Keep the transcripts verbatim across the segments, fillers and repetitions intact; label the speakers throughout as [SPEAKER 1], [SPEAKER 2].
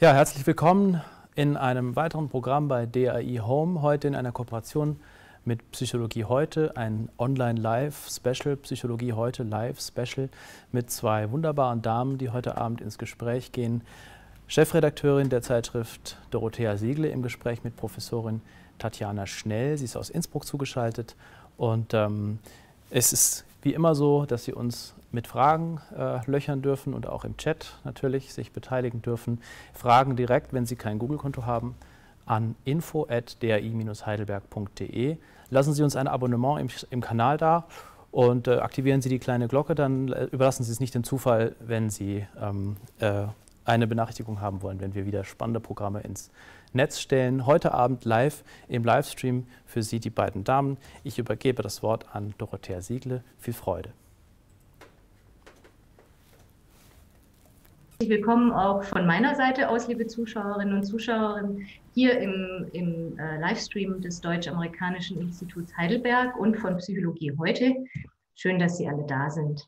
[SPEAKER 1] Ja, herzlich willkommen in einem weiteren Programm bei D A I Home. Heute in einer Kooperation mit Psychologie heute, ein Online-Live-Special, Psychologie heute Live-Special mit zwei wunderbaren Damen, die heute Abend ins Gespräch gehen. Chefredakteurin der Zeitschrift Dorothea Siegle im Gespräch mit Professorin Tatjana Schnell. Sie ist aus Innsbruck zugeschaltet und ähm, es ist wie immer so, dass Sie uns mit Fragen äh, löchern dürfen und auch im Chat natürlich sich beteiligen dürfen. Fragen direkt, wenn Sie kein Google-Konto haben, an info at d a i dash heidelberg punkt de. Lassen Sie uns ein Abonnement im, im Kanal da und äh, aktivieren Sie die kleine Glocke, dann äh, überlassen Sie es nicht dem Zufall, wenn Sie ähm, äh, eine Benachrichtigung haben wollen, wenn wir wieder spannende Programme ins Netz stellen. Heute Abend live im Livestream für Sie die beiden Damen. Ich übergebe das Wort an Dorothea Siegle. Viel Freude.
[SPEAKER 2] Willkommen auch von meiner Seite aus, liebe Zuschauerinnen und Zuschauer, hier im, im äh, Livestream des Deutsch-Amerikanischen Instituts Heidelberg und von Psychologie heute. Schön, dass Sie alle da sind.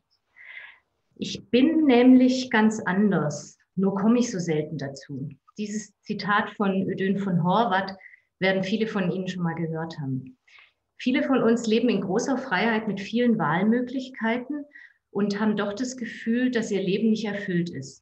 [SPEAKER 2] Ich bin nämlich ganz anders, nur komme ich so selten dazu. Dieses Zitat von Ödön von Horvath werden viele von Ihnen schon mal gehört haben. Viele von uns leben in großer Freiheit mit vielen Wahlmöglichkeiten und haben doch das Gefühl, dass ihr Leben nicht erfüllt ist.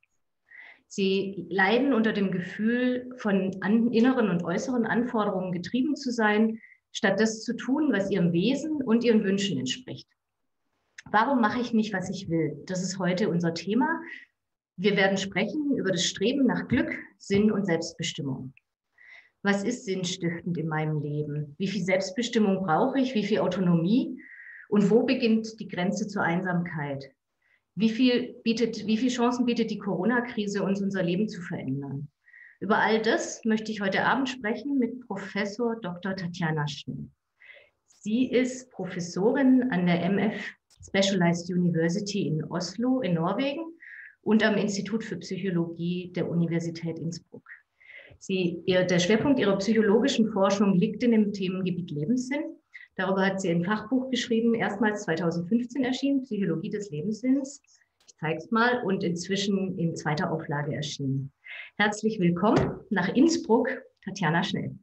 [SPEAKER 2] Sie leiden unter dem Gefühl, von an, inneren und äußeren Anforderungen getrieben zu sein, statt das zu tun, was ihrem Wesen und ihren Wünschen entspricht. Warum mache ich nicht, was ich will? Das ist heute unser Thema. Wir werden sprechen über das Streben nach Glück, Sinn und Selbstbestimmung. Was ist sinnstiftend in meinem Leben? Wie viel Selbstbestimmung brauche ich? Wie viel Autonomie? Und wo beginnt die Grenze zur Einsamkeit? Wie viel bietet, wie viele Chancen bietet die Corona-Krise, uns unser Leben zu verändern? Über all das möchte ich heute Abend sprechen mit Professor Doktor Tatjana Schnell. Sie ist Professorin an der M F Specialized University in Oslo in Norwegen und am Institut für Psychologie der Universität Innsbruck. Sie, ihr, der Schwerpunkt ihrer psychologischen Forschung liegt in dem Themengebiet Lebenssinn. Darüber hat sie ein Fachbuch geschrieben, erstmals zweitausendfünfzehn erschienen, Psychologie des Lebenssinns. Ich zeige es mal und inzwischen in zweiter Auflage erschienen. Herzlich willkommen nach Innsbruck, Tatjana Schnell.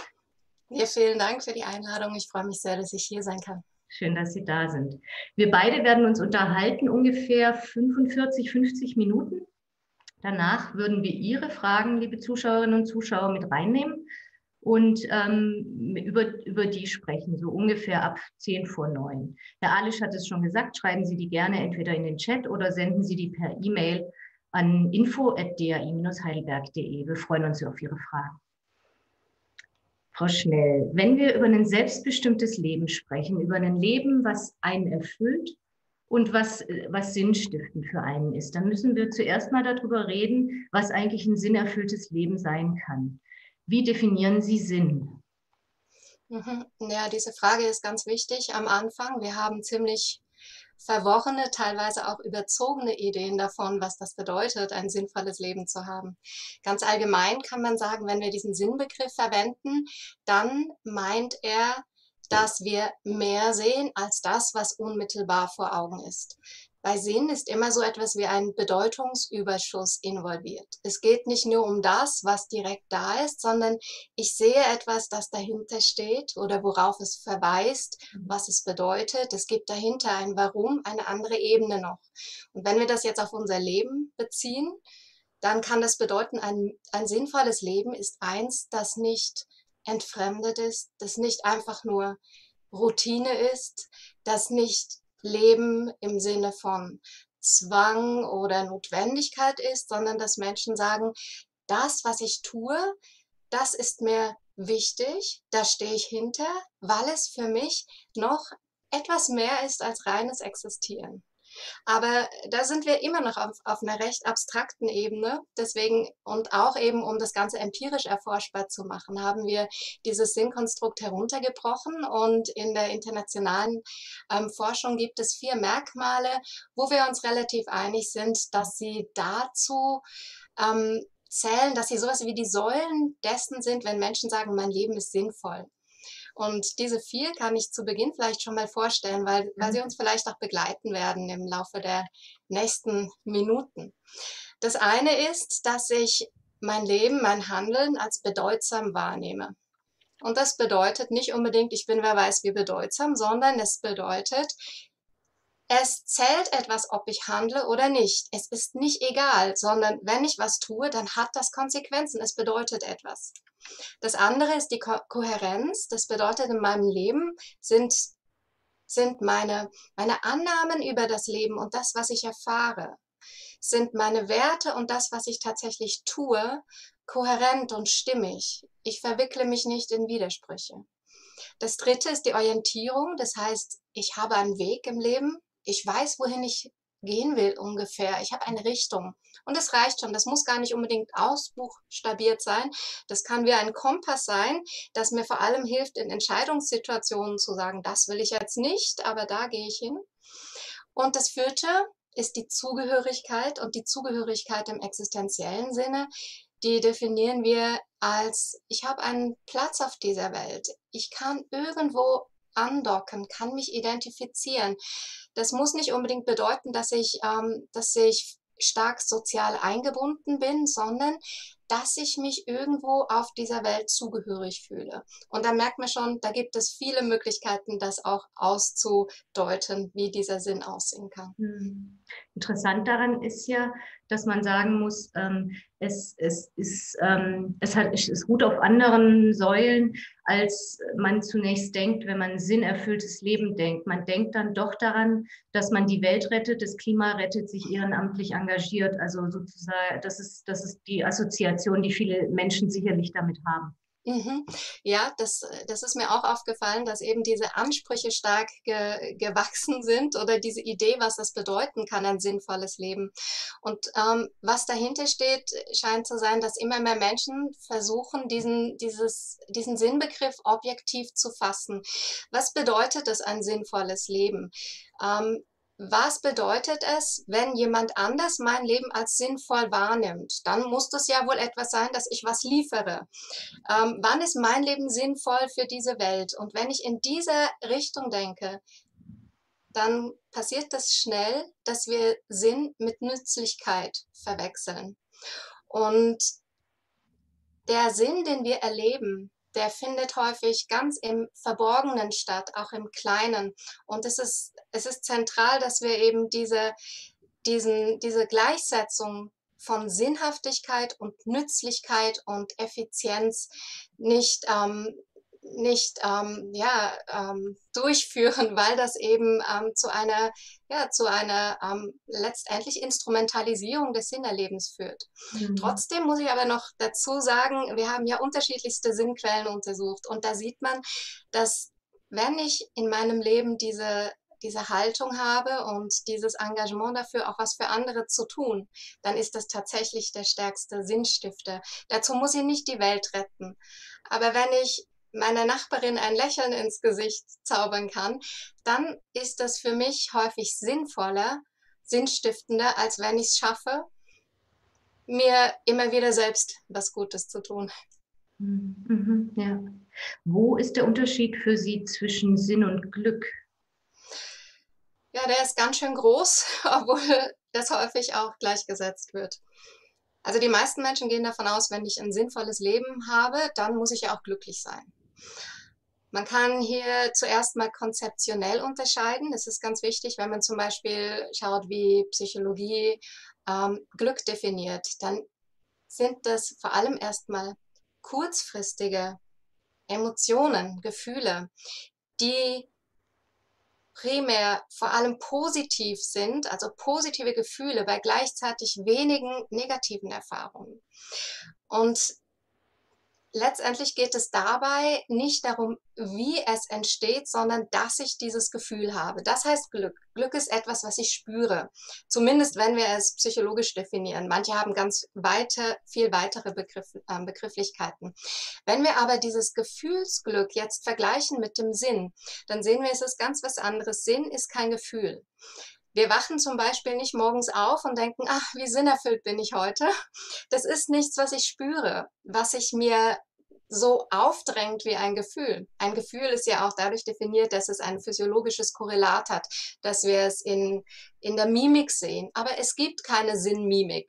[SPEAKER 3] Ja, vielen Dank für die Einladung. Ich freue mich sehr, dass ich hier sein kann.
[SPEAKER 2] Schön, dass Sie da sind. Wir beide werden uns unterhalten, ungefähr fünfundvierzig, fünfzig Minuten. Danach würden wir Ihre Fragen, liebe Zuschauerinnen und Zuschauer, mit reinnehmen und ähm, über, über die sprechen, so ungefähr ab zehn vor neun. Herr Alisch hat es schon gesagt, schreiben Sie die gerne entweder in den Chat oder senden Sie die per E-Mail an info at d a i dash heidelberg punkt de. Wir freuen uns auf Ihre Fragen. Frau Schnell, wenn wir über ein selbstbestimmtes Leben sprechen, über ein Leben, was einen erfüllt und was, was sinnstiftend für einen ist, dann müssen wir zuerst mal darüber reden, was eigentlich ein sinnerfülltes Leben sein kann. Wie definieren Sie Sinn?
[SPEAKER 3] Ja, diese Frage ist ganz wichtig am Anfang. Wir haben ziemlich verworrene, teilweise auch überzogene Ideen davon, was das bedeutet, ein sinnvolles Leben zu haben. Ganz allgemein kann man sagen, wenn wir diesen Sinnbegriff verwenden, dann meint er, dass wir mehr sehen als das, was unmittelbar vor Augen ist. Bei Sinn ist immer so etwas wie ein Bedeutungsüberschuss involviert. Es geht nicht nur um das, was direkt da ist, sondern ich sehe etwas, das dahinter steht oder worauf es verweist, was es bedeutet. Es gibt dahinter ein Warum, eine andere Ebene noch. Und wenn wir das jetzt auf unser Leben beziehen, dann kann das bedeuten, ein, ein sinnvolles Leben ist eins, das nicht entfremdet ist, das nicht einfach nur Routine ist, das nicht Leben im Sinne von Zwang oder Notwendigkeit ist, sondern dass Menschen sagen, das, was ich tue, das ist mir wichtig, da stehe ich hinter, weil es für mich noch etwas mehr ist als reines Existieren. Aber da sind wir immer noch auf, auf einer recht abstrakten Ebene. Deswegen und auch eben, um das Ganze empirisch erforschbar zu machen, haben wir dieses Sinnkonstrukt heruntergebrochen. Und in der internationalen ähm, Forschung gibt es vier Merkmale, wo wir uns relativ einig sind, dass sie dazu ähm, zählen, dass sie sowas wie die Säulen dessen sind, wenn Menschen sagen, mein Leben ist sinnvoll. Und diese vier kann ich zu Beginn vielleicht schon mal vorstellen, weil, weil sie uns vielleicht auch begleiten werden im Laufe der nächsten Minuten. Das eine ist, dass ich mein Leben, mein Handeln als bedeutsam wahrnehme. Und das bedeutet nicht unbedingt, ich bin wer weiß wie bedeutsam, sondern es bedeutet, es zählt etwas, ob ich handle oder nicht. Es ist nicht egal, sondern wenn ich was tue, dann hat das Konsequenzen. Es bedeutet etwas. Das andere ist die Ko- Kohärenz. Das bedeutet, in meinem Leben sind, sind meine, meine Annahmen über das Leben und das, was ich erfahre, sind meine Werte und das, was ich tatsächlich tue, kohärent und stimmig. Ich verwickle mich nicht in Widersprüche. Das dritte ist die Orientierung. Das heißt, ich habe einen Weg im Leben. Ich weiß, wohin ich gehen will ungefähr. Ich habe eine Richtung. Und das reicht schon. Das muss gar nicht unbedingt ausbuchstabiert sein. Das kann wie ein Kompass sein, das mir vor allem hilft, in Entscheidungssituationen zu sagen, das will ich jetzt nicht, aber da gehe ich hin. Und das vierte ist die Zugehörigkeit. Und die Zugehörigkeit im existenziellen Sinne, die definieren wir als, ich habe einen Platz auf dieser Welt. Ich kann irgendwo andocken, kann mich identifizieren. Das muss nicht unbedingt bedeuten, dass ich, ähm, dass ich stark sozial eingebunden bin, sondern dass ich mich irgendwo auf dieser Welt zugehörig fühle. Und da merkt man schon, da gibt es viele Möglichkeiten, das auch auszudeuten, wie dieser Sinn aussehen kann.
[SPEAKER 2] Hm. Interessant daran ist ja, dass man sagen muss, ähm, es, es, ist, ähm, es, hat, es ruht auf anderen Säulen, als man zunächst denkt, wenn man sinnerfülltes Leben denkt. Man denkt dann doch daran, dass man die Welt rettet, das Klima rettet, sich ehrenamtlich engagiert. Also sozusagen, das ist, das ist die Assoziation, die viele Menschen sicherlich damit haben.
[SPEAKER 3] Mhm. Ja, das, das ist mir auch aufgefallen, dass eben diese Ansprüche stark ge, gewachsen sind oder diese Idee, was das bedeuten kann, ein sinnvolles Leben. Und ähm, was dahinter steht, scheint zu sein, dass immer mehr Menschen versuchen, diesen, dieses, diesen Sinnbegriff objektiv zu fassen. Was bedeutet es, ein sinnvolles Leben? Ähm, Was bedeutet es, wenn jemand anders mein Leben als sinnvoll wahrnimmt? Dann muss das ja wohl etwas sein, dass ich was liefere. Ähm, wann ist mein Leben sinnvoll für diese Welt? Und wenn ich in diese Richtung denke, dann passiert das schnell, dass wir Sinn mit Nützlichkeit verwechseln. Und der Sinn, den wir erleben, der findet häufig ganz im Verborgenen statt, auch im Kleinen. Und es ist, es ist zentral, dass wir eben diese, diesen, diese Gleichsetzung von Sinnhaftigkeit und Nützlichkeit und Effizienz nicht, ähm, nicht ähm, ja, ähm, durchführen, weil das eben ähm, zu einer, ja, zu einer ähm, letztendlich Instrumentalisierung des Sinnerlebens führt.
[SPEAKER 2] Mhm.
[SPEAKER 3] Trotzdem muss ich aber noch dazu sagen, wir haben ja unterschiedlichste Sinnquellen untersucht und da sieht man, dass wenn ich in meinem Leben diese diese Haltung habe und dieses Engagement dafür, auch was für andere zu tun, dann ist das tatsächlich der stärkste Sinnstifter. Dazu muss ich nicht die Welt retten. Aber wenn ich meiner Nachbarin ein Lächeln ins Gesicht zaubern kann, dann ist das für mich häufig sinnvoller, sinnstiftender, als wenn ich es schaffe, mir immer wieder selbst was Gutes zu tun.
[SPEAKER 2] Mhm, ja. Wo ist der Unterschied für Sie zwischen Sinn und Glück?
[SPEAKER 3] Ja, der ist ganz schön groß, obwohl das häufig auch gleichgesetzt wird. Also die meisten Menschen gehen davon aus, wenn ich ein sinnvolles Leben habe, dann muss ich ja auch glücklich sein. Man kann hier zuerst mal konzeptionell unterscheiden. Das ist ganz wichtig, wenn man zum Beispiel schaut, wie Psychologie ähm, Glück definiert. Dann sind das vor allem erstmal kurzfristige Emotionen, Gefühle, die primär vor allem positiv sind, also positive Gefühle bei gleichzeitig wenigen negativen Erfahrungen. Und letztendlich geht es dabei nicht darum, wie es entsteht, sondern dass ich dieses Gefühl habe. Das heißt Glück. Glück ist etwas, was ich spüre. Zumindest wenn wir es psychologisch definieren. Manche haben ganz weite, viel weitere Begriff, äh, Begrifflichkeiten. Wenn wir aber dieses Gefühlsglück jetzt vergleichen mit dem Sinn, dann sehen wir, es ist ganz was anderes. Sinn ist kein Gefühl. Wir wachen zum Beispiel nicht morgens auf und denken, ach, wie sinnerfüllt bin ich heute. Das ist nichts, was ich spüre, was ich mir so aufdrängt wie ein Gefühl. Ein Gefühl ist ja auch dadurch definiert, dass es ein physiologisches Korrelat hat, dass wir es in, in der Mimik sehen. Aber es gibt keine Sinnmimik.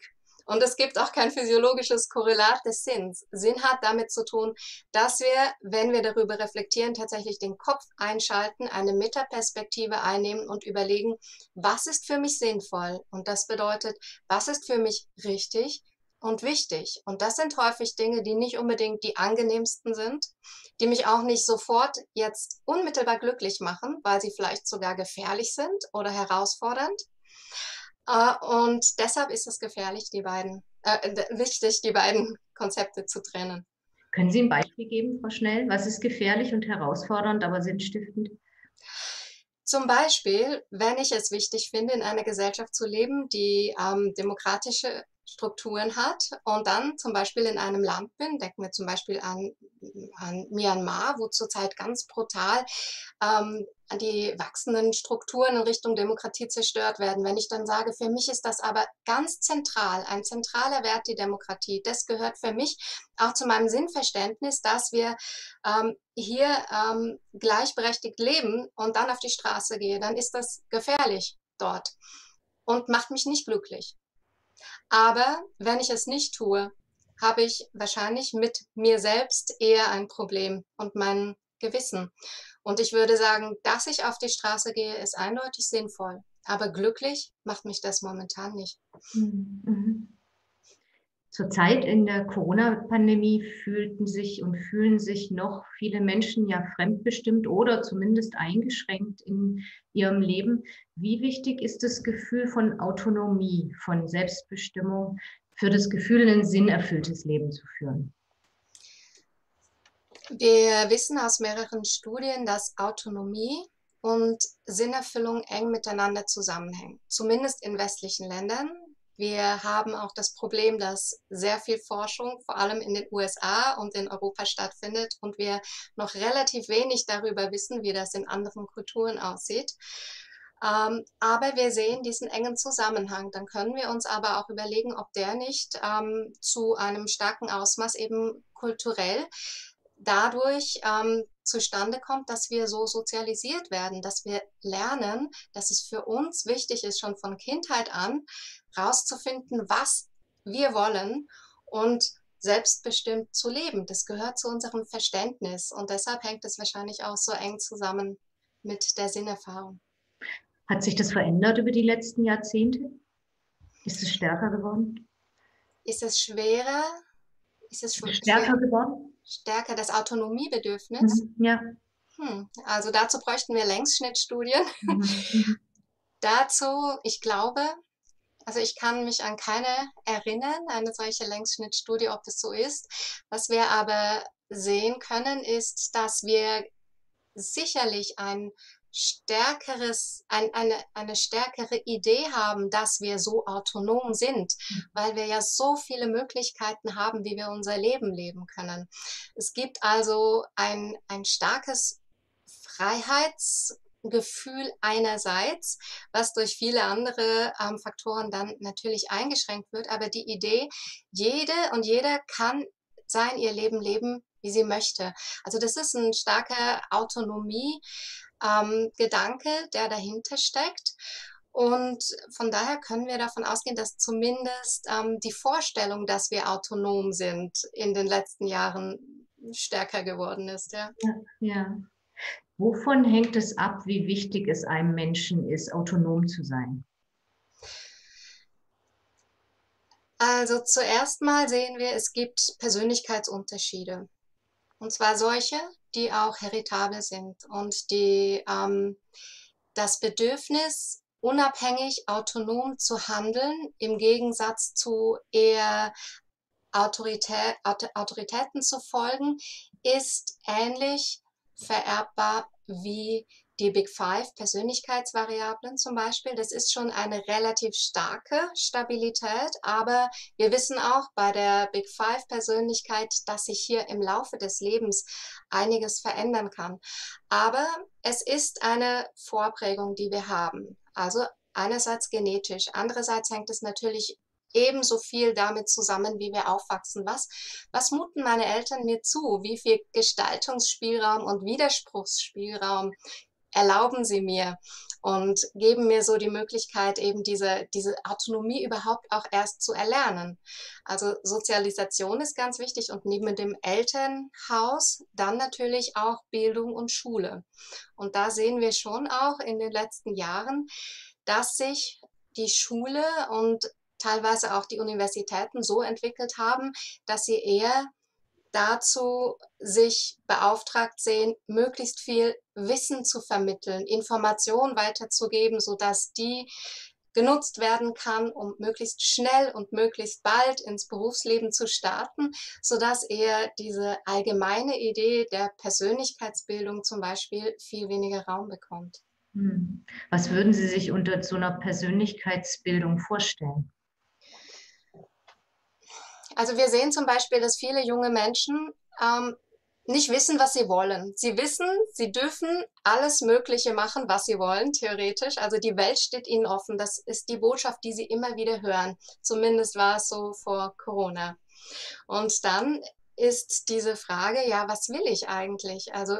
[SPEAKER 3] Und es gibt auch kein physiologisches Korrelat des Sinns. Sinn hat damit zu tun, dass wir, wenn wir darüber reflektieren, tatsächlich den Kopf einschalten, eine Metaperspektive einnehmen und überlegen, was ist für mich sinnvoll? Und das bedeutet, was ist für mich richtig und wichtig? Und das sind häufig Dinge, die nicht unbedingt die angenehmsten sind, die mich auch nicht sofort jetzt unmittelbar glücklich machen, weil sie vielleicht sogar gefährlich sind oder herausfordernd. Uh, und deshalb ist es gefährlich, die beiden, äh, wichtig, die beiden Konzepte zu trennen.
[SPEAKER 2] Können Sie ein Beispiel geben, Frau Schnell? Was ist gefährlich und herausfordernd, aber sinnstiftend?
[SPEAKER 3] Zum Beispiel, wenn ich es wichtig finde, in einer Gesellschaft zu leben, die ähm, demokratische Strukturen hat und dann zum Beispiel in einem Land bin, denken wir zum Beispiel an, an Myanmar, wo zurzeit ganz brutal ähm, die wachsenden Strukturen in Richtung Demokratie zerstört werden. Wenn ich dann sage, für mich ist das aber ganz zentral, ein zentraler Wert, die Demokratie, das gehört für mich auch zu meinem Sinnverständnis, dass wir ähm, hier ähm, gleichberechtigt leben und dann auf die Straße gehe, dann ist das gefährlich dort und macht mich nicht glücklich. Aber wenn ich es nicht tue, habe ich wahrscheinlich mit mir selbst eher ein Problem und mein Gewissen. Und ich würde sagen, dass ich auf die Straße gehe, ist eindeutig sinnvoll. Aber glücklich macht mich das momentan nicht.
[SPEAKER 2] Mhm. Zurzeit in der Corona-Pandemie fühlten sich und fühlen sich noch viele Menschen ja fremdbestimmt oder zumindest eingeschränkt in ihrem Leben. Wie wichtig ist das Gefühl von Autonomie, von Selbstbestimmung für das Gefühl, ein sinnerfülltes Leben zu führen?
[SPEAKER 3] Wir wissen aus mehreren Studien, dass Autonomie und Sinnerfüllung eng miteinander zusammenhängen, zumindest in westlichen Ländern. Wir haben auch das Problem, dass sehr viel Forschung, vor allem in den U S A und in Europa stattfindet und wir noch relativ wenig darüber wissen, wie das in anderen Kulturen aussieht. Ähm, aber wir sehen diesen engen Zusammenhang. Dann können wir uns aber auch überlegen, ob der nicht ähm, zu einem starken Ausmaß eben kulturell dadurch ähm, zustande kommt, dass wir so sozialisiert werden, dass wir lernen, dass es für uns wichtig ist, schon von Kindheit an rauszufinden, was wir wollen und selbstbestimmt zu leben. Das gehört zu unserem Verständnis und deshalb hängt es wahrscheinlich auch so eng zusammen mit der Sinnerfahrung.
[SPEAKER 2] Hat sich das verändert über die letzten Jahrzehnte? Ist es stärker geworden?
[SPEAKER 3] Ist es schwerer? Ist es schw-
[SPEAKER 2] Stärker
[SPEAKER 3] schwer,
[SPEAKER 2] geworden?
[SPEAKER 3] stärker das Autonomiebedürfnis?
[SPEAKER 2] Mhm. Ja.
[SPEAKER 3] Hm. Also dazu bräuchten wir Längsschnittstudien.
[SPEAKER 2] Mhm.
[SPEAKER 3] Dazu, ich glaube, also ich kann mich an keine erinnern, eine solche Längsschnittstudie, ob das so ist. Was wir aber sehen können, ist, dass wir sicherlich ein stärkeres, ein, eine, eine stärkere Idee haben, dass wir so autonom sind, weil wir ja so viele Möglichkeiten haben, wie wir unser Leben leben können. Es gibt also ein, ein starkes Freiheitsgefühl einerseits, was durch viele andere ähm, Faktoren dann natürlich eingeschränkt wird, aber die Idee, jede und jeder kann sein ihr Leben leben, wie sie möchte. Also das ist ein starker Autonomie-Gedanke, ähm, der dahinter steckt. Und von daher können wir davon ausgehen, dass zumindest ähm, die Vorstellung, dass wir autonom sind, in den letzten Jahren stärker geworden ist. Ja.
[SPEAKER 2] Ja, ja. Wovon hängt es ab, wie wichtig es einem Menschen ist, autonom zu sein?
[SPEAKER 3] Also zuerst mal sehen wir, es gibt Persönlichkeitsunterschiede. Und zwar solche, die auch heritabel sind und die ähm, das Bedürfnis, unabhängig, autonom zu handeln, im Gegensatz zu eher Autorität, Autoritäten zu folgen, ist ähnlich vererbbar wie die Big Five Persönlichkeitsvariablen zum Beispiel. Das ist schon eine relativ starke Stabilität, aber wir wissen auch bei der Big Five Persönlichkeit, dass sich hier im Laufe des Lebens einiges verändern kann. Aber es ist eine Vorprägung, die wir haben. Also einerseits genetisch, andererseits hängt es natürlich ebenso viel damit zusammen, wie wir aufwachsen. Was, was muten meine Eltern mir zu? Wie viel Gestaltungsspielraum und Widerspruchsspielraum erlauben sie mir und geben mir so die Möglichkeit, eben diese, diese Autonomie überhaupt auch erst zu erlernen. Also Sozialisation ist ganz wichtig und neben dem Elternhaus dann natürlich auch Bildung und Schule. Und da sehen wir schon auch in den letzten Jahren, dass sich die Schule und teilweise auch die Universitäten so entwickelt haben, dass sie eher dazu sich beauftragt sehen, möglichst viel Wissen zu vermitteln, Informationen weiterzugeben, sodass die genutzt werden kann, um möglichst schnell und möglichst bald ins Berufsleben zu starten, sodass eher diese allgemeine Idee der Persönlichkeitsbildung zum Beispiel viel weniger Raum bekommt.
[SPEAKER 2] Hm. Was würden Sie sich unter so einer Persönlichkeitsbildung vorstellen?
[SPEAKER 3] Also wir sehen zum Beispiel, dass viele junge Menschen ähm, nicht wissen, was sie wollen. Sie wissen, sie dürfen alles Mögliche machen, was sie wollen, theoretisch. Also die Welt steht ihnen offen. Das ist die Botschaft, die sie immer wieder hören. Zumindest war es so vor Corona. Und dann ist diese Frage, ja, was will ich eigentlich? Also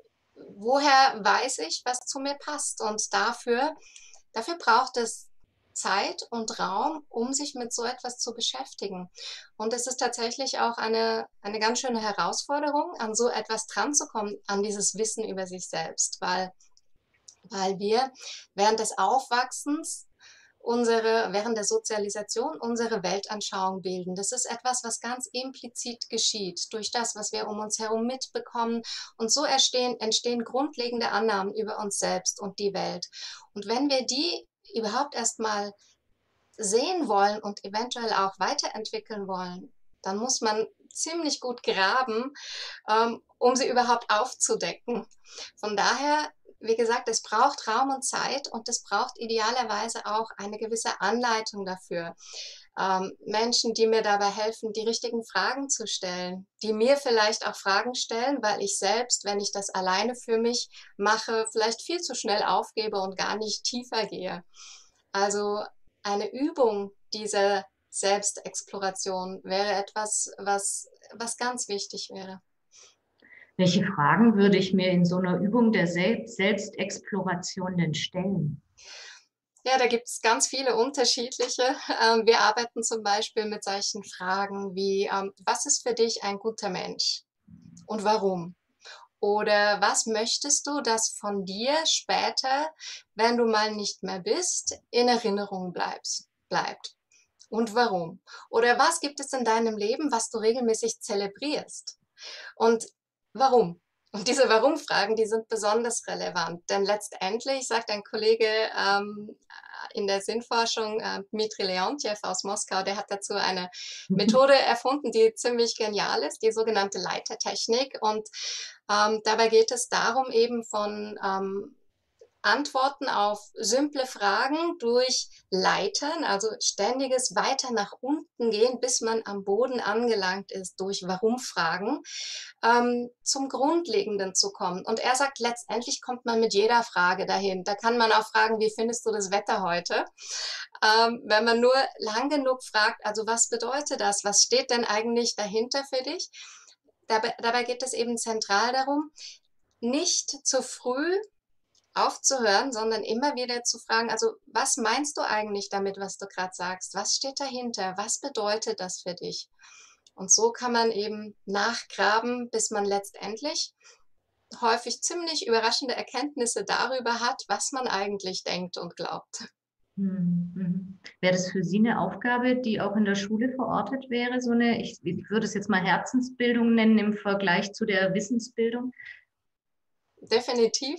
[SPEAKER 3] woher weiß ich, was zu mir passt? Und dafür, dafür braucht es Zeit und Raum, um sich mit so etwas zu beschäftigen. Und es ist tatsächlich auch eine, eine ganz schöne Herausforderung, an so etwas dran zu kommen, an dieses Wissen über sich selbst, weil, weil wir während des Aufwachsens unsere, während der Sozialisation unsere Weltanschauung bilden. Das ist etwas, was ganz implizit geschieht, durch das, was wir um uns herum mitbekommen. Und so entstehen, entstehen grundlegende Annahmen über uns selbst und die Welt. Und wenn wir die überhaupt erstmal sehen wollen und eventuell auch weiterentwickeln wollen, dann muss man ziemlich gut graben, ähm, um sie überhaupt aufzudecken. Von daher, wie gesagt, es braucht Raum und Zeit und es braucht idealerweise auch eine gewisse Anleitung dafür. Ähm, Menschen, die mir dabei helfen, die richtigen Fragen zu stellen, die mir vielleicht auch Fragen stellen, weil ich selbst, wenn ich das alleine für mich mache, vielleicht viel zu schnell aufgebe und gar nicht tiefer gehe. Also eine Übung dieser Selbstexploration wäre etwas, was, was ganz wichtig wäre.
[SPEAKER 2] Welche Fragen würde ich mir in so einer Übung der Selbst Selbstexploration denn stellen?
[SPEAKER 3] Ja, da gibt es ganz viele unterschiedliche. Ähm, wir arbeiten zum Beispiel mit solchen Fragen wie, ähm, was ist für dich ein guter Mensch und warum? Oder was möchtest du, dass von dir später, wenn du mal nicht mehr bist, in Erinnerung bleibst, bleibt? Und warum? Oder was gibt es in deinem Leben, was du regelmäßig zelebrierst? Und warum? Und diese Warum-Fragen, die sind besonders relevant, denn letztendlich sagt ein Kollege ähm, in der Sinnforschung, äh, Dmitri Leontjew aus Moskau, der hat dazu eine Methode erfunden, die ziemlich genial ist, die sogenannte Leitertechnik. Und ähm, dabei geht es darum, eben von ähm, Antworten auf simple Fragen durch Leitern, also ständiges weiter nach unten gehen, bis man am Boden angelangt ist, durch Warum-Fragen, ähm, zum Grundlegenden zu kommen. Und er sagt, letztendlich kommt man mit jeder Frage dahin. Da kann man auch fragen, wie findest du das Wetter heute? Ähm, wenn man nur lang genug fragt, also was bedeutet das? Was steht denn eigentlich dahinter für dich? Dabei, dabei geht es eben zentral darum, nicht zu früh aufzuhören, sondern immer wieder zu fragen, also was meinst du eigentlich damit, was du gerade sagst? Was steht dahinter? Was bedeutet das für dich? Und so kann man eben nachgraben, bis man letztendlich häufig ziemlich überraschende Erkenntnisse darüber hat, was man eigentlich denkt und glaubt.
[SPEAKER 2] Mhm. Wäre das für Sie eine Aufgabe, die auch in der Schule verortet wäre? So eine, ich, ich würde es jetzt mal Herzensbildung nennen im Vergleich zu der Wissensbildung?
[SPEAKER 3] Definitiv.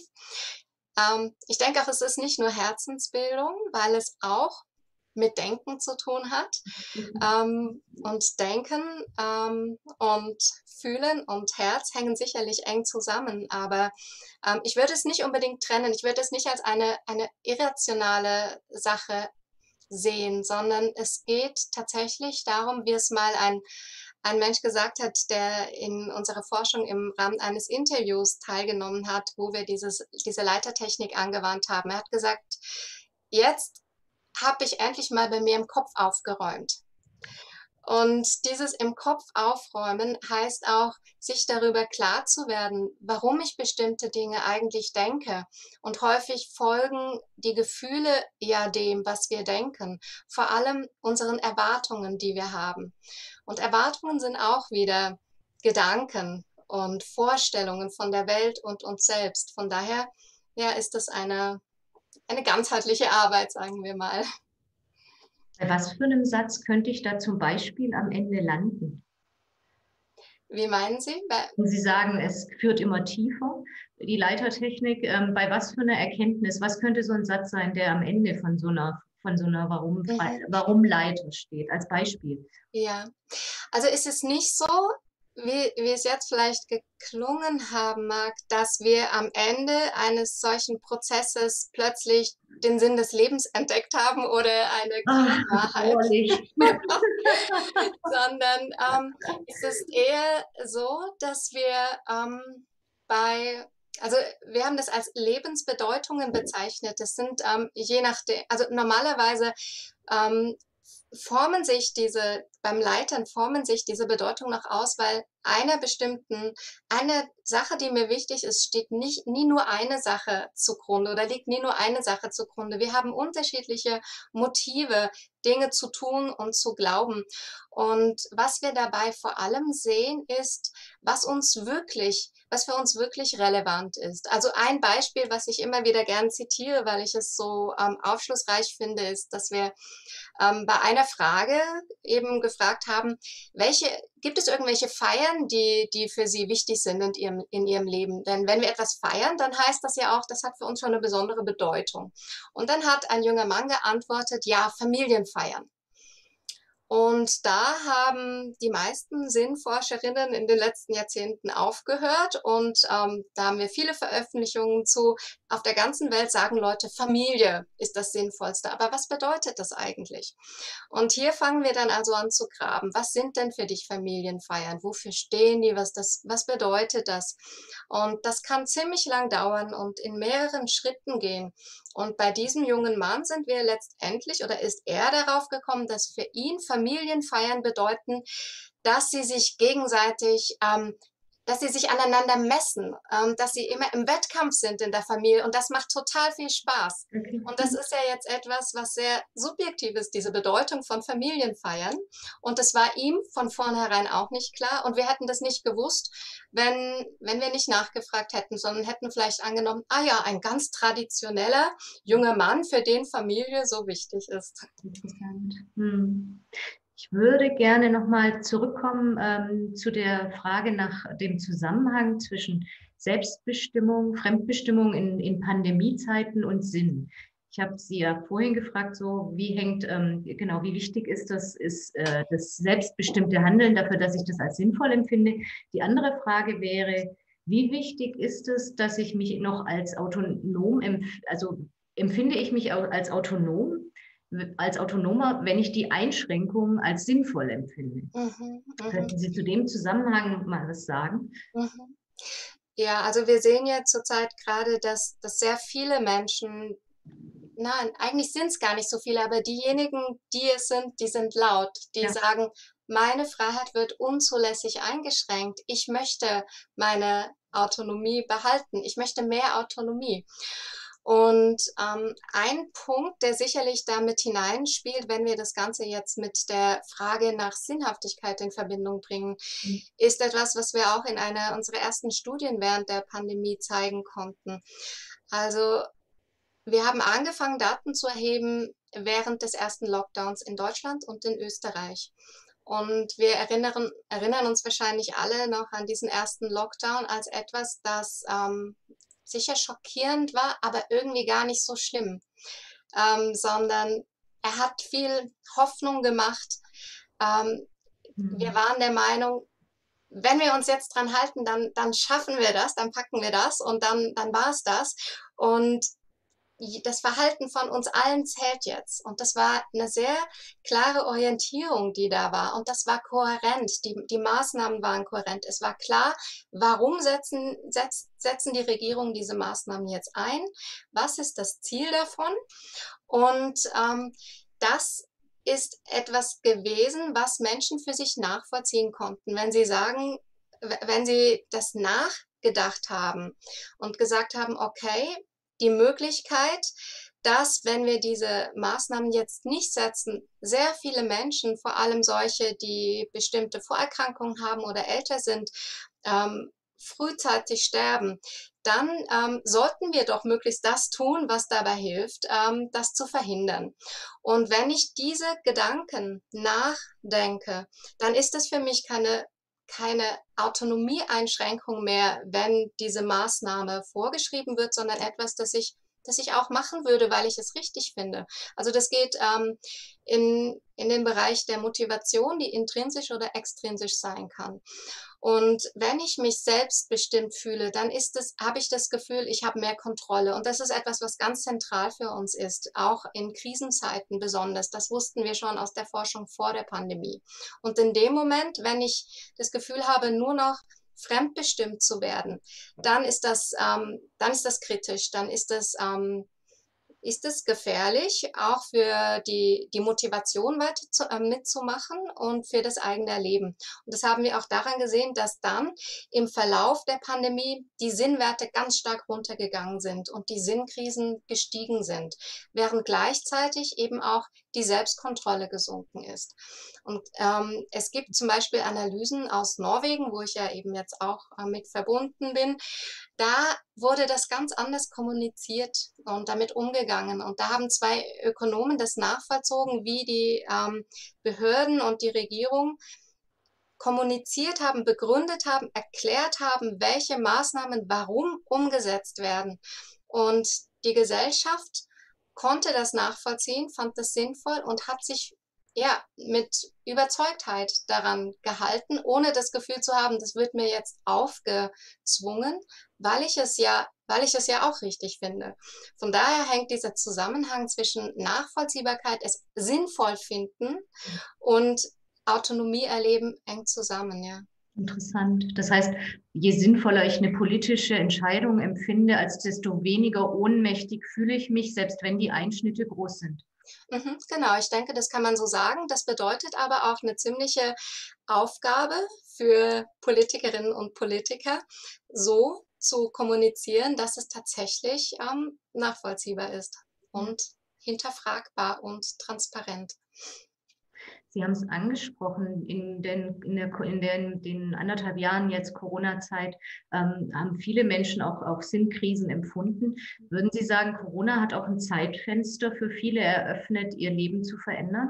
[SPEAKER 3] Ähm, ich denke auch, es ist nicht nur Herzensbildung, weil es auch mit Denken zu tun hat. Ähm, und Denken ähm, und Fühlen und Herz hängen sicherlich eng zusammen, aber ähm, ich würde es nicht unbedingt trennen. Ich würde es nicht als eine, eine irrationale Sache sehen, sondern es geht tatsächlich darum, wie es mal ein, ein Mensch gesagt hat, der in unserer Forschung im Rahmen eines Interviews teilgenommen hat, wo wir dieses, diese Leitertechnik angewandt haben. Er hat gesagt, jetzt habe ich endlich mal bei mir im Kopf aufgeräumt. Und dieses im Kopf aufräumen heißt auch, sich darüber klar zu werden, warum ich bestimmte Dinge eigentlich denke. Und häufig folgen die Gefühle ja dem, was wir denken, vor allem unseren Erwartungen, die wir haben. Und Erwartungen sind auch wieder Gedanken und Vorstellungen von der Welt und uns selbst. Von daher, ja, ist das eine, eine ganzheitliche Arbeit, sagen wir mal.
[SPEAKER 2] Bei was für einem Satz könnte ich da zum Beispiel am Ende landen?
[SPEAKER 3] Wie meinen Sie?
[SPEAKER 2] Und Sie sagen, es führt immer tiefer, die Leitertechnik. Ähm, bei was für einer Erkenntnis, was könnte so ein Satz sein, der am Ende von so einer, von so einer Warum,
[SPEAKER 3] Mhm.
[SPEAKER 2] Warum-Leiter steht, als Beispiel?
[SPEAKER 3] Ja, also ist es nicht so, wie, wie es jetzt vielleicht geklungen haben mag, dass wir am Ende eines solchen Prozesses plötzlich den Sinn des Lebens entdeckt haben oder eine
[SPEAKER 2] Ach,
[SPEAKER 3] Kernwahrheit, sondern ähm, es ist eher so, dass wir ähm, bei, also wir haben das als Lebensbedeutungen bezeichnet. Das sind ähm, je nachdem, also normalerweise ähm, formen sich diese, beim Leitern formen sich diese Bedeutung noch aus, weil einer bestimmten, eine Sache, die mir wichtig ist, steht nicht, nie nur eine Sache zugrunde oder liegt nie nur eine Sache zugrunde. Wir haben unterschiedliche Motive, Dinge zu tun und zu glauben. Und was wir dabei vor allem sehen, ist, was uns wirklich was für uns wirklich relevant ist. Also ein Beispiel, was ich immer wieder gern zitiere, weil ich es so ähm, aufschlussreich finde, ist, dass wir ähm, bei einer Frage eben gefragt haben, welche, gibt es irgendwelche Feiern, die, die für Sie wichtig sind in Ihrem, in Ihrem Leben? Denn wenn wir etwas feiern, dann heißt das ja auch, das hat für uns schon eine besondere Bedeutung. Und dann hat ein junger Mann geantwortet, ja, Familienfeiern. Und da haben die meisten Sinnforscherinnen in den letzten Jahrzehnten aufgehört und ähm, da haben wir viele Veröffentlichungen zu. Auf der ganzen Welt sagen Leute, Familie ist das Sinnvollste. Aber was bedeutet das eigentlich? Und hier fangen wir dann also an zu graben. Was sind denn für dich Familienfeiern? Wofür stehen die? Was, das, was bedeutet das? Und das kann ziemlich lang dauern und in mehreren Schritten gehen. Und bei diesem jungen Mann sind wir letztendlich oder ist er darauf gekommen, dass für ihn Familienfeiern bedeuten, dass sie sich gegenseitig, ähm, dass sie sich aneinander messen, ähm, dass sie immer im Wettkampf sind in der Familie und das macht total viel Spaß.
[SPEAKER 2] Okay.
[SPEAKER 3] Und das ist ja jetzt etwas, was sehr subjektiv ist, diese Bedeutung von Familienfeiern. Und das war ihm von vornherein auch nicht klar. Und wir hätten das nicht gewusst, wenn, wenn wir nicht nachgefragt hätten, sondern hätten vielleicht angenommen, ah ja, ein ganz traditioneller junger Mann, für den Familie so wichtig ist.
[SPEAKER 2] Interessant. Hm. Ich würde gerne nochmal zurückkommen ähm, zu der Frage nach dem Zusammenhang zwischen Selbstbestimmung, Fremdbestimmung in, in Pandemiezeiten und Sinn. Ich habe Sie ja vorhin gefragt, so wie hängt, ähm, genau, wie wichtig ist das, ist äh, das selbstbestimmte Handeln dafür, dass ich das als sinnvoll empfinde. Die andere Frage wäre, wie wichtig ist es, dass ich mich noch als autonom, empf also empfinde ich mich als autonom, als Autonomer, wenn ich die Einschränkungen als sinnvoll empfinde.
[SPEAKER 3] Mhm,
[SPEAKER 2] Könnten Sie zu dem Zusammenhang mal was sagen?
[SPEAKER 3] mhm. Ja, also wir sehen ja zurzeit gerade, dass, dass sehr viele Menschen, nein, eigentlich sind es gar nicht so viele, aber diejenigen, die es sind, die sind laut, die
[SPEAKER 2] Ja.
[SPEAKER 3] sagen, meine Freiheit wird unzulässig eingeschränkt. Ich möchte meine Autonomie behalten. Ich möchte mehr Autonomie. Und ähm, ein Punkt, der sicherlich damit hineinspielt, wenn wir das Ganze jetzt mit der Frage nach Sinnhaftigkeit in Verbindung bringen,
[SPEAKER 2] Mhm.
[SPEAKER 3] ist etwas, was wir auch in einer unserer ersten Studien während der Pandemie zeigen konnten. Also wir haben angefangen, Daten zu erheben während des ersten Lockdowns in Deutschland und in Österreich. Und wir erinnern, erinnern uns wahrscheinlich alle noch an diesen ersten Lockdown als etwas, das ähm, sicher schockierend war, aber irgendwie gar nicht so schlimm, ähm, sondern er hat viel Hoffnung gemacht. Ähm,
[SPEAKER 2] Mhm.
[SPEAKER 3] Wir waren der Meinung, wenn wir uns jetzt dran halten, dann, dann schaffen wir das, dann packen wir das und dann, dann war es das. Und das Verhalten von uns allen zählt jetzt. Und das war eine sehr klare Orientierung, die da war. Und das war kohärent. Die, die Maßnahmen waren kohärent. Es war klar, warum setzen, setz, setzen die Regierungen diese Maßnahmen jetzt ein? Was ist das Ziel davon? Und ähm, das ist etwas gewesen, was Menschen für sich nachvollziehen konnten, wenn sie sagen, wenn sie das nachgedacht haben und gesagt haben, okay, die Möglichkeit, dass, wenn wir diese Maßnahmen jetzt nicht setzen, sehr viele Menschen, vor allem solche, die bestimmte Vorerkrankungen haben oder älter sind, ähm, frühzeitig sterben, dann ähm, sollten wir doch möglichst das tun, was dabei hilft, ähm, das zu verhindern. Und wenn ich diese Gedanken nachdenke, dann ist es für mich keine keine Autonomieeinschränkung mehr, wenn diese Maßnahme vorgeschrieben wird, sondern etwas, das ich, das ich auch machen würde, weil ich es richtig finde. Also das geht ähm, in, in den Bereich der Motivation, die intrinsisch oder extrinsisch sein kann. Und wenn ich mich selbstbestimmt fühle, dann ist es, habe ich das Gefühl, ich habe mehr Kontrolle. Und das ist etwas, was ganz zentral für uns ist, auch in Krisenzeiten besonders. Das wussten wir schon aus der Forschung vor der Pandemie. Und in dem Moment, wenn ich das Gefühl habe, nur noch fremdbestimmt zu werden, dann ist das, ähm, dann ist das kritisch, dann ist das ähm, ist es gefährlich, auch für die, die Motivation weiter zu, äh, mitzumachen und für das eigene Leben. Und das haben wir auch daran gesehen, dass dann im Verlauf der Pandemie die Sinnwerte ganz stark runtergegangen sind und die Sinnkrisen gestiegen sind, während gleichzeitig eben auch die Selbstkontrolle gesunken ist. Und ähm, es gibt zum Beispiel Analysen aus Norwegen, wo ich ja eben jetzt auch äh, mit verbunden bin. Da wurde das ganz anders kommuniziert und damit umgegangen. Und da haben zwei Ökonomen das nachvollzogen, wie die ähm, Behörden und die Regierung kommuniziert haben, begründet haben, erklärt haben, welche Maßnahmen warum umgesetzt werden. Und die Gesellschaft konnte das nachvollziehen, fand das sinnvoll und hat sich ja mit Überzeugtheit daran gehalten, ohne das Gefühl zu haben, das wird mir jetzt aufgezwungen, weil ich es ja, weil ich es ja auch richtig finde. Von daher hängt dieser Zusammenhang zwischen Nachvollziehbarkeit, es sinnvoll finden und Autonomie erleben eng zusammen, ja.
[SPEAKER 2] Interessant. Das heißt, je sinnvoller ich eine politische Entscheidung empfinde, als desto weniger ohnmächtig fühle ich mich, selbst wenn die Einschnitte groß sind.
[SPEAKER 3] Mhm, genau, ich denke, das kann man so sagen. Das bedeutet aber auch eine ziemliche Aufgabe für Politikerinnen und Politiker, so zu kommunizieren, dass es tatsächlich ähm, nachvollziehbar ist und hinterfragbar und transparent.
[SPEAKER 2] Sie haben es angesprochen, in den, in der, in den, den anderthalb Jahren jetzt Corona-Zeit ähm, haben viele Menschen auch, auch Sinnkrisen empfunden. Würden Sie sagen, Corona hat auch ein Zeitfenster für viele eröffnet, ihr Leben zu verändern?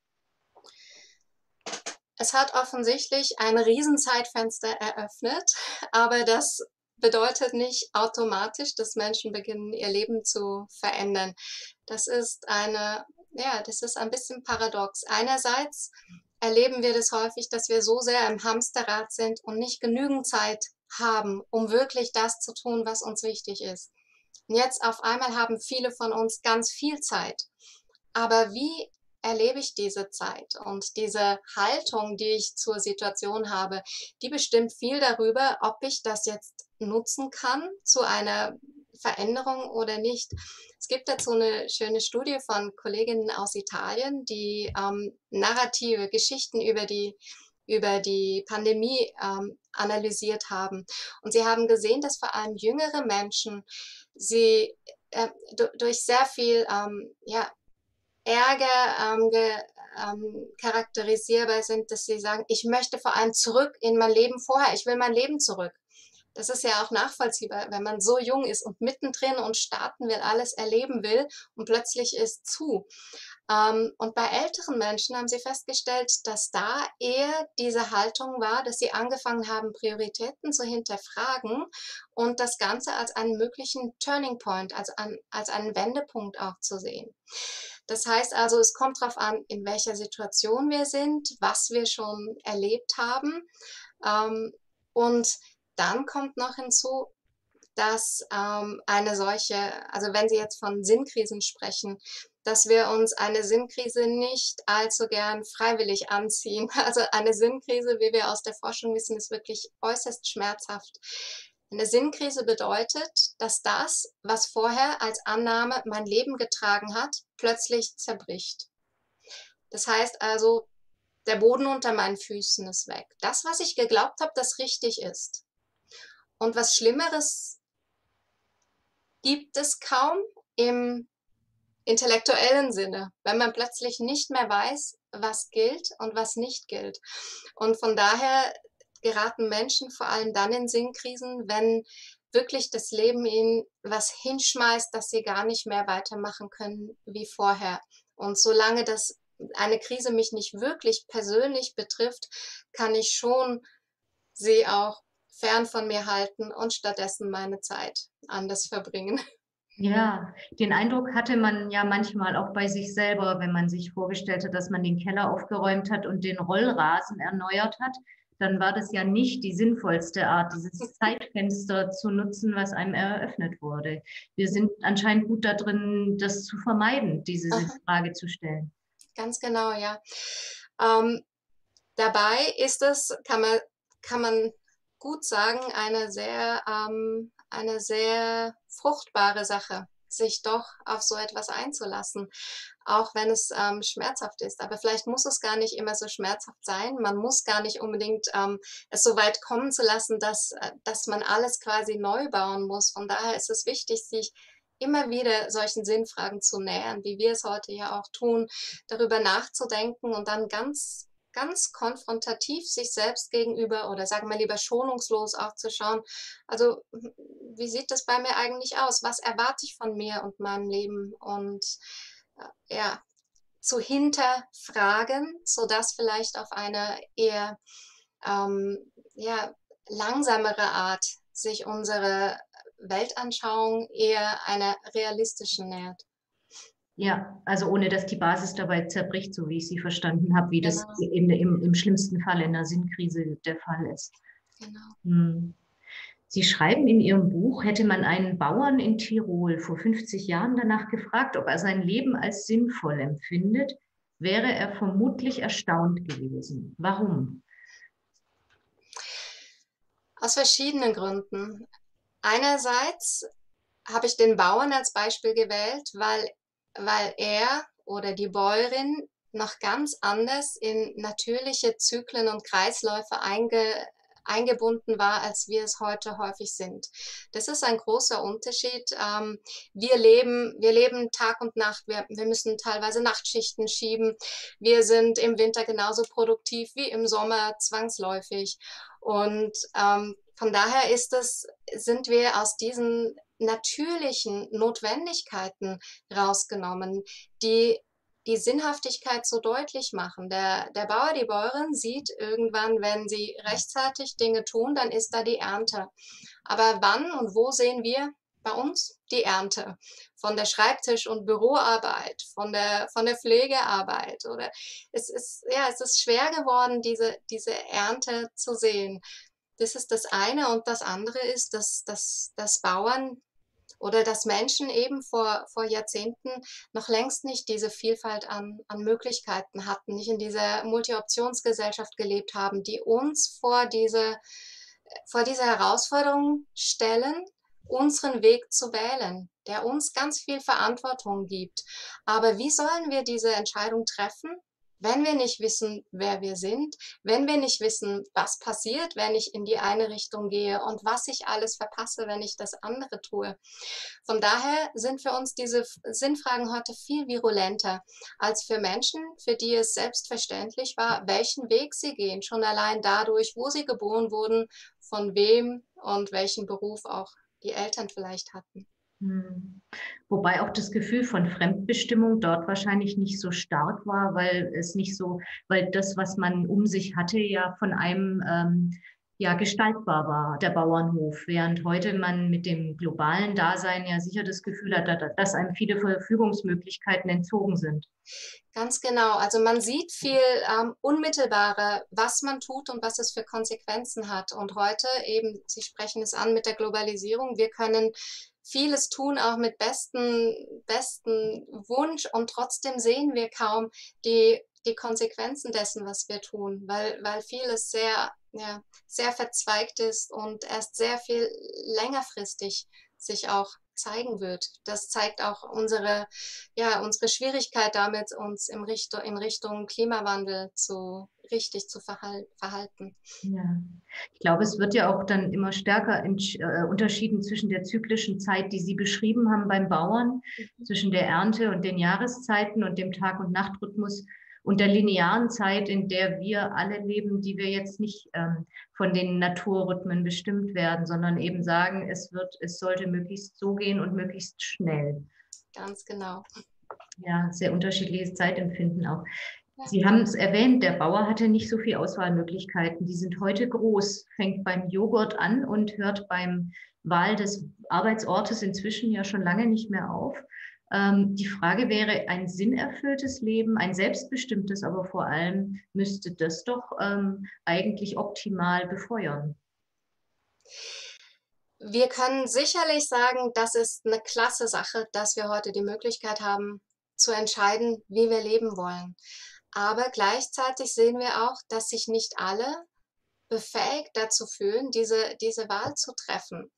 [SPEAKER 3] Es hat offensichtlich ein Riesenzeitfenster eröffnet, aber das bedeutet nicht automatisch, dass Menschen beginnen, ihr Leben zu verändern. Das ist eine, ja, das ist ein bisschen paradox. Einerseits erleben wir das häufig, dass wir so sehr im Hamsterrad sind und nicht genügend Zeit haben, um wirklich das zu tun, was uns wichtig ist. Und jetzt auf einmal haben viele von uns ganz viel Zeit. Aber wie erlebe ich diese Zeit? Und diese Haltung, die ich zur Situation habe, die bestimmt viel darüber, ob ich das jetzt nutzen kann zu einer Veränderung oder nicht. Es gibt dazu eine schöne Studie von Kolleginnen aus Italien, die ähm, narrative Geschichten über die über die Pandemie ähm, analysiert haben. Und sie haben gesehen, dass vor allem jüngere Menschen, sie äh, durch sehr viel ähm, ja, Ärger ähm, ge, ähm, charakterisierbar sind, dass sie sagen, ich möchte vor allem zurück in mein Leben vorher, ich will mein Leben zurück. Das ist ja auch nachvollziehbar, wenn man so jung ist und mittendrin und starten will, alles erleben will und plötzlich ist zu. Ähm, und bei älteren Menschen haben sie festgestellt, dass da eher diese Haltung war, dass sie angefangen haben, Prioritäten zu hinterfragen und das Ganze als einen möglichen Turning Point, also an, als einen Wendepunkt auch zu sehen. Das heißt also, es kommt darauf an, in welcher Situation wir sind, was wir schon erlebt haben. Ähm, und dann kommt noch hinzu, dass ähm, eine solche, also wenn Sie jetzt von Sinnkrisen sprechen, dass wir uns eine Sinnkrise nicht allzu gern freiwillig anziehen. Also eine Sinnkrise, wie wir aus der Forschung wissen, ist wirklich äußerst schmerzhaft. Eine Sinnkrise bedeutet, dass das, was vorher als Annahme mein Leben getragen hat, plötzlich zerbricht. Das heißt also, der Boden unter meinen Füßen ist weg. Das, was ich geglaubt habe, das richtig ist. Und was Schlimmeres gibt es kaum im intellektuellen Sinne, wenn man plötzlich nicht mehr weiß, was gilt und was nicht gilt. Und von daher geraten Menschen vor allem dann in Sinnkrisen, wenn wirklich das Leben ihnen was hinschmeißt, dass sie gar nicht mehr weitermachen können wie vorher. Und solange das eine Krise mich nicht wirklich persönlich betrifft, kann ich schon sie auch fern von mir halten und stattdessen meine Zeit anders verbringen.
[SPEAKER 2] Ja, den Eindruck hatte man ja manchmal auch bei sich selber, wenn man sich vorgestellt hat, dass man den Keller aufgeräumt hat und den Rollrasen erneuert hat, dann war das ja nicht die sinnvollste Art, dieses Zeitfenster zu nutzen, was einem eröffnet wurde. Wir sind anscheinend gut da drin, das zu vermeiden, diese
[SPEAKER 3] Aha.
[SPEAKER 2] Frage zu stellen.
[SPEAKER 3] Ganz genau, ja. Ähm, dabei ist es, kann man, kann man gut sagen, eine sehr, ähm, eine sehr fruchtbare Sache, sich doch auf so etwas einzulassen, auch wenn es ähm, schmerzhaft ist. Aber vielleicht muss es gar nicht immer so schmerzhaft sein. Man muss gar nicht unbedingt ähm, es so weit kommen zu lassen, dass, äh, dass man alles quasi neu bauen muss. Von daher ist es wichtig, sich immer wieder solchen Sinnfragen zu nähern, wie wir es heute ja auch tun, darüber nachzudenken und dann ganz ganz konfrontativ sich selbst gegenüber oder sagen wir lieber schonungslos auch zu schauen, also wie sieht das bei mir eigentlich aus? Was erwarte ich von mir und meinem Leben? Und äh, ja, zu hinterfragen, sodass vielleicht auf eine eher ähm, ja, langsamere Art sich unsere Weltanschauung eher einer realistischen nähert.
[SPEAKER 2] Ja, also ohne dass die Basis dabei zerbricht, so wie ich sie verstanden habe, wie das
[SPEAKER 3] Genau,
[SPEAKER 2] in, im, im schlimmsten Fall in der Sinnkrise der Fall ist.
[SPEAKER 3] genau.
[SPEAKER 2] Hm. Sie schreiben in Ihrem Buch, hätte man einen Bauern in Tirol vor fünfzig Jahren danach gefragt, ob er sein Leben als sinnvoll empfindet, wäre er vermutlich erstaunt gewesen. Warum?
[SPEAKER 3] Aus verschiedenen Gründen. Einerseits habe ich den Bauern als Beispiel gewählt, weil, weil er oder die Bäuerin noch ganz anders in natürliche Zyklen und Kreisläufe einge, eingebunden war, als wir es heute häufig sind. Das ist ein großer Unterschied. Ähm, wir leben, wir leben Tag und Nacht. Wir, wir müssen teilweise Nachtschichten schieben. Wir sind im Winter genauso produktiv wie im Sommer zwangsläufig. Und ähm, von daher ist es, sind wir aus diesen natürlichen Notwendigkeiten rausgenommen, die die Sinnhaftigkeit so deutlich machen. Der, der Bauer, die Bäuerin sieht irgendwann, wenn sie rechtzeitig Dinge tun, dann ist da die Ernte. Aber wann und wo sehen wir bei uns die Ernte? Von der Schreibtisch- und Büroarbeit, von der, von der Pflegearbeit. Oder es ist, ja, es ist schwer geworden, diese, diese Ernte zu sehen. Das ist das eine. Und das andere ist, dass, dass, dass Bauern oder dass Menschen eben vor, vor Jahrzehnten noch längst nicht diese Vielfalt an, an Möglichkeiten hatten, nicht in dieser Multi-Optionsgesellschaft gelebt haben, die uns vor diese, vor diese Herausforderung stellen, unseren Weg zu wählen, der uns ganz viel Verantwortung gibt. Aber wie sollen wir diese Entscheidung treffen, wenn wir nicht wissen, wer wir sind, wenn wir nicht wissen, was passiert, wenn ich in die eine Richtung gehe und was ich alles verpasse, wenn ich das andere tue. Von daher sind für uns diese Sinnfragen heute viel virulenter als für Menschen, für die es selbstverständlich war, welchen Weg sie gehen, schon allein dadurch, wo sie geboren wurden, von wem und welchen Beruf auch die Eltern vielleicht hatten.
[SPEAKER 2] Hm. Wobei auch das Gefühl von Fremdbestimmung dort wahrscheinlich nicht so stark war, weil es nicht so, weil das, was man um sich hatte, ja von einem ähm, ja gestaltbar war, der Bauernhof, während heute man mit dem globalen Dasein ja sicher das Gefühl hat, dass einem viele Verfügungsmöglichkeiten entzogen sind.
[SPEAKER 3] Ganz genau. Also man sieht viel ähm, unmittelbarer, was man tut und was es für Konsequenzen hat. Und heute eben, Sie sprechen es an mit der Globalisierung, wir können vieles tun, auch mit besten, besten Wunsch und trotzdem sehen wir kaum die, die Konsequenzen dessen, was wir tun, weil, weil vieles sehr, ja, sehr verzweigt ist und erst sehr viel längerfristig sich auch zeigen wird. Das zeigt auch unsere, ja, unsere Schwierigkeit damit, uns im Richtung, in Richtung Klimawandel zu, richtig zu verhal verhalten.
[SPEAKER 2] Ja, ich glaube, es wird ja auch dann immer stärker äh, unterschieden zwischen der zyklischen Zeit, die Sie beschrieben haben beim Bauern, mhm. zwischen der Ernte und den Jahreszeiten und dem Tag- und Nachtrhythmus und der linearen Zeit, in der wir alle leben, die wir jetzt nicht ähm, von den Naturrhythmen bestimmt werden, sondern eben sagen, es wird, es sollte möglichst so gehen und möglichst schnell.
[SPEAKER 3] Ganz genau.
[SPEAKER 2] Ja, sehr unterschiedliches Zeitempfinden auch. Sie haben es erwähnt, der Bauer hatte nicht so viele Auswahlmöglichkeiten. Die sind heute groß, fängt beim Joghurt an und hört beim Wahl des Arbeitsortes inzwischen ja schon lange nicht mehr auf. Ähm, die Frage wäre, ein sinnerfülltes Leben, ein selbstbestimmtes, aber vor allem müsste das doch ähm, eigentlich optimal befeuern.
[SPEAKER 3] Wir können sicherlich sagen, das ist eine klasse Sache, dass wir heute die Möglichkeit haben, zu entscheiden, wie wir leben wollen. Aber gleichzeitig sehen wir auch, dass sich nicht alle befähigt dazu fühlen, diese, diese Wahl zu treffen.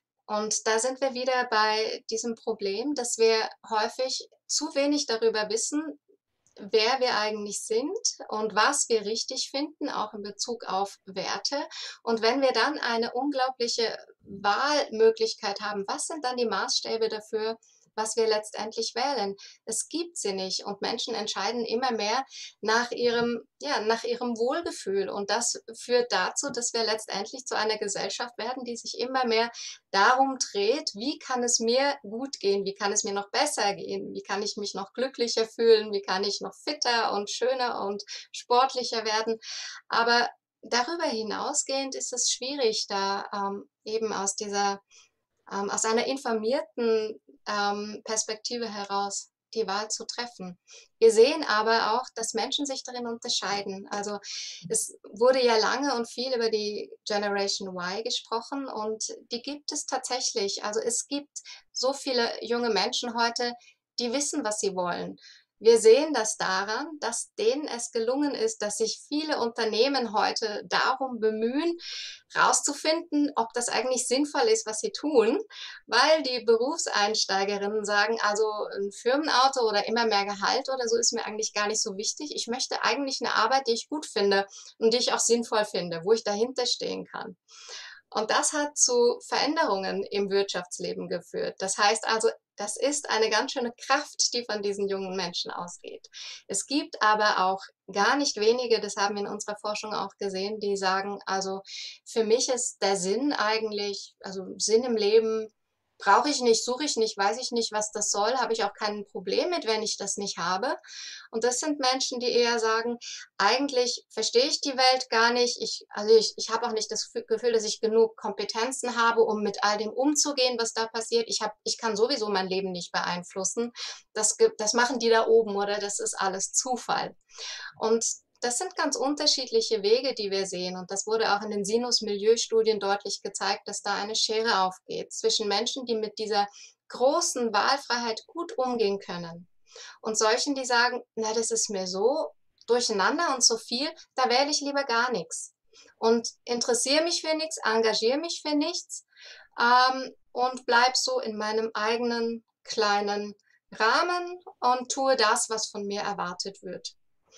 [SPEAKER 3] Und da sind wir wieder bei diesem Problem, dass wir häufig zu wenig darüber wissen, wer wir eigentlich sind und was wir richtig finden, auch in Bezug auf Werte. Und wenn wir dann eine unglaubliche Wahlmöglichkeit haben, was sind dann die Maßstäbe dafür, was wir letztendlich wählen? Es gibt sie nicht und Menschen entscheiden immer mehr nach ihrem, ja, nach ihrem Wohlgefühl und das führt dazu, dass wir letztendlich zu einer Gesellschaft werden, die sich immer mehr darum dreht, wie kann es mir gut gehen, wie kann es mir noch besser gehen, wie kann ich mich noch glücklicher fühlen, wie kann ich noch fitter und schöner und sportlicher werden, aber darüber hinausgehend ist es schwierig, da ähm, eben aus dieser ähm, aus einer informierten ähm, Perspektive heraus die Wahl zu treffen. Wir sehen aber auch, dass Menschen sich darin unterscheiden. Also es wurde ja lange und viel über die Generation Y gesprochen und die gibt es tatsächlich. Also es gibt so viele junge Menschen heute, die wissen, was sie wollen. Wir sehen das daran, dass denen es gelungen ist, dass sich viele Unternehmen heute darum bemühen, rauszufinden, ob das eigentlich sinnvoll ist, was sie tun, weil die Berufseinsteigerinnen sagen, also ein Firmenauto oder immer mehr Gehalt oder so ist mir eigentlich gar nicht so wichtig. Ich möchte eigentlich eine Arbeit, die ich gut finde und die ich auch sinnvoll finde, wo ich dahinter stehen kann. Und das hat zu Veränderungen im Wirtschaftsleben geführt. Das heißt also, das ist eine ganz schöne Kraft, die von diesen jungen Menschen ausgeht. Es gibt aber auch gar nicht wenige, das haben wir in unserer Forschung auch gesehen, die sagen, also für mich ist der Sinn eigentlich, also Sinn im Leben brauche ich nicht, suche ich nicht, weiß ich nicht, was das soll, habe ich auch kein Problem mit, wenn ich das nicht habe. Und das sind Menschen, die eher sagen, eigentlich verstehe ich die Welt gar nicht, ich, also ich, ich habe auch nicht das Gefühl, dass ich genug Kompetenzen habe, um mit all dem umzugehen, was da passiert. Ich, hab, ich kann sowieso mein Leben nicht beeinflussen. Das, das machen die da oben oder das ist alles Zufall. Und das sind ganz unterschiedliche Wege, die wir sehen. Und das wurde auch in den Sinus-Milieu-Studien deutlich gezeigt, dass da eine Schere aufgeht zwischen Menschen, die mit dieser großen Wahlfreiheit gut umgehen können und solchen, die sagen, na, das ist mir so durcheinander und so viel, da wähle ich lieber gar nichts. Und interessiere mich für nichts, engagiere mich für nichts ähm, und bleib so in meinem eigenen kleinen Rahmen und tue das, was von mir erwartet wird.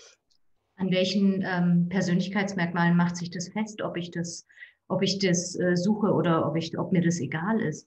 [SPEAKER 2] An welchen ähm, Persönlichkeitsmerkmalen macht sich das fest, ob ich das, ob ich das äh, suche oder ob, ich, ob mir das egal ist?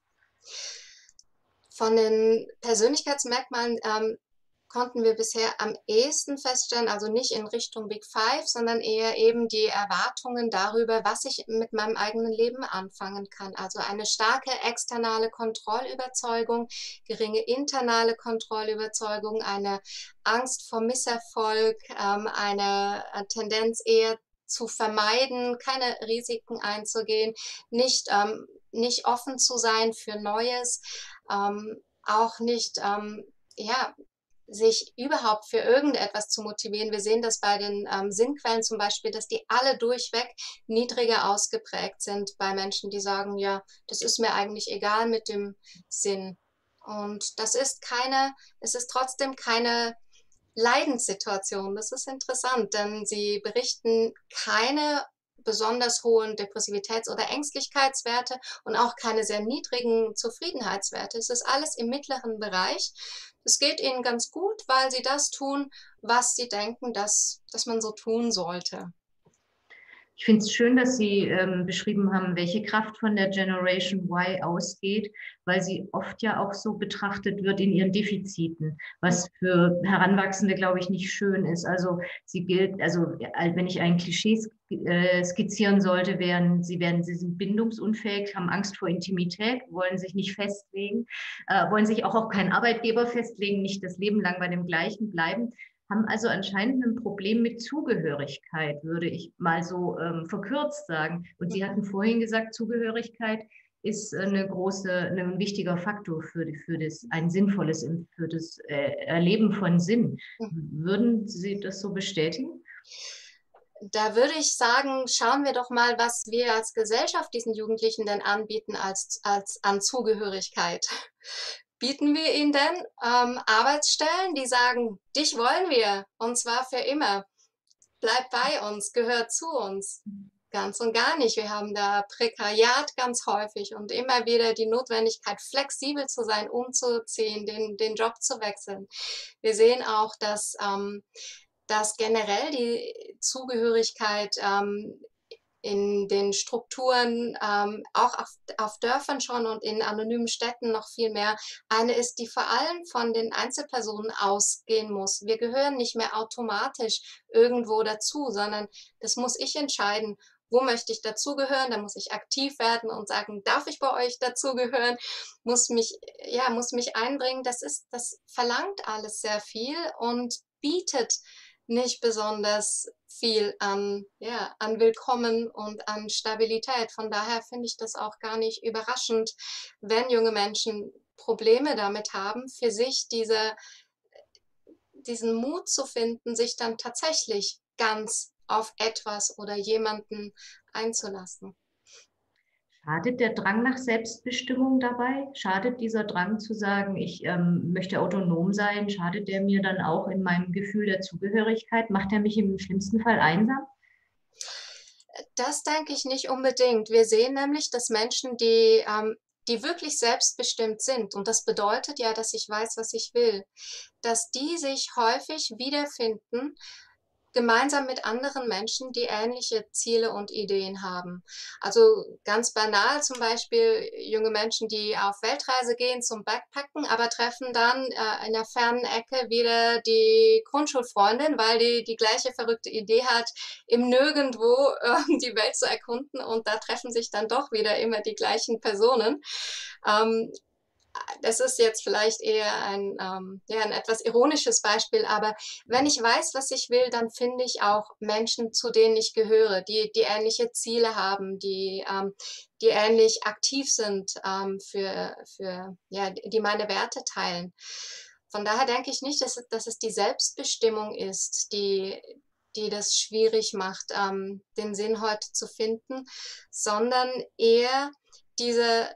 [SPEAKER 3] Von den Persönlichkeitsmerkmalen ähm, konnten wir bisher am ehesten feststellen, also nicht in Richtung Big Five, sondern eher eben die Erwartungen darüber, was ich mit meinem eigenen Leben anfangen kann. Also eine starke externe Kontrollüberzeugung, geringe internale Kontrollüberzeugung, eine Angst vor Misserfolg, ähm, eine Tendenz eher zu vermeiden, keine Risiken einzugehen, nicht, ähm, nicht offen zu sein für Neues, ähm, auch nicht, ähm, ja, sich überhaupt für irgendetwas zu motivieren. Wir sehen das bei den ähm, Sinnquellen zum Beispiel, dass die alle durchweg niedriger ausgeprägt sind bei Menschen, die sagen, ja, das ist mir eigentlich egal mit dem Sinn. Und das ist keine, es ist trotzdem keine Leidenssituationen. Das ist interessant, denn sie berichten keine besonders hohen Depressivitäts- oder Ängstlichkeitswerte und auch keine sehr niedrigen Zufriedenheitswerte. Es ist alles im mittleren Bereich. Es geht ihnen ganz gut, weil sie das tun, was sie denken, dass, dass man so tun sollte.
[SPEAKER 2] Ich finde es schön, dass Sie ähm, beschrieben haben, welche Kraft von der Generation Y ausgeht, weil sie oft ja auch so betrachtet wird in ihren Defiziten, was für Heranwachsende, glaube ich, nicht schön ist. Also sie gilt, also wenn ich ein Klischee äh, skizzieren sollte, wären sie, werden, sie sind bindungsunfähig, haben Angst vor Intimität, wollen sich nicht festlegen, äh, wollen sich auch auf keinen Arbeitgeber festlegen, nicht das Leben lang bei dem gleichen bleiben, haben also anscheinend ein Problem mit Zugehörigkeit, würde ich mal so ähm, verkürzt sagen. Und Sie hatten vorhin gesagt, Zugehörigkeit ist eine große, ein wichtiger Faktor für, für das, ein sinnvolles, für das äh, Erleben von Sinn. Würden Sie das so bestätigen?
[SPEAKER 3] Da würde ich sagen, schauen wir doch mal, was wir als Gesellschaft diesen Jugendlichen denn anbieten als, als an Zugehörigkeit. Bieten wir ihnen denn ähm, Arbeitsstellen, die sagen, dich wollen wir, und zwar für immer. Bleib bei uns, gehört zu uns. Ganz und gar nicht. Wir haben da Prekariat ganz häufig und immer wieder die Notwendigkeit, flexibel zu sein, umzuziehen, den, den Job zu wechseln. Wir sehen auch, dass, ähm, dass generell die Zugehörigkeit ähm, in den Strukturen, ähm, auch auf, auf Dörfern schon und in anonymen Städten noch viel mehr, eine ist, die vor allem von den Einzelpersonen ausgehen muss. Wir gehören nicht mehr automatisch irgendwo dazu, sondern das muss ich entscheiden. Wo möchte ich dazugehören? Da muss ich aktiv werden und sagen, darf ich bei euch dazugehören? Muss mich, ja, muss mich einbringen. Das ist, das verlangt alles sehr viel und bietet nicht besonders viel an, ja, an Willkommen und an Stabilität. Von daher finde ich das auch gar nicht überraschend, wenn junge Menschen Probleme damit haben, für sich diese, diesen Mut zu finden, sich dann tatsächlich ganz auf etwas oder jemanden einzulassen.
[SPEAKER 2] Schadet der Drang nach Selbstbestimmung dabei? Schadet dieser Drang zu sagen, ich ähm, möchte autonom sein? Schadet der mir dann auch in meinem Gefühl der Zugehörigkeit? Macht er mich im schlimmsten Fall einsam?
[SPEAKER 3] Das denke ich nicht unbedingt. Wir sehen nämlich, dass Menschen, die, ähm, die wirklich selbstbestimmt sind, und das bedeutet ja, dass ich weiß, was ich will, dass die sich häufig wiederfinden, gemeinsam mit anderen Menschen, die ähnliche Ziele und Ideen haben. Also ganz banal zum Beispiel junge Menschen, die auf Weltreise gehen zum Backpacken, aber treffen dann äh, in der fernen Ecke wieder die Grundschulfreundin, weil die die gleiche verrückte Idee hat, im Nirgendwo äh, die Welt zu erkunden, und da treffen sich dann doch wieder immer die gleichen Personen. Ähm, Das ist jetzt vielleicht eher ein, ähm, ja, ein etwas ironisches Beispiel, aber wenn ich weiß, was ich will, dann finde ich auch Menschen, zu denen ich gehöre, die, die ähnliche Ziele haben, die, ähm, die ähnlich aktiv sind, ähm, für, für, ja, die meine Werte teilen. Von daher denke ich nicht, dass, dass es die Selbstbestimmung ist, die, die das schwierig macht, ähm, den Sinn heute zu finden, sondern eher diese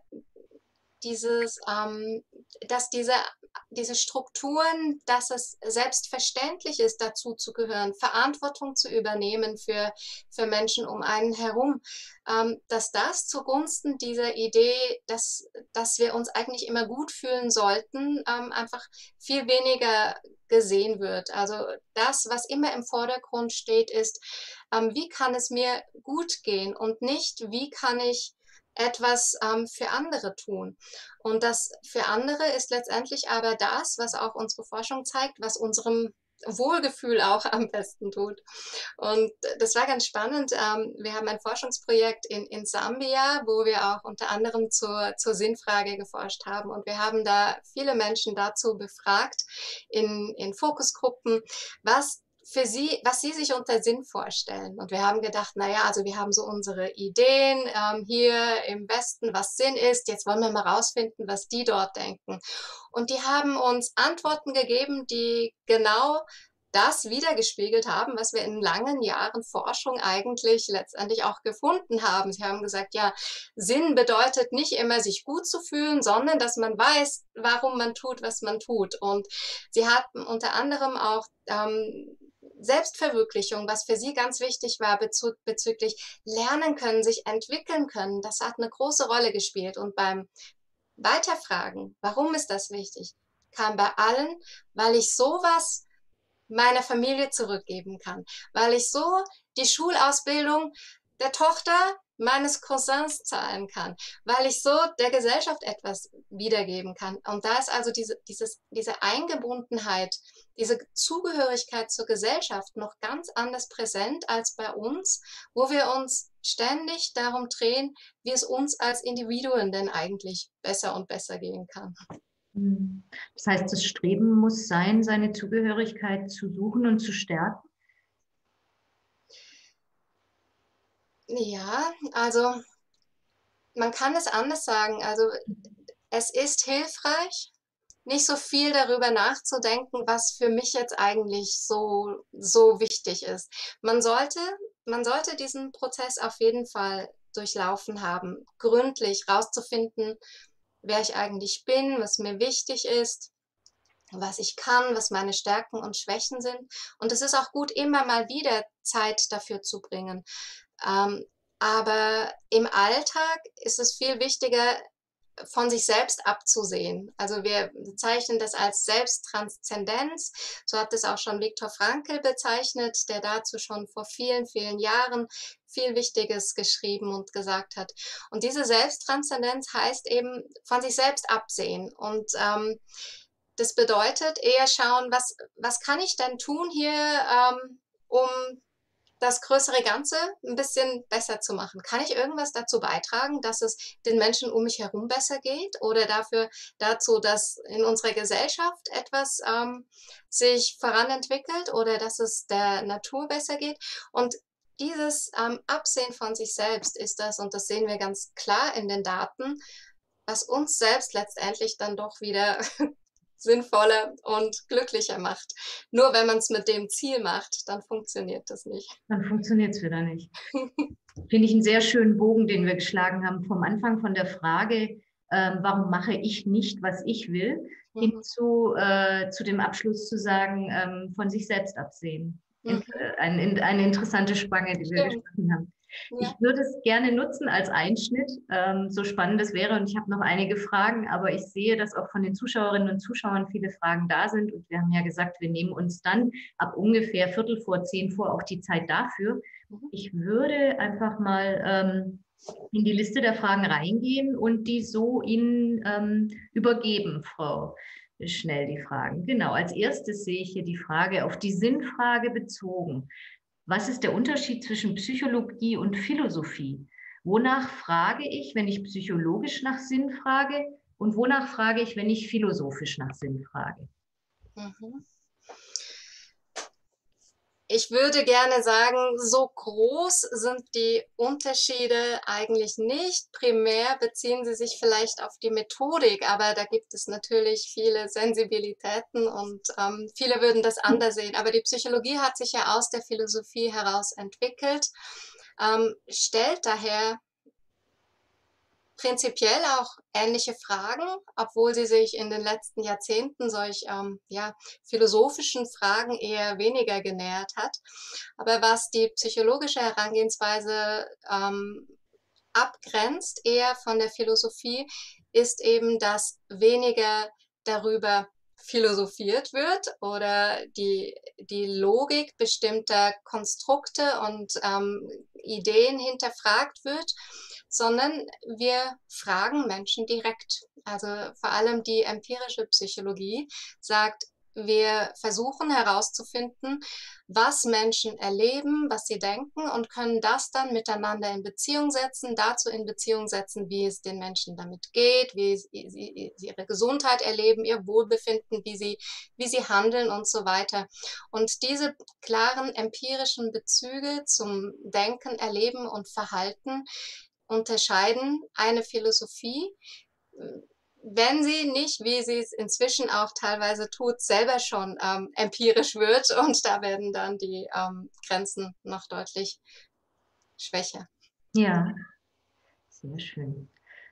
[SPEAKER 3] dieses, ähm, dass diese, diese Strukturen, dass es selbstverständlich ist, dazu zu gehören, Verantwortung zu übernehmen für, für Menschen um einen herum, ähm, dass das zugunsten dieser Idee, dass, dass wir uns eigentlich immer gut fühlen sollten, ähm, einfach viel weniger gesehen wird. Also das, was immer im Vordergrund steht, ist, ähm, wie kann es mir gut gehen und nicht, wie kann ich etwas ähm, für andere tun. Und das für andere ist letztendlich aber das, was auch unsere Forschung zeigt, was unserem Wohlgefühl auch am besten tut. Und das war ganz spannend. Ähm, wir haben ein Forschungsprojekt in, in Sambia, wo wir auch unter anderem zur, zur Sinnfrage geforscht haben. Und wir haben da viele Menschen dazu befragt in, in Fokusgruppen, was für sie, was sie sich unter Sinn vorstellen. Und wir haben gedacht, naja, also wir haben so unsere Ideen ähm, hier im Westen, was Sinn ist. Jetzt wollen wir mal rausfinden, was die dort denken. Und die haben uns Antworten gegeben, die genau das wiedergespiegelt haben, was wir in langen Jahren Forschung eigentlich letztendlich auch gefunden haben. Sie haben gesagt, ja, Sinn bedeutet nicht immer, sich gut zu fühlen, sondern dass man weiß, warum man tut, was man tut. Und sie hatten unter anderem auch ähm, Selbstverwirklichung, was für sie ganz wichtig war bezü bezüglich lernen können, sich entwickeln können. Das hat eine große Rolle gespielt. Und beim Weiterfragen, warum ist das wichtig, kam bei allen, weil ich sowas meiner Familie zurückgeben kann, weil ich so die Schulausbildung der Tochter meines Cousins zahlen kann, weil ich so der Gesellschaft etwas wiedergeben kann. Und da ist also diese, dieses, diese Eingebundenheit, diese Zugehörigkeit zur Gesellschaft noch ganz anders präsent als bei uns, wo wir uns ständig darum drehen, wie es uns als Individuen denn eigentlich besser und besser gehen kann.
[SPEAKER 2] Das heißt, das Streben muss sein, seine Zugehörigkeit zu suchen und zu stärken?
[SPEAKER 3] Ja, also man kann es anders sagen. Also es ist hilfreich, nicht so viel darüber nachzudenken, was für mich jetzt eigentlich so, so wichtig ist. Man sollte, man sollte diesen Prozess auf jeden Fall durchlaufen haben, gründlich rauszufinden, wer ich eigentlich bin, was mir wichtig ist, was ich kann, was meine Stärken und Schwächen sind. Und es ist auch gut, immer mal wieder Zeit dafür zu bringen. Ähm, aber im Alltag ist es viel wichtiger, von sich selbst abzusehen. Also wir bezeichnen das als Selbsttranszendenz. So hat es auch schon Viktor Frankl bezeichnet, der dazu schon vor vielen, vielen Jahren viel Wichtiges geschrieben und gesagt hat. Und diese Selbsttranszendenz heißt eben von sich selbst absehen. Und ähm, das bedeutet eher schauen, was, was kann ich denn tun hier, ähm, um das größere Ganze ein bisschen besser zu machen. Kann ich irgendwas dazu beitragen, dass es den Menschen um mich herum besser geht oder dafür dazu, dass in unserer Gesellschaft etwas ähm, sich voranentwickelt oder dass es der Natur besser geht? Und dieses ähm, Absehen von sich selbst ist das, und das sehen wir ganz klar in den Daten, was uns selbst letztendlich dann doch wieder sinnvoller und glücklicher macht. Nur wenn man es mit dem Ziel macht, dann funktioniert das nicht.
[SPEAKER 2] Dann funktioniert es wieder nicht. Finde ich einen sehr schönen Bogen, den wir geschlagen haben, vom Anfang von der Frage, ähm, warum mache ich nicht, was ich will, mhm. hin zu, äh, zu dem Abschluss zu sagen, ähm, von sich selbst absehen. Mhm. Eine, eine interessante Spange, die wir Stimmt. gesprochen haben. Ja. Ich würde es gerne nutzen als Einschnitt, ähm, so spannend es wäre. Und ich habe noch einige Fragen, aber ich sehe, dass auch von den Zuschauerinnen und Zuschauern viele Fragen da sind. Und wir haben ja gesagt, wir nehmen uns dann ab ungefähr Viertel vor zehn vor auch die Zeit dafür. Mhm. Ich würde einfach mal ähm, in die Liste der Fragen reingehen und die so Ihnen ähm, übergeben, Frau Schnell, die Fragen. Genau, als erstes sehe ich hier die Frage auf die Sinnfrage bezogen. Was ist der Unterschied zwischen Psychologie und Philosophie? Wonach frage ich, wenn ich psychologisch nach Sinn frage? Und wonach frage ich, wenn ich philosophisch nach Sinn frage?
[SPEAKER 3] Mhm. Ich würde gerne sagen, so groß sind die Unterschiede eigentlich nicht. Primär beziehen sie sich vielleicht auf die Methodik, aber da gibt es natürlich viele Sensibilitäten und ähm, viele würden das anders sehen. Aber die Psychologie hat sich ja aus der Philosophie heraus entwickelt, ähm, stellt daher prinzipiell auch ähnliche Fragen, obwohl sie sich in den letzten Jahrzehnten solch ähm, ja, philosophischen Fragen eher weniger genähert hat. Aber was die psychologische Herangehensweise ähm, abgrenzt eher von der Philosophie, ist eben, dass weniger darüber philosophiert wird oder die, die Logik bestimmter Konstrukte und ähm, Ideen hinterfragt wird, sondern wir fragen Menschen direkt. Also vor allem die empirische Psychologie sagt, wir versuchen herauszufinden, was Menschen erleben, was sie denken und können das dann miteinander in Beziehung setzen, dazu in Beziehung setzen, wie es den Menschen damit geht, wie sie, sie ihre Gesundheit erleben, ihr Wohlbefinden, wie sie, wie sie handeln und so weiter. Und diese klaren empirischen Bezüge zum Denken, Erleben und Verhalten unterscheiden eine Philosophie, wenn sie nicht, wie sie es inzwischen auch teilweise tut, selber schon ähm, empirisch wird und da werden dann die ähm, Grenzen noch deutlich schwächer.
[SPEAKER 2] Ja, sehr schön.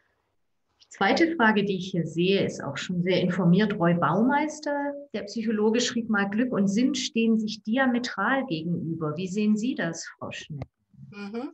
[SPEAKER 2] Die zweite Frage, die ich hier sehe, ist auch schon sehr informiert. Roy Baumeister, der Psychologe, schrieb mal, Glück und Sinn stehen sich diametral gegenüber. Wie sehen Sie das, Frau Schneck?
[SPEAKER 3] Mhm.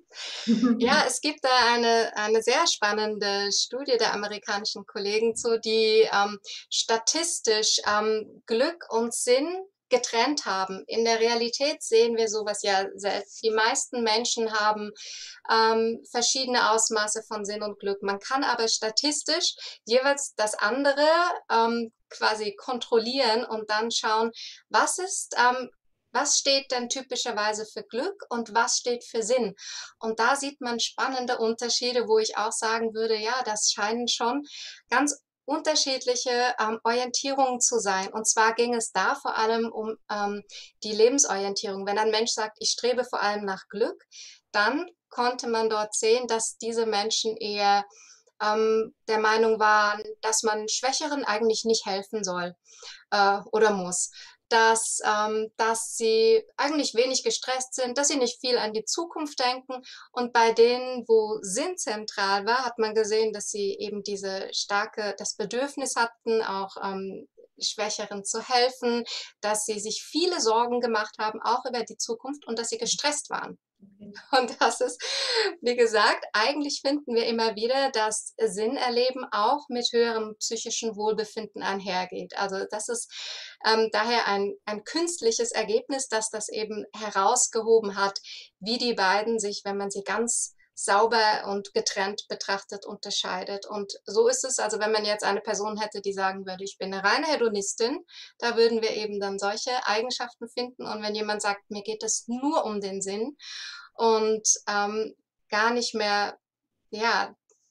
[SPEAKER 3] Ja, es gibt da eine, eine sehr spannende Studie der amerikanischen Kollegen zu, die ähm, statistisch ähm, Glück und Sinn getrennt haben. In der Realität sehen wir sowas ja selbst. Die meisten Menschen haben ähm, verschiedene Ausmaße von Sinn und Glück. Man kann aber statistisch jeweils das andere ähm, quasi kontrollieren und dann schauen, was ist ähm, was steht denn typischerweise für Glück und was steht für Sinn? Und da sieht man spannende Unterschiede, wo ich auch sagen würde, ja, das scheinen schon ganz unterschiedliche ähm, Orientierungen zu sein. Und zwar ging es da vor allem um ähm, die Lebensorientierung. Wenn ein Mensch sagt, ich strebe vor allem nach Glück, dann konnte man dort sehen, dass diese Menschen eher ähm, der Meinung waren, dass man Schwächeren eigentlich nicht helfen soll äh, oder muss. Dass, ähm, dass sie eigentlich wenig gestresst sind, dass sie nicht viel an die Zukunft denken. Und bei denen, wo Sinn zentral war, hat man gesehen, dass sie eben diese starke, das Bedürfnis hatten, auch ähm, Schwächeren zu helfen, dass sie sich viele Sorgen gemacht haben, auch über die Zukunft und dass sie gestresst waren. Und das ist, wie gesagt, eigentlich finden wir immer wieder, dass Sinnerleben auch mit höherem psychischen Wohlbefinden einhergeht. Also das ist ähm, daher ein, ein künstliches Ergebnis, dass das eben herausgehoben hat, wie die beiden sich, wenn man sie ganz sauber und getrennt betrachtet, unterscheidet. Und so ist es, also wenn man jetzt eine Person hätte, die sagen würde, ich bin eine reine Hedonistin, da würden wir eben dann solche Eigenschaften finden. Und wenn jemand sagt, mir geht es nur um den Sinn, und ähm, gar nicht mehr, ja,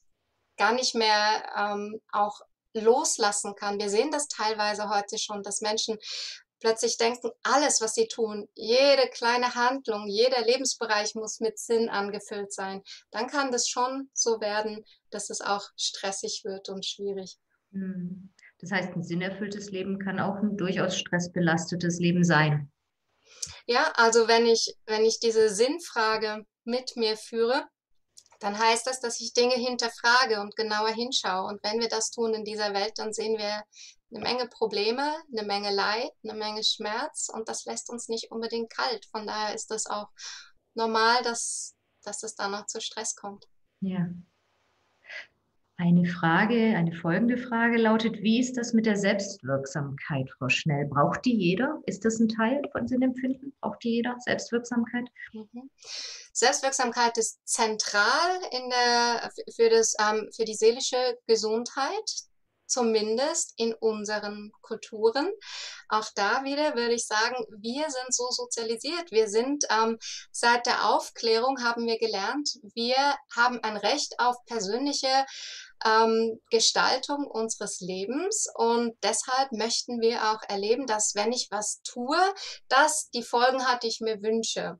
[SPEAKER 3] gar nicht mehr ähm, auch loslassen kann. Wir sehen das teilweise heute schon, dass Menschen plötzlich denken, alles, was sie tun, jede kleine Handlung, jeder Lebensbereich muss mit Sinn angefüllt sein. Dann kann das schon so werden, dass es auch stressig wird und schwierig.
[SPEAKER 2] Das heißt, ein sinnerfülltes Leben kann auch ein durchaus stressbelastetes Leben sein.
[SPEAKER 3] Ja, also wenn ich, wenn ich diese Sinnfrage mit mir führe, dann heißt das, dass ich Dinge hinterfrage und genauer hinschaue. Und wenn wir das tun in dieser Welt, dann sehen wir eine Menge Probleme, eine Menge Leid, eine Menge Schmerz und das lässt uns nicht unbedingt kalt. Von daher ist es auch normal, dass, dass es da noch zu Stress kommt.
[SPEAKER 2] Ja. Eine Frage, eine folgende Frage lautet, wie ist das mit der Selbstwirksamkeit, Frau Schnell? Braucht die jeder? Ist das ein Teil von Sinnempfinden? Braucht die jeder Selbstwirksamkeit?
[SPEAKER 3] Mhm. Selbstwirksamkeit ist zentral in der, für, das, ähm, für die seelische Gesundheit, zumindest in unseren Kulturen. Auch da wieder würde ich sagen, wir sind so sozialisiert. Wir sind ähm, seit der Aufklärung haben wir gelernt, wir haben ein Recht auf persönliche ähm, Gestaltung unseres Lebens und deshalb möchten wir auch erleben, dass wenn ich was tue, das die Folgen hat, die ich mir wünsche.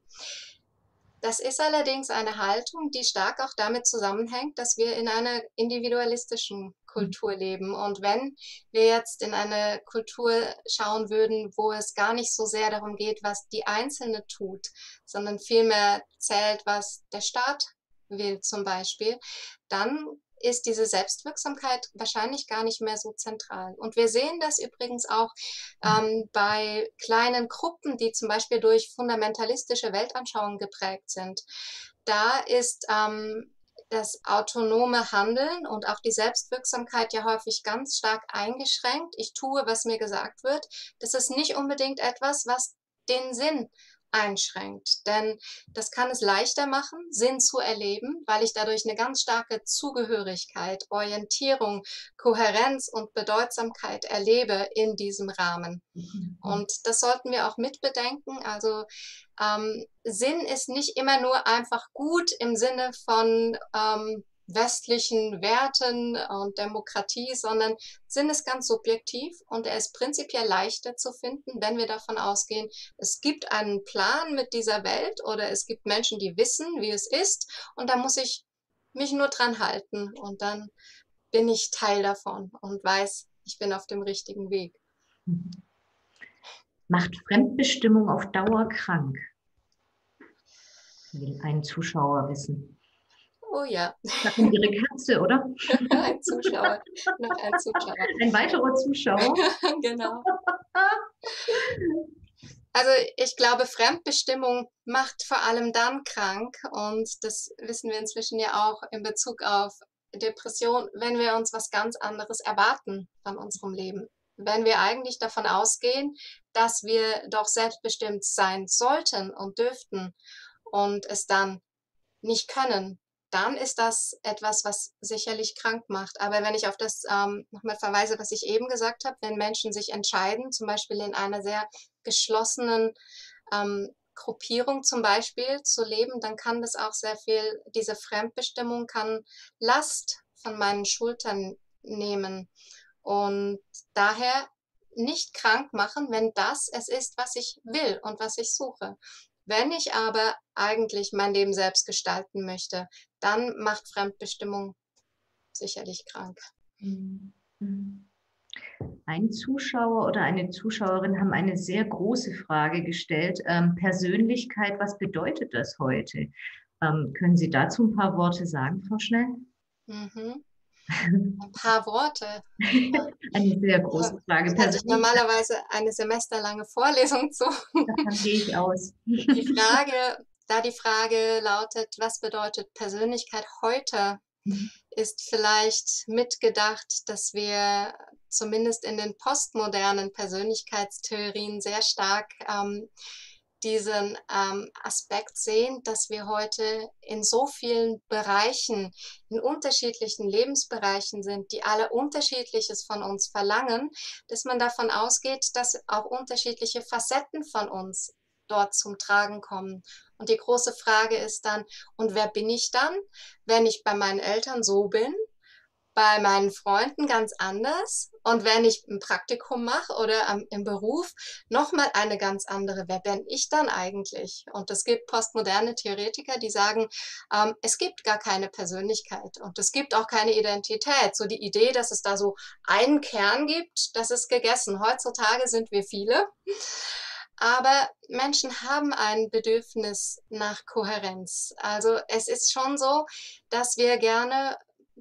[SPEAKER 3] Das ist allerdings eine Haltung, die stark auch damit zusammenhängt, dass wir in einer individualistischen Kultur leben. Und wenn wir jetzt in eine Kultur schauen würden, wo es gar nicht so sehr darum geht, was die Einzelne tut, sondern vielmehr zählt, was der Staat will zum Beispiel, dann ist diese Selbstwirksamkeit wahrscheinlich gar nicht mehr so zentral. Und wir sehen das übrigens auch ähm, bei kleinen Gruppen, die zum Beispiel durch fundamentalistische Weltanschauungen geprägt sind. Da ist ähm, das autonome Handeln und auch die Selbstwirksamkeit ja häufig ganz stark eingeschränkt. Ich tue, was mir gesagt wird. Das ist nicht unbedingt etwas, was den Sinn einschränkt. Denn das kann es leichter machen, Sinn zu erleben, weil ich dadurch eine ganz starke Zugehörigkeit, Orientierung, Kohärenz und Bedeutsamkeit erlebe in diesem Rahmen. Und das sollten wir auch mitbedenken. Also ähm, Sinn ist nicht immer nur einfach gut im Sinne von ähm, westlichen Werten und Demokratie, sondern Sinn ist ganz subjektiv und er ist prinzipiell leichter zu finden, wenn wir davon ausgehen, es gibt einen Plan mit dieser Welt oder es gibt Menschen, die wissen, wie es ist und da muss ich mich nur dran halten und dann bin ich Teil davon und weiß, ich bin auf dem richtigen Weg.
[SPEAKER 2] Macht Fremdbestimmung auf Dauer krank? Will ein Zuschauer wissen.
[SPEAKER 3] Oh ja.
[SPEAKER 2] Das ist Ihre Katze, oder?
[SPEAKER 3] Ein Zuschauer. Noch ein Zuschauer.
[SPEAKER 2] Ein weiterer Zuschauer.
[SPEAKER 3] Genau. Also ich glaube, Fremdbestimmung macht vor allem dann krank, und das wissen wir inzwischen ja auch in Bezug auf Depression, wenn wir uns was ganz anderes erwarten von unserem Leben. Wenn wir eigentlich davon ausgehen, dass wir doch selbstbestimmt sein sollten und dürften und es dann nicht können, dann ist das etwas, was sicherlich krank macht. Aber wenn ich auf das ähm, nochmal verweise, was ich eben gesagt habe, wenn Menschen sich entscheiden, zum Beispiel in einer sehr geschlossenen ähm, Gruppierung zum Beispiel zu leben, dann kann das auch sehr viel, diese Fremdbestimmung kann Last von meinen Schultern nehmen und daher nicht krank machen, wenn das es ist, was ich will und was ich suche. Wenn ich aber eigentlich mein Leben selbst gestalten möchte, dann macht Fremdbestimmung sicherlich krank.
[SPEAKER 2] Ein Zuschauer oder eine Zuschauerin haben eine sehr große Frage gestellt. Ähm, Persönlichkeit, was bedeutet das heute? Ähm, können Sie dazu ein paar Worte sagen, Frau Schnell?
[SPEAKER 3] Mhm. Ein paar Worte.
[SPEAKER 2] Eine sehr große Frage.
[SPEAKER 3] Da hätte ich normalerweise eine semesterlange Vorlesung zu.
[SPEAKER 2] Davon gehe ich aus.
[SPEAKER 3] Die Frage, da die Frage lautet, was bedeutet Persönlichkeit heute, ist vielleicht mitgedacht, dass wir zumindest in den postmodernen Persönlichkeitstheorien sehr stark ähm, diesen ähm, Aspekt sehen, dass wir heute in so vielen Bereichen, in unterschiedlichen Lebensbereichen sind, die alle Unterschiedliches von uns verlangen, dass man davon ausgeht, dass auch unterschiedliche Facetten von uns dort zum Tragen kommen. Und die große Frage ist dann, und wer bin ich dann, wenn ich bei meinen Eltern so bin, bei meinen Freunden ganz anders, und wenn ich ein Praktikum mache oder am, im Beruf nochmal eine ganz andere, wer bin ich dann eigentlich? Und es gibt postmoderne Theoretiker, die sagen, ähm, es gibt gar keine Persönlichkeit und es gibt auch keine Identität. So die Idee, dass es da so einen Kern gibt, das ist gegessen. Heutzutage sind wir viele. Aber Menschen haben ein Bedürfnis nach Kohärenz. Also es ist schon so, dass wir gerne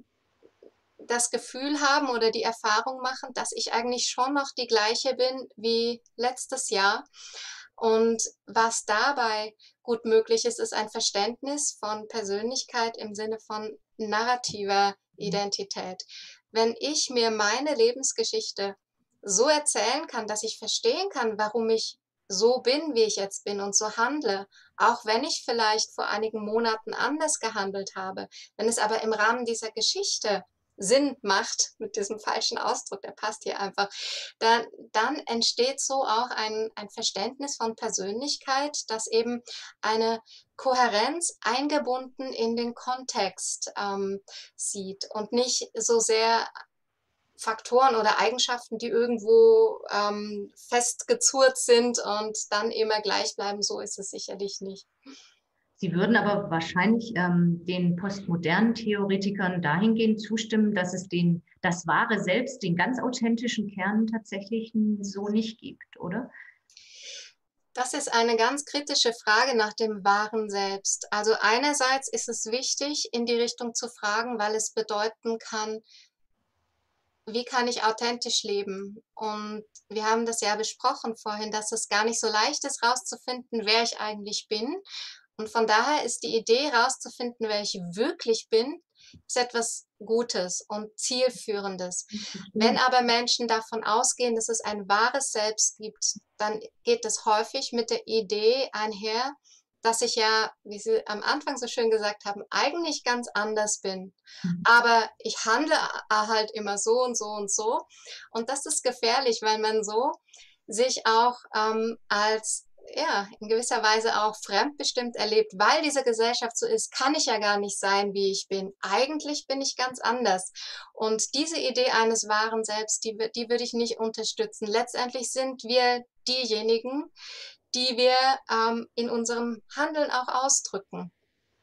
[SPEAKER 3] das Gefühl haben oder die Erfahrung machen, dass ich eigentlich schon noch die gleiche bin wie letztes Jahr. Und was dabei gut möglich ist, ist ein Verständnis von Persönlichkeit im Sinne von narrativer Identität. Wenn ich mir meine Lebensgeschichte so erzählen kann, dass ich verstehen kann, warum ich so bin, wie ich jetzt bin und so handle, auch wenn ich vielleicht vor einigen Monaten anders gehandelt habe, wenn es aber im Rahmen dieser Geschichte Sinn macht, mit diesem falschen Ausdruck, der passt hier einfach, dann, dann entsteht so auch ein, ein Verständnis von Persönlichkeit, das eben eine Kohärenz eingebunden in den Kontext ähm, sieht und nicht so sehr Faktoren oder Eigenschaften, die irgendwo ähm, festgezurrt sind und dann immer gleich bleiben. So ist es sicherlich nicht.
[SPEAKER 2] Sie würden aber wahrscheinlich ähm, den postmodernen Theoretikern dahingehend zustimmen, dass es den, das wahre Selbst, den ganz authentischen Kern tatsächlich so nicht gibt, oder?
[SPEAKER 3] Das ist eine ganz kritische Frage nach dem wahren Selbst. Also einerseits ist es wichtig, in die Richtung zu fragen, weil es bedeuten kann, wie kann ich authentisch leben? Und wir haben das ja besprochen vorhin, dass es gar nicht so leicht ist, rauszufinden, wer ich eigentlich bin. Und von daher ist die Idee, rauszufinden, wer ich wirklich bin, ist etwas Gutes und Zielführendes. Wenn aber Menschen davon ausgehen, dass es ein wahres Selbst gibt, dann geht es häufig mit der Idee einher, dass ich ja, wie Sie am Anfang so schön gesagt haben, eigentlich ganz anders bin. Aber ich handle halt immer so und so und so. Und das ist gefährlich, weil man so sich auch ähm, als ja, in gewisser Weise auch fremdbestimmt erlebt, weil diese Gesellschaft so ist, kann ich ja gar nicht sein, wie ich bin. Eigentlich bin ich ganz anders. Und diese Idee eines wahren Selbst, die, die würde ich nicht unterstützen. Letztendlich sind wir diejenigen, die wir ähm, in unserem Handeln auch ausdrücken.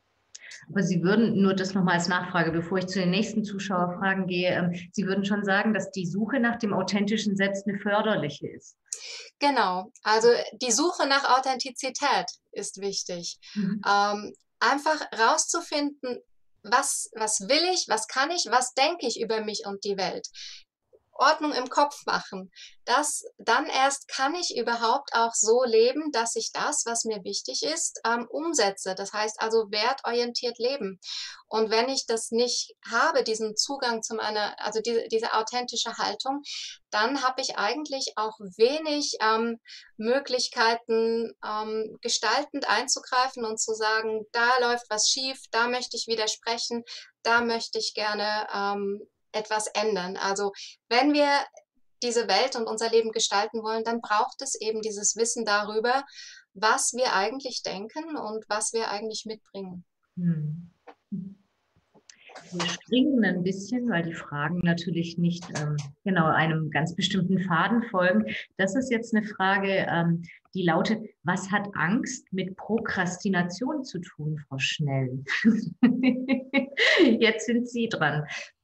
[SPEAKER 2] Aber Sie würden, nur das nochmal als Nachfrage, bevor ich zu den nächsten Zuschauerfragen gehe, ähm, Sie würden schon sagen, dass die Suche nach dem authentischen Selbst eine förderliche ist.
[SPEAKER 3] Genau, also die Suche nach Authentizität ist wichtig.
[SPEAKER 2] Mhm.
[SPEAKER 3] Ähm, einfach rauszufinden, was, was will ich, was kann ich, was denke ich über mich und die Welt. Ordnung im Kopf machen. Das, dann erst kann ich überhaupt auch so leben, dass ich das, was mir wichtig ist, ähm, umsetze. Das heißt also wertorientiert leben. Und wenn ich das nicht habe, diesen Zugang zu meiner, also diese, diese authentische Haltung, dann habe ich eigentlich auch wenig ähm, Möglichkeiten, ähm, gestaltend einzugreifen und zu sagen, da läuft was schief, da möchte ich widersprechen, da möchte ich gerne ähm, etwas ändern. Also wenn wir diese Welt und unser Leben gestalten wollen, dann braucht es eben dieses Wissen darüber, was wir eigentlich denken und was wir eigentlich mitbringen.
[SPEAKER 2] Hm. Wir springen ein bisschen, weil die Fragen natürlich nicht ähm, genau einem ganz bestimmten Faden folgen. Das ist jetzt eine Frage, ähm, die lautet, was hat Angst mit Prokrastination zu tun, Frau Schnell? Jetzt sind Sie dran.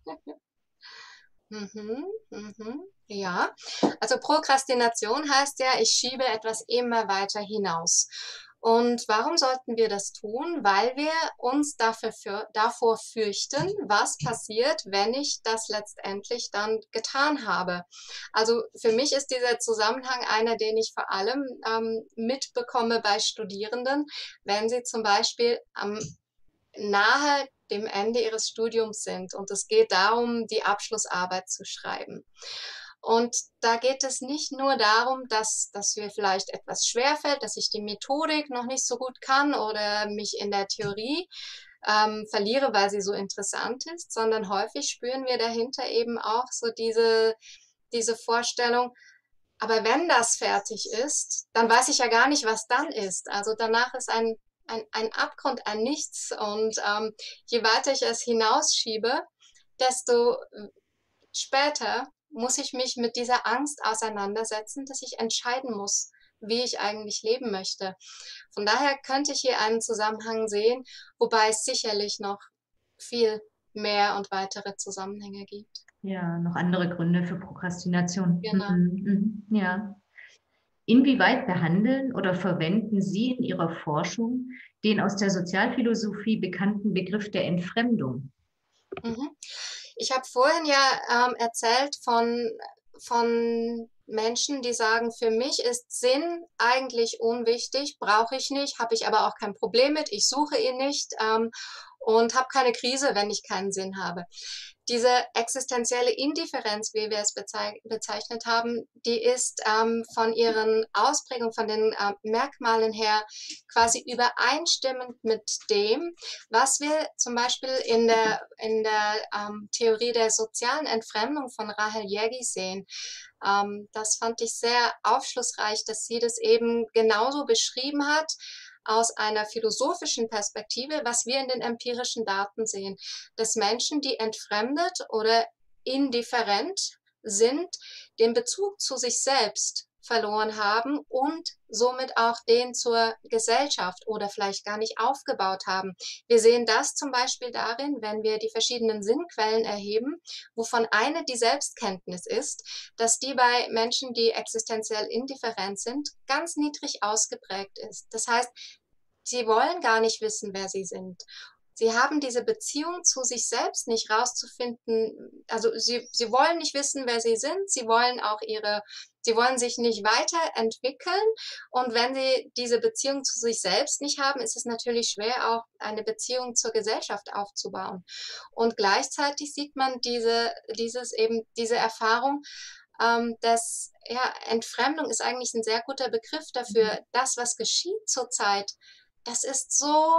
[SPEAKER 3] Mhm, mhm, ja, also Prokrastination heißt ja, ich schiebe etwas immer weiter hinaus. Und warum sollten wir das tun? Weil wir uns dafür, für, davor fürchten, was passiert, wenn ich das letztendlich dann getan habe. Also für mich ist dieser Zusammenhang einer, den ich vor allem ähm, mitbekomme bei Studierenden, wenn sie zum Beispiel am nahe dem Ende ihres Studiums sind und es geht darum, die Abschlussarbeit zu schreiben. Und da geht es nicht nur darum, dass, dass mir vielleicht etwas schwerfällt, dass ich die Methodik noch nicht so gut kann oder mich in der Theorie ähm, verliere, weil sie so interessant ist, sondern häufig spüren wir dahinter eben auch so diese, diese Vorstellung, aber wenn das fertig ist, dann weiß ich ja gar nicht, was dann ist. Also danach ist ein ein, ein Abgrund, ein Nichts. Und ähm, je weiter ich es hinausschiebe, desto später muss ich mich mit dieser Angst auseinandersetzen, dass ich entscheiden muss, wie ich eigentlich leben möchte. Von daher könnte ich hier einen Zusammenhang sehen, wobei es sicherlich noch viel mehr und weitere Zusammenhänge gibt.
[SPEAKER 2] Ja, noch andere Gründe für Prokrastination.
[SPEAKER 3] Genau.
[SPEAKER 2] Mhm, mhm, ja. Inwieweit behandeln oder verwenden Sie in Ihrer Forschung den aus der Sozialphilosophie bekannten Begriff der Entfremdung?
[SPEAKER 3] Mhm. Ich habe vorhin ja ähm, erzählt von, von Menschen, die sagen, für mich ist Sinn eigentlich unwichtig, brauche ich nicht, habe ich aber auch kein Problem mit, ich suche ihn nicht ähm, und habe keine Krise, wenn ich keinen Sinn habe. Diese existenzielle Indifferenz, wie wir es bezeichnet haben, die ist ähm, von ihren Ausprägungen, von den äh, Merkmalen her quasi übereinstimmend mit dem, was wir zum Beispiel in der, in der ähm, Theorie der sozialen Entfremdung von Rahel Jägi sehen. Ähm, das fand ich sehr aufschlussreich, dass sie das eben genauso beschrieben hat, aus einer philosophischen Perspektive, was wir in den empirischen Daten sehen, dass Menschen, die entfremdet oder indifferent sind, den Bezug zu sich selbst verloren haben und somit auch den zur Gesellschaft oder vielleicht gar nicht aufgebaut haben. Wir sehen das zum Beispiel darin, wenn wir die verschiedenen Sinnquellen erheben, wovon eine die Selbstkenntnis ist, dass die bei Menschen, die existenziell indifferent sind, ganz niedrig ausgeprägt ist. Das heißt, sie wollen gar nicht wissen, wer sie sind. Sie haben diese Beziehung zu sich selbst nicht rauszufinden. Also sie, sie wollen nicht wissen, wer sie sind. Sie wollen auch ihre, sie wollen sich nicht weiterentwickeln. Und wenn sie diese Beziehung zu sich selbst nicht haben, ist es natürlich schwer, auch eine Beziehung zur Gesellschaft aufzubauen. Und gleichzeitig sieht man diese, dieses eben, diese Erfahrung, ähm, dass ja, Entfremdung ist eigentlich ein sehr guter Begriff dafür. Das, was geschieht zurzeit, das ist so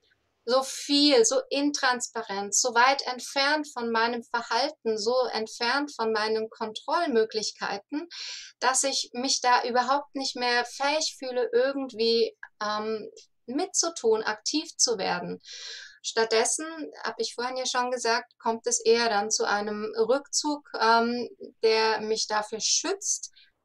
[SPEAKER 3] so viel, so intransparent, so weit entfernt von meinem Verhalten, so entfernt von meinen Kontrollmöglichkeiten, dass ich mich da überhaupt nicht mehr fähig fühle, irgendwie ähm, mitzutun, aktiv zu werden. Stattdessen, habe ich vorhin ja schon gesagt, kommt es eher dann zu einem Rückzug, ähm, der mich dafür schützt,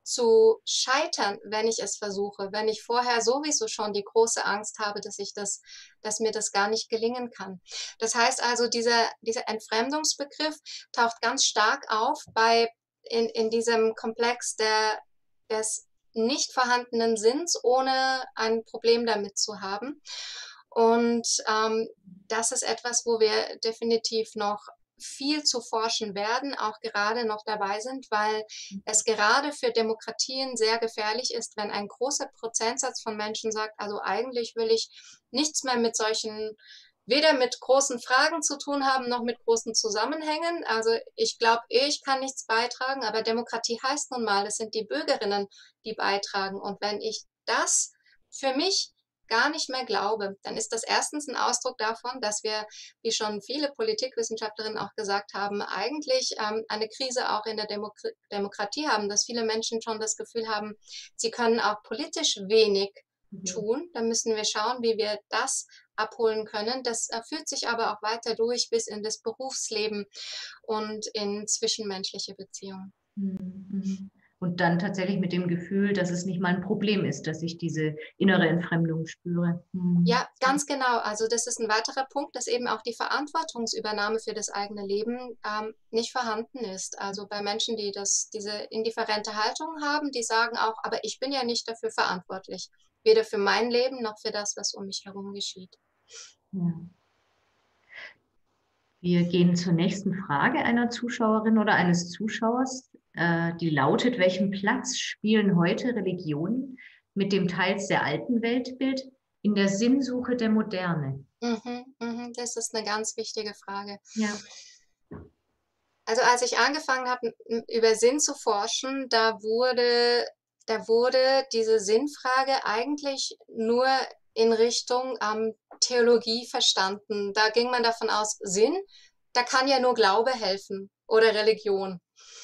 [SPEAKER 3] zu scheitern, wenn ich es versuche, wenn ich vorher sowieso schon die große Angst habe, dass ich das, dass mir das gar nicht gelingen kann. Das heißt also, dieser, dieser Entfremdungsbegriff taucht ganz stark auf bei, in, in diesem Komplex der, des nicht vorhandenen Sinns, ohne ein Problem damit zu haben. Und ähm, das ist etwas, wo wir definitiv noch viel zu forschen werden, auch gerade noch dabei sind, weil es gerade für Demokratien sehr gefährlich ist, wenn ein großer Prozentsatz von Menschen sagt, also eigentlich will ich nichts mehr mit solchen, weder mit großen Fragen zu tun haben, noch mit großen Zusammenhängen. Also ich glaube, ich kann nichts beitragen, aber Demokratie heißt nun mal, es sind die Bürgerinnen, die beitragen. Und wenn ich das für mich gar nicht mehr glaube, dann ist das erstens ein Ausdruck davon, dass wir, wie schon viele Politikwissenschaftlerinnen auch gesagt haben, eigentlich ähm, eine Krise auch in der Demok Demokratie haben, dass viele Menschen schon das Gefühl haben, sie können auch politisch wenig mhm. tun. Da müssen wir schauen, wie wir das abholen können. Das äh, führt sich aber auch weiter durch bis in das Berufsleben und in zwischenmenschliche Beziehungen.
[SPEAKER 2] Mhm. Und dann tatsächlich mit dem Gefühl, dass es nicht mal ein Problem ist, dass ich diese innere Entfremdung spüre.
[SPEAKER 3] Hm. Ja, ganz genau. Also das ist ein weiterer Punkt, dass eben auch die Verantwortungsübernahme für das eigene Leben ähm, nicht vorhanden ist. Also bei Menschen, die das, diese indifferente Haltung haben, die sagen auch, aber ich bin ja nicht dafür verantwortlich. Weder für mein Leben noch für das, was um mich herum geschieht.
[SPEAKER 2] Ja. Wir gehen zur nächsten Frage einer Zuschauerin oder eines Zuschauers. Die lautet: Welchen Platz spielen heute Religionen mit dem teils sehr alten Weltbild in der Sinnsuche der Moderne?
[SPEAKER 3] Mhm, mhm, das ist eine ganz wichtige Frage.
[SPEAKER 2] Ja.
[SPEAKER 3] Also als ich angefangen habe, über Sinn zu forschen, da wurde, da wurde diese Sinnfrage eigentlich nur in Richtung ähm, Theologie verstanden. Da ging man davon aus, Sinn, da kann ja nur Glaube helfen oder Religion.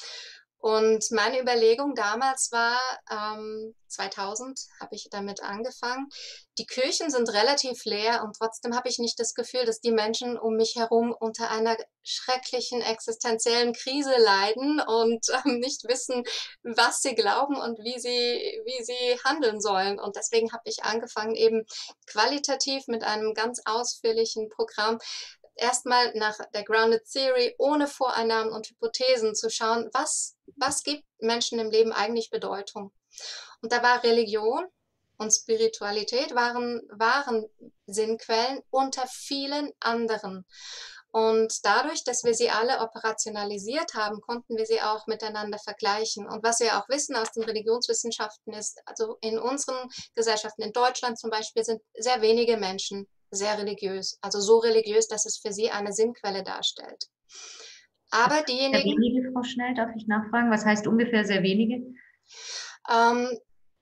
[SPEAKER 3] Und meine Überlegung damals war, ähm, zweitausend habe ich damit angefangen, die Kirchen sind relativ leer und trotzdem habe ich nicht das Gefühl, dass die Menschen um mich herum unter einer schrecklichen existenziellen Krise leiden und ähm, nicht wissen, was sie glauben und wie sie, wie sie handeln sollen. Und deswegen habe ich angefangen, eben qualitativ mit einem ganz ausführlichen Programm erstmal nach der Grounded Theory ohne Voreinnahmen und Hypothesen zu schauen, was, was gibt Menschen im Leben eigentlich Bedeutung. Und da war Religion und Spiritualität waren, waren Sinnquellen unter vielen anderen. Und dadurch, dass wir sie alle operationalisiert haben, konnten wir sie auch miteinander vergleichen. Und was wir auch wissen aus den Religionswissenschaften ist, also in unseren Gesellschaften, in Deutschland zum Beispiel, sind sehr wenige Menschen sehr religiös. Also so religiös, dass es für sie eine Sinnquelle darstellt. Aber diejenigen...
[SPEAKER 2] Sehr wenige, Frau Schnell, darf ich nachfragen? Was heißt ungefähr sehr wenige?
[SPEAKER 3] Ähm,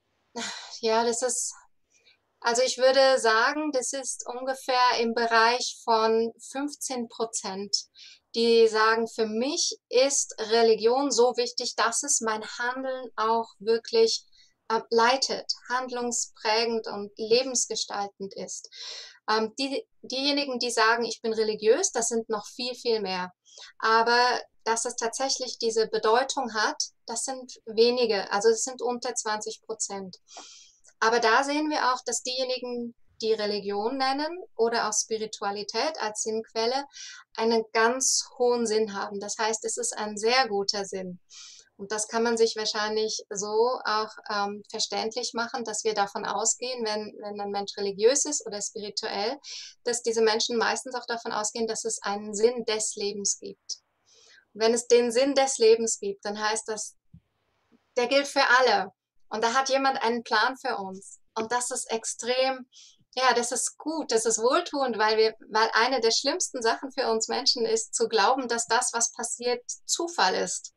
[SPEAKER 3] ja, das ist... Also ich würde sagen, das ist ungefähr im Bereich von fünfzehn Prozent, die sagen, für mich ist Religion so wichtig, dass es mein Handeln auch wirklich äh, leitet, handlungsprägend und lebensgestaltend ist. Ähm, die, diejenigen, die sagen, ich bin religiös, das sind noch viel, viel mehr. Aber dass es tatsächlich diese Bedeutung hat, das sind wenige, also es sind unter zwanzig Prozent. Aber da sehen wir auch, dass diejenigen, die Religion nennen oder auch Spiritualität als Sinnquelle, einen ganz hohen Sinn haben. Das heißt, es ist ein sehr guter Sinn. Und das kann man sich wahrscheinlich so auch ähm, verständlich machen, dass wir davon ausgehen, wenn, wenn ein Mensch religiös ist oder spirituell, dass diese Menschen meistens auch davon ausgehen, dass es einen Sinn des Lebens gibt. Und wenn es den Sinn des Lebens gibt, dann heißt das, der gilt für alle. Und da hat jemand einen Plan für uns. Und das ist extrem, ja, das ist gut, das ist wohltuend, weil wir, weil eine der schlimmsten Sachen für uns Menschen ist, zu glauben, dass das, was passiert, Zufall ist.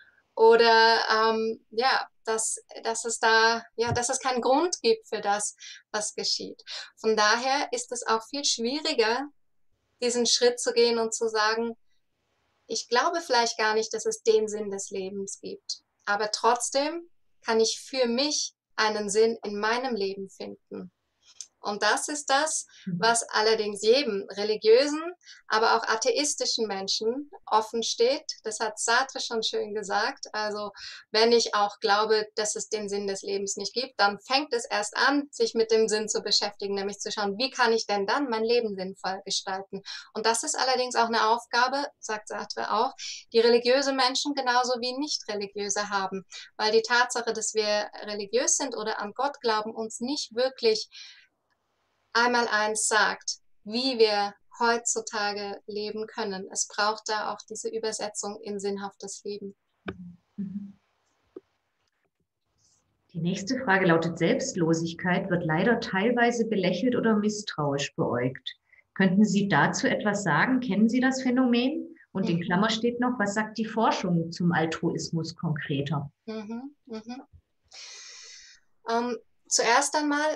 [SPEAKER 3] Oder ähm, ja, dass, dass es da, ja, dass es keinen Grund gibt für das, was geschieht. Von daher ist es auch viel schwieriger, diesen Schritt zu gehen und zu sagen, ich glaube vielleicht gar nicht, dass es den Sinn des Lebens gibt. Aber trotzdem kann ich für mich einen Sinn in meinem Leben finden. Und das ist das, was allerdings jedem religiösen, aber auch atheistischen Menschen offen steht. Das hat Sartre schon schön gesagt. Also wenn ich auch glaube, dass es den Sinn des Lebens nicht gibt, dann fängt es erst an, sich mit dem Sinn zu beschäftigen, nämlich zu schauen, wie kann ich denn dann mein Leben sinnvoll gestalten. Und das ist allerdings auch eine Aufgabe, sagt Sartre auch, die religiöse Menschen genauso wie nicht-religiöse haben. Weil die Tatsache, dass wir religiös sind oder an Gott glauben, uns nicht wirklich einmal eins sagt, wie wir heutzutage leben können. Es braucht da auch diese Übersetzung in sinnhaftes Leben.
[SPEAKER 2] Die nächste Frage lautet: Selbstlosigkeit wird leider teilweise belächelt oder misstrauisch beäugt. Könnten Sie dazu etwas sagen? Kennen Sie das Phänomen? Und in Klammer steht noch, was sagt die Forschung zum Altruismus konkreter?
[SPEAKER 3] Mhm, mhm. Ähm, zuerst einmal,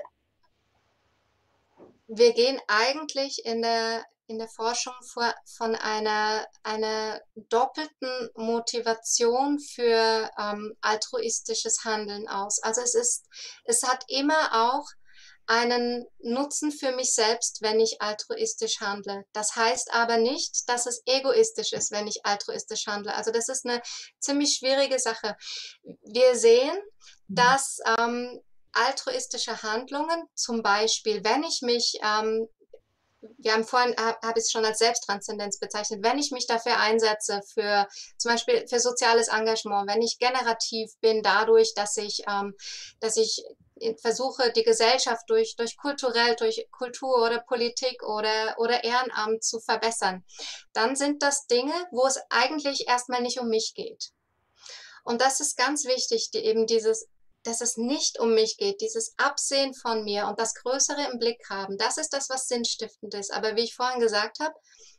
[SPEAKER 3] wir gehen eigentlich in der, in der Forschung vor, von einer, einer doppelten Motivation für ähm, altruistisches Handeln aus. Also es ist, es hat immer auch einen Nutzen für mich selbst, wenn ich altruistisch handle. Das heißt aber nicht, dass es egoistisch ist, wenn ich altruistisch handle. Also das ist eine ziemlich schwierige Sache. Wir sehen, dass ähm, altruistische Handlungen, zum Beispiel, wenn ich mich, ähm, wir haben vorhin, habe hab ich es schon als Selbsttranszendenz bezeichnet, wenn ich mich dafür einsetze, für zum Beispiel für soziales Engagement, wenn ich generativ bin dadurch, dass ich, ähm, dass ich versuche, die Gesellschaft durch, durch kulturell, durch Kultur oder Politik oder, oder Ehrenamt zu verbessern, dann sind das Dinge, wo es eigentlich erstmal nicht um mich geht. Und das ist ganz wichtig, die, eben dieses, dass es nicht um mich geht, dieses Absehen von mir und das Größere im Blick haben, das ist das, was sinnstiftend ist. Aber wie ich vorhin gesagt habe,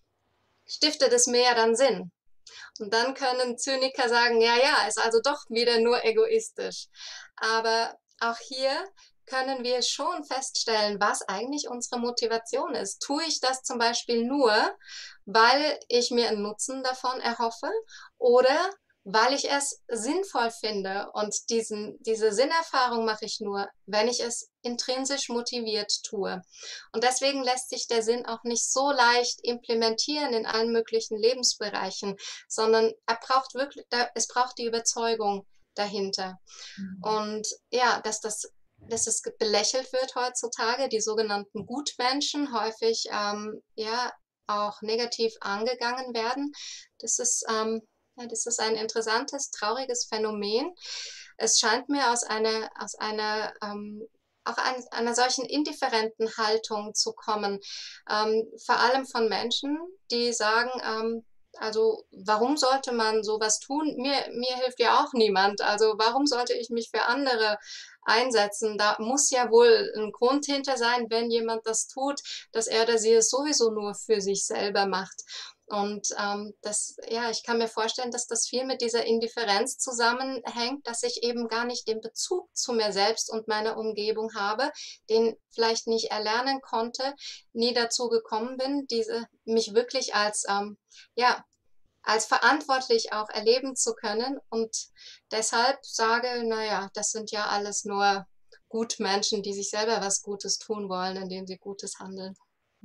[SPEAKER 3] stiftet es mehr dann Sinn. Und dann können Zyniker sagen, ja, ja, ist also doch wieder nur egoistisch. Aber auch hier können wir schon feststellen, was eigentlich unsere Motivation ist. Tue ich das zum Beispiel nur, weil ich mir einen Nutzen davon erhoffe oder weil ich es sinnvoll finde, und diesen, diese Sinnerfahrung mache ich nur, wenn ich es intrinsisch motiviert tue. Und deswegen lässt sich der Sinn auch nicht so leicht implementieren in allen möglichen Lebensbereichen, sondern er braucht wirklich, es braucht die Überzeugung dahinter. Mhm. Und ja, dass das dass es belächelt wird heutzutage, die sogenannten Gutmenschen häufig ähm, ja auch negativ angegangen werden. Das ist ähm, Ja, das ist ein interessantes, trauriges Phänomen. Es scheint mir aus einer, aus einer ähm, auch ein, einer solchen indifferenten Haltung zu kommen, ähm, vor allem von Menschen, die sagen, ähm, also warum sollte man sowas tun? Mir, mir hilft ja auch niemand. Also warum sollte ich mich für andere einsetzen? Da muss ja wohl ein Grund hinter sein, wenn jemand das tut, dass er oder sie es sowieso nur für sich selber macht. Und ähm, das, ja, ich kann mir vorstellen, dass das viel mit dieser Indifferenz zusammenhängt, dass ich eben gar nicht den Bezug zu mir selbst und meiner Umgebung habe, den vielleicht nicht erlernen konnte, nie dazu gekommen bin, diese mich wirklich als, ähm, ja, als verantwortlich auch erleben zu können. Und deshalb sage, naja, das sind ja alles nur Gutmenschen, die sich selber was Gutes tun wollen, indem sie Gutes handeln.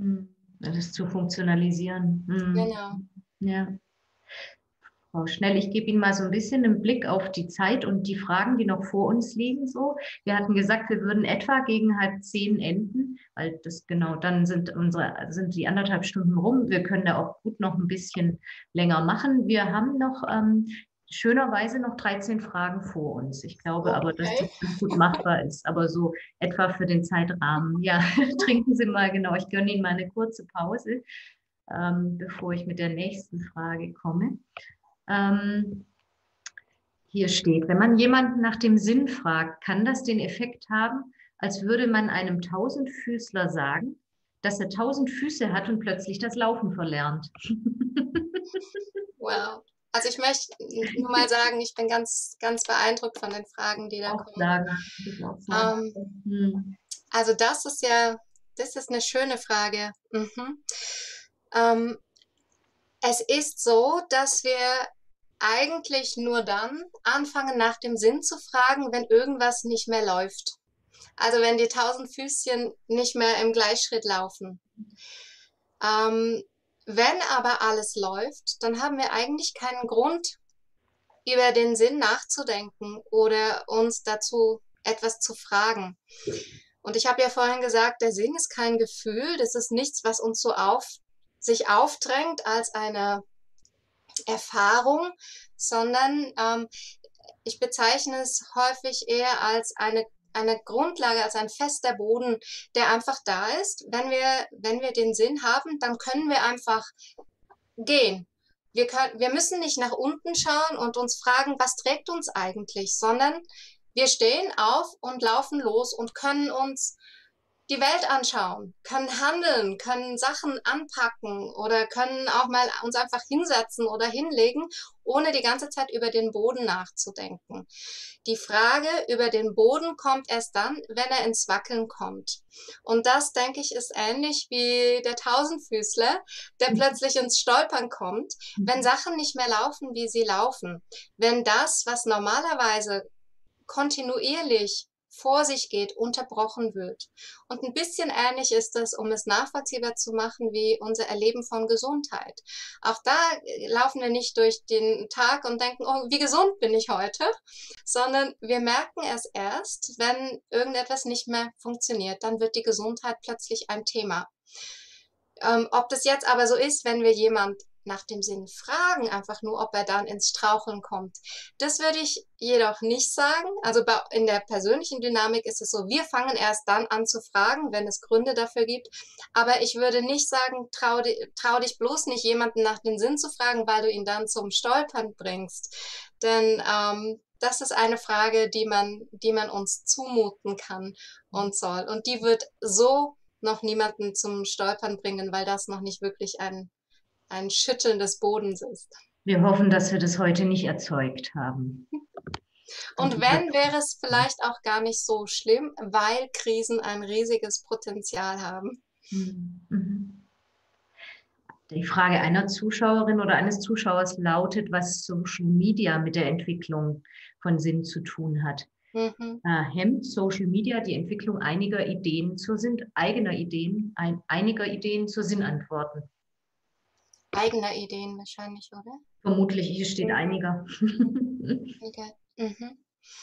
[SPEAKER 2] Das zu funktionalisieren. Mhm.
[SPEAKER 3] Genau.
[SPEAKER 2] Ja. Frau Schnell, ich gebe Ihnen mal so ein bisschen einen Blick auf die Zeit und die Fragen, die noch vor uns liegen. So, wir hatten gesagt, wir würden etwa gegen halb zehn enden, weil das genau, dann sind unsere sind die anderthalb Stunden rum. Wir können da auch gut noch ein bisschen länger machen. Wir haben noch ähm, schönerweise noch dreizehn Fragen vor uns. Ich glaube
[SPEAKER 3] Okay.
[SPEAKER 2] aber, dass das ganz gut machbar ist. Aber so etwa für den Zeitrahmen. Ja, trinken Sie mal, genau. Ich gönne Ihnen mal eine kurze Pause, ähm, bevor ich mit der nächsten Frage komme. Ähm, hier steht, wenn man jemanden nach dem Sinn fragt, kann das den Effekt haben, als würde man einem Tausendfüßler sagen, dass er tausend Füße hat und plötzlich das Laufen verlernt.
[SPEAKER 3] Wow. Also ich möchte nur mal sagen, ich bin ganz, ganz beeindruckt von den Fragen, die da
[SPEAKER 2] auch
[SPEAKER 3] kommen.
[SPEAKER 2] Sagen, sagen.
[SPEAKER 3] Ähm,
[SPEAKER 2] hm.
[SPEAKER 3] Also das ist ja, das ist eine schöne Frage. Mhm. Ähm, es ist so, dass wir eigentlich nur dann anfangen, nach dem Sinn zu fragen, wenn irgendwas nicht mehr läuft. Also wenn die tausend Füßchen nicht mehr im Gleichschritt laufen. Ähm, wenn aber alles läuft, dann haben wir eigentlich keinen Grund, über den Sinn nachzudenken oder uns dazu etwas zu fragen. Und ich habe ja vorhin gesagt, der Sinn ist kein Gefühl, das ist nichts, was uns so auf, sich aufdrängt als eine Erfahrung, sondern ähm, ich bezeichne es häufig eher als eine, eine Grundlage, als ein fester Boden, der einfach da ist. Wenn wir, wenn wir den Sinn haben, dann können wir einfach gehen. Wir können, wir müssen nicht nach unten schauen und uns fragen, was trägt uns eigentlich, sondern wir stehen auf und laufen los und können uns die Welt anschauen, können handeln, können Sachen anpacken oder können auch mal uns einfach hinsetzen oder hinlegen, ohne die ganze Zeit über den Boden nachzudenken. Die Frage über den Boden kommt erst dann, wenn er ins Wackeln kommt. Und das, denke ich, ist ähnlich wie der Tausendfüßler, der plötzlich ins Stolpern kommt, wenn Sachen nicht mehr laufen, wie sie laufen. Wenn das, was normalerweise kontinuierlich vor sich geht, unterbrochen wird. Und ein bisschen ähnlich ist es, um es nachvollziehbar zu machen, wie unser Erleben von Gesundheit. Auch da laufen wir nicht durch den Tag und denken, oh, wie gesund bin ich heute, sondern wir merken es erst, wenn irgendetwas nicht mehr funktioniert. Dann wird die Gesundheit plötzlich ein Thema. Ähm, ob das jetzt aber so ist, wenn wir jemand nach dem Sinn fragen, einfach nur, ob er dann ins Straucheln kommt. Das würde ich jedoch nicht sagen. Also bei, in der persönlichen Dynamik ist es so, wir fangen erst dann an zu fragen, wenn es Gründe dafür gibt. Aber ich würde nicht sagen, trau, trau dich bloß nicht, jemanden nach dem Sinn zu fragen, weil du ihn dann zum Stolpern bringst. Denn ähm, das ist eine Frage, die man, die man uns zumuten kann und soll. Und die wird so noch niemanden zum Stolpern bringen, weil das noch nicht wirklich ein ein Schütteln des Bodens ist.
[SPEAKER 2] Wir hoffen, dass wir das heute nicht erzeugt haben.
[SPEAKER 3] Und wenn, wäre es vielleicht auch gar nicht so schlimm, weil Krisen ein riesiges Potenzial haben.
[SPEAKER 2] Die Frage einer Zuschauerin oder eines Zuschauers lautet, was Social Media mit der Entwicklung von Sinn zu tun hat. Mhm. Äh, hemmt Social Media die Entwicklung einiger Ideen zur Sinn, eigener Ideen, ein, einiger Ideen zur Sinnantworten?
[SPEAKER 3] Eigener Ideen wahrscheinlich, oder?
[SPEAKER 2] Vermutlich, hier steht mhm. einiger.
[SPEAKER 3] Okay. Mhm.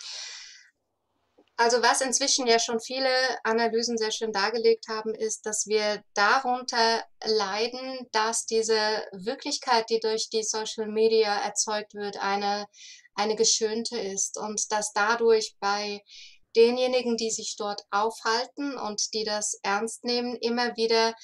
[SPEAKER 3] Also was inzwischen ja schon viele Analysen sehr schön dargelegt haben, ist, dass wir darunter leiden, dass diese Wirklichkeit, die durch die Social Media erzeugt wird, eine, eine geschönte ist und dass dadurch bei denjenigen, die sich dort aufhalten und die das ernst nehmen, immer wieder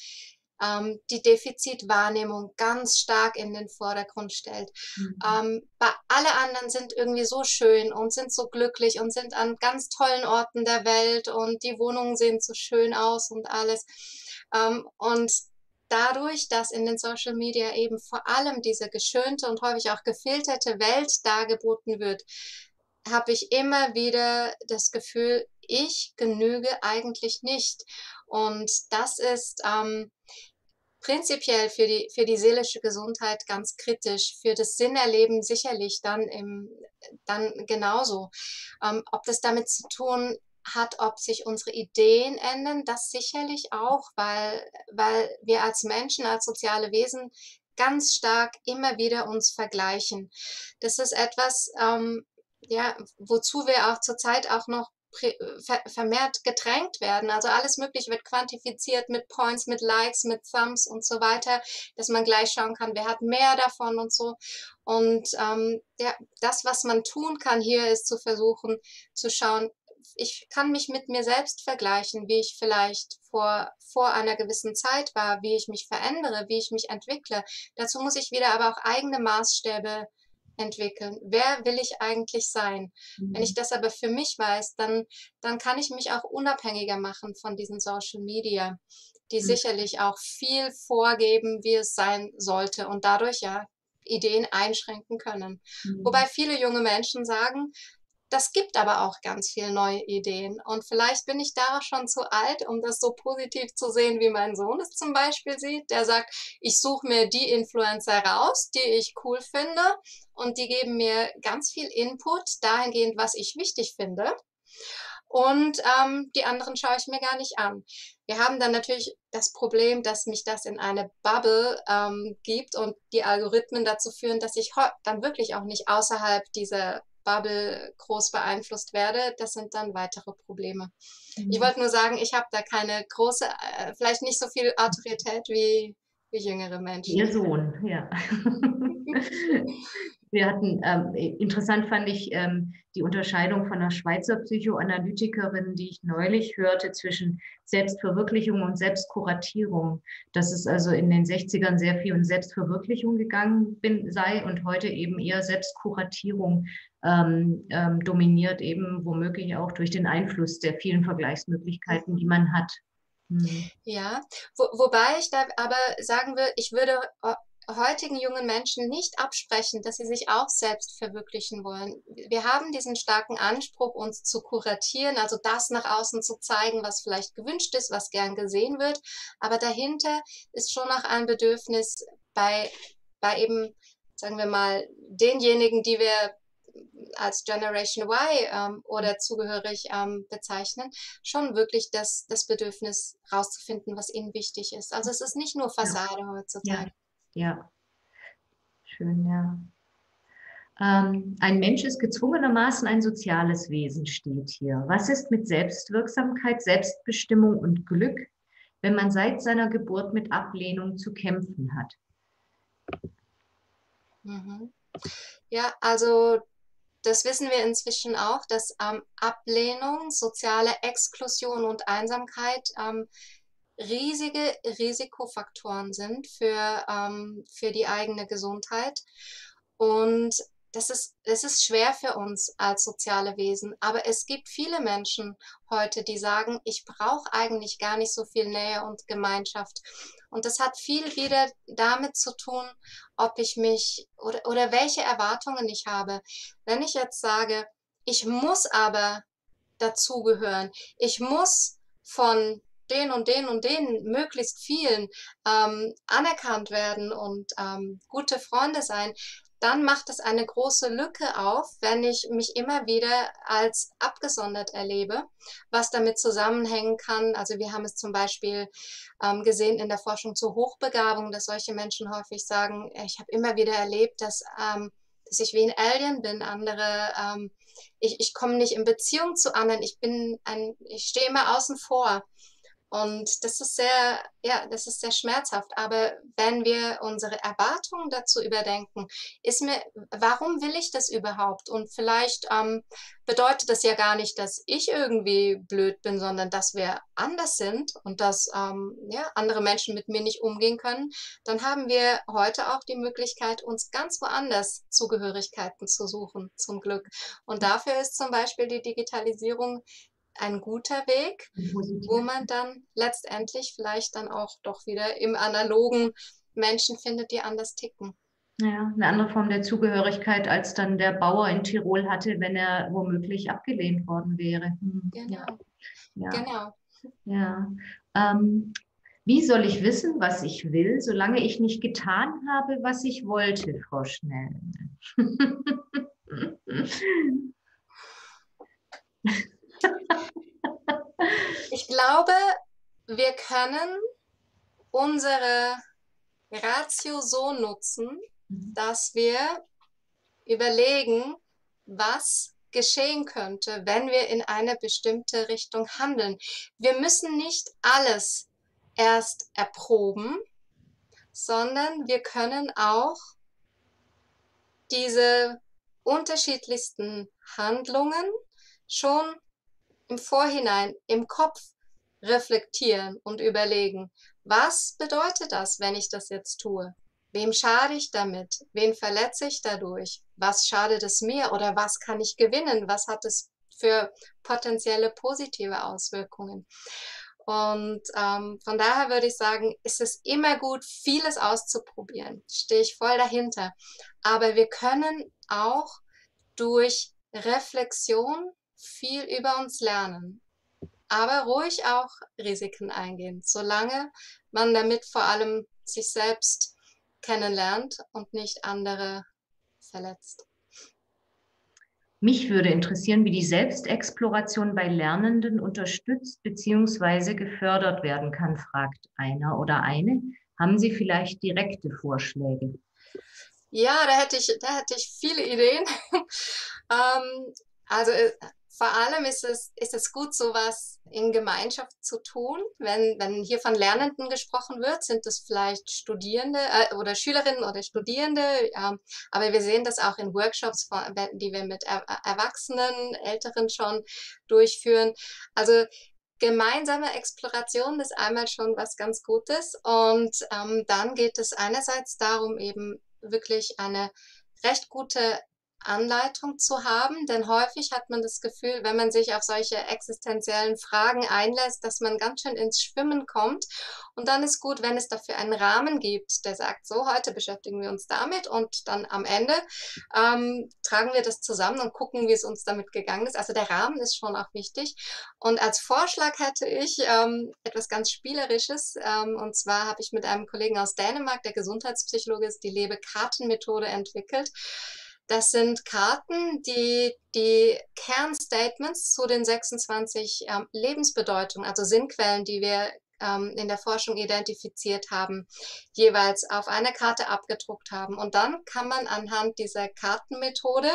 [SPEAKER 3] die Defizitwahrnehmung ganz stark in den Vordergrund stellt. Mhm. Ähm, bei alle anderen sind irgendwie so schön und sind so glücklich und sind an ganz tollen Orten der Welt und die Wohnungen sehen so schön aus und alles. Ähm, und dadurch, dass in den Social Media eben vor allem diese geschönte und häufig auch gefilterte Welt dargeboten wird, habe ich immer wieder das Gefühl, ich genüge eigentlich nicht. Und das ist ähm, prinzipiell für die, für die seelische Gesundheit ganz kritisch, für das Sinnerleben sicherlich dann, im, dann genauso. Ähm, ob das damit zu tun hat, ob sich unsere Ideen ändern, das sicherlich auch, weil, weil wir als Menschen, als soziale Wesen ganz stark immer wieder uns vergleichen. Das ist etwas, ähm, ja, wozu wir auch zurzeit auch noch vermehrt gedrängt werden. Also alles Mögliche wird quantifiziert mit Points, mit Likes, mit Thumbs und so weiter, dass man gleich schauen kann, wer hat mehr davon und so. Und ähm, ja, das, was man tun kann hier, ist zu versuchen zu schauen, ich kann mich mit mir selbst vergleichen, wie ich vielleicht vor, vor einer gewissen Zeit war, wie ich mich verändere, wie ich mich entwickle. Dazu muss ich wieder aber auch eigene Maßstäbe entwickeln. Wer will ich eigentlich sein? Mhm. Wenn ich das aber für mich weiß, dann, dann kann ich mich auch unabhängiger machen von diesen Social Media, die mhm. sicherlich auch viel vorgeben, wie es sein sollte und dadurch ja Ideen einschränken können. Mhm. Wobei viele junge Menschen sagen, das gibt aber auch ganz viele neue Ideen. Und vielleicht bin ich da auch schon zu alt, um das so positiv zu sehen, wie mein Sohn es zum Beispiel sieht. Der sagt, ich suche mir die Influencer raus, die ich cool finde. Und die geben mir ganz viel Input dahingehend, was ich wichtig finde. und ähm, die anderen schaue ich mir gar nicht an. Wir haben dann natürlich das Problem, dass mich das in eine Bubble ähm, gibt und die Algorithmen dazu führen, dass ich dann wirklich auch nicht außerhalb dieser Bubble groß beeinflusst werde. Das sind dann weitere Probleme. Mhm. Ich wollte nur sagen, ich habe da keine große, äh, vielleicht nicht so viel Autorität wie, wie jüngere Menschen.
[SPEAKER 2] Ihr Sohn, ja. Wir hatten, ähm, interessant fand ich ähm, die Unterscheidung von einer Schweizer Psychoanalytikerin, die ich neulich hörte, zwischen Selbstverwirklichung und Selbstkuratierung. Dass es also in den sechzigern sehr viel um Selbstverwirklichung gegangen bin, sei und heute eben eher Selbstkuratierung ähm, ähm, dominiert, eben womöglich auch durch den Einfluss der vielen Vergleichsmöglichkeiten, die man hat.
[SPEAKER 3] Hm. Ja, wo, wobei ich da aber sagen will, ich würde heutigen jungen Menschen nicht absprechen, dass sie sich auch selbst verwirklichen wollen. Wir haben diesen starken Anspruch, uns zu kuratieren, also das nach außen zu zeigen, was vielleicht gewünscht ist, was gern gesehen wird. Aber dahinter ist schon noch ein Bedürfnis bei, bei eben, sagen wir mal, denjenigen, die wir als Generation Y ähm, oder zugehörig ähm, bezeichnen, schon wirklich das, das Bedürfnis rauszufinden, was ihnen wichtig ist. Also es ist nicht nur Fassade ja. heutzutage.
[SPEAKER 2] Ja. Ja, schön, ja. Ähm, ein Mensch ist gezwungenermaßen ein soziales Wesen, steht hier. Was ist mit Selbstwirksamkeit, Selbstbestimmung und Glück, wenn man seit seiner Geburt mit Ablehnung zu kämpfen hat?
[SPEAKER 3] Mhm. Ja, also das wissen wir inzwischen auch, dass ähm, Ablehnung, soziale Exklusion und Einsamkeit ähm, riesige Risikofaktoren sind für, ähm, für die eigene Gesundheit. Und das ist, das ist schwer für uns als soziale Wesen. Aber es gibt viele Menschen heute, die sagen, ich brauche eigentlich gar nicht so viel Nähe und Gemeinschaft. Und das hat viel wieder damit zu tun, ob ich mich oder, oder welche Erwartungen ich habe. Wenn ich jetzt sage, ich muss aber dazugehören, ich muss von den und den und den möglichst vielen ähm, anerkannt werden und ähm, gute Freunde sein, dann macht es eine große Lücke auf, wenn ich mich immer wieder als abgesondert erlebe, was damit zusammenhängen kann. Also wir haben es zum Beispiel ähm, gesehen in der Forschung zur Hochbegabung, dass solche Menschen häufig sagen, ich habe immer wieder erlebt, dass, ähm, dass ich wie ein Alien bin. Andere, ähm, ich, ich komme nicht in Beziehung zu anderen, ich bin ein, ich stehe immer außen vor. Und das ist sehr, ja, das ist sehr schmerzhaft. Aber wenn wir unsere Erwartungen dazu überdenken, ist mir, warum will ich das überhaupt? Und vielleicht ähm, bedeutet das ja gar nicht, dass ich irgendwie blöd bin, sondern dass wir anders sind und dass ähm, ja, andere Menschen mit mir nicht umgehen können. Dann haben wir heute auch die Möglichkeit, uns ganz woanders Zugehörigkeiten zu suchen, zum Glück. Und dafür ist zum Beispiel die Digitalisierung ein guter Weg, wo man dann letztendlich vielleicht dann auch doch wieder im analogen Menschen findet, die anders ticken.
[SPEAKER 2] Ja, eine andere Form der Zugehörigkeit, als dann der Bauer in Tirol hatte, wenn er womöglich abgelehnt worden wäre. Hm.
[SPEAKER 3] Genau.
[SPEAKER 2] Ja.
[SPEAKER 3] Genau.
[SPEAKER 2] Ja. Ähm, wie soll ich wissen, was ich will, solange ich nicht getan habe, was ich wollte, Frau Schnell?
[SPEAKER 3] Ich glaube, wir können unsere Ratio so nutzen, dass wir überlegen, was geschehen könnte, wenn wir in eine bestimmte Richtung handeln. Wir müssen nicht alles erst erproben, sondern wir können auch diese unterschiedlichsten Handlungen schon im Vorhinein im Kopf reflektieren und überlegen, was bedeutet das, wenn ich das jetzt tue? Wem schade ich damit? Wen verletze ich dadurch? Was schadet es mir oder was kann ich gewinnen? Was hat es für potenzielle positive Auswirkungen? Und ähm, von daher würde ich sagen, ist es immer gut, vieles auszuprobieren. Stehe ich voll dahinter. Aber wir können auch durch Reflexion viel über uns lernen. Aber ruhig auch Risiken eingehen, solange man damit vor allem sich selbst kennenlernt und nicht andere verletzt.
[SPEAKER 2] Mich würde interessieren, wie die Selbstexploration bei Lernenden unterstützt bzw. gefördert werden kann, fragt einer oder eine. Haben Sie vielleicht direkte Vorschläge?
[SPEAKER 3] Ja, da hätte ich, da hätte ich viele Ideen. ähm, also äh, vor allem ist es, ist es gut, sowas in Gemeinschaft zu tun. Wenn, wenn hier von Lernenden gesprochen wird, sind es vielleicht Studierende äh, oder Schülerinnen oder Studierende. Ähm, aber wir sehen das auch in Workshops, von- die wir mit er Erwachsenen, Älteren schon durchführen. Also gemeinsame Exploration ist einmal schon was ganz Gutes. Und ähm, dann geht es einerseits darum, eben wirklich eine recht gute Anleitung zu haben, denn häufig hat man das Gefühl, wenn man sich auf solche existenziellen Fragen einlässt, dass man ganz schön ins Schwimmen kommt. Und dann ist gut, wenn es dafür einen Rahmen gibt, der sagt, so, heute beschäftigen wir uns damit und dann am Ende ähm, tragen wir das zusammen und gucken, wie es uns damit gegangen ist. Also der Rahmen ist schon auch wichtig. Und als Vorschlag hätte ich ähm, etwas ganz Spielerisches. Ähm, und zwar habe ich mit einem Kollegen aus Dänemark, der Gesundheitspsychologe ist, die Lebe-Karten-Methode entwickelt. Das sind Karten, die die Kernstatements zu den sechsundzwanzig ähm, Lebensbedeutungen, also Sinnquellen, die wir ähm, in der Forschung identifiziert haben, jeweils auf eine Karte abgedruckt haben. Und dann kann man anhand dieser Kartenmethode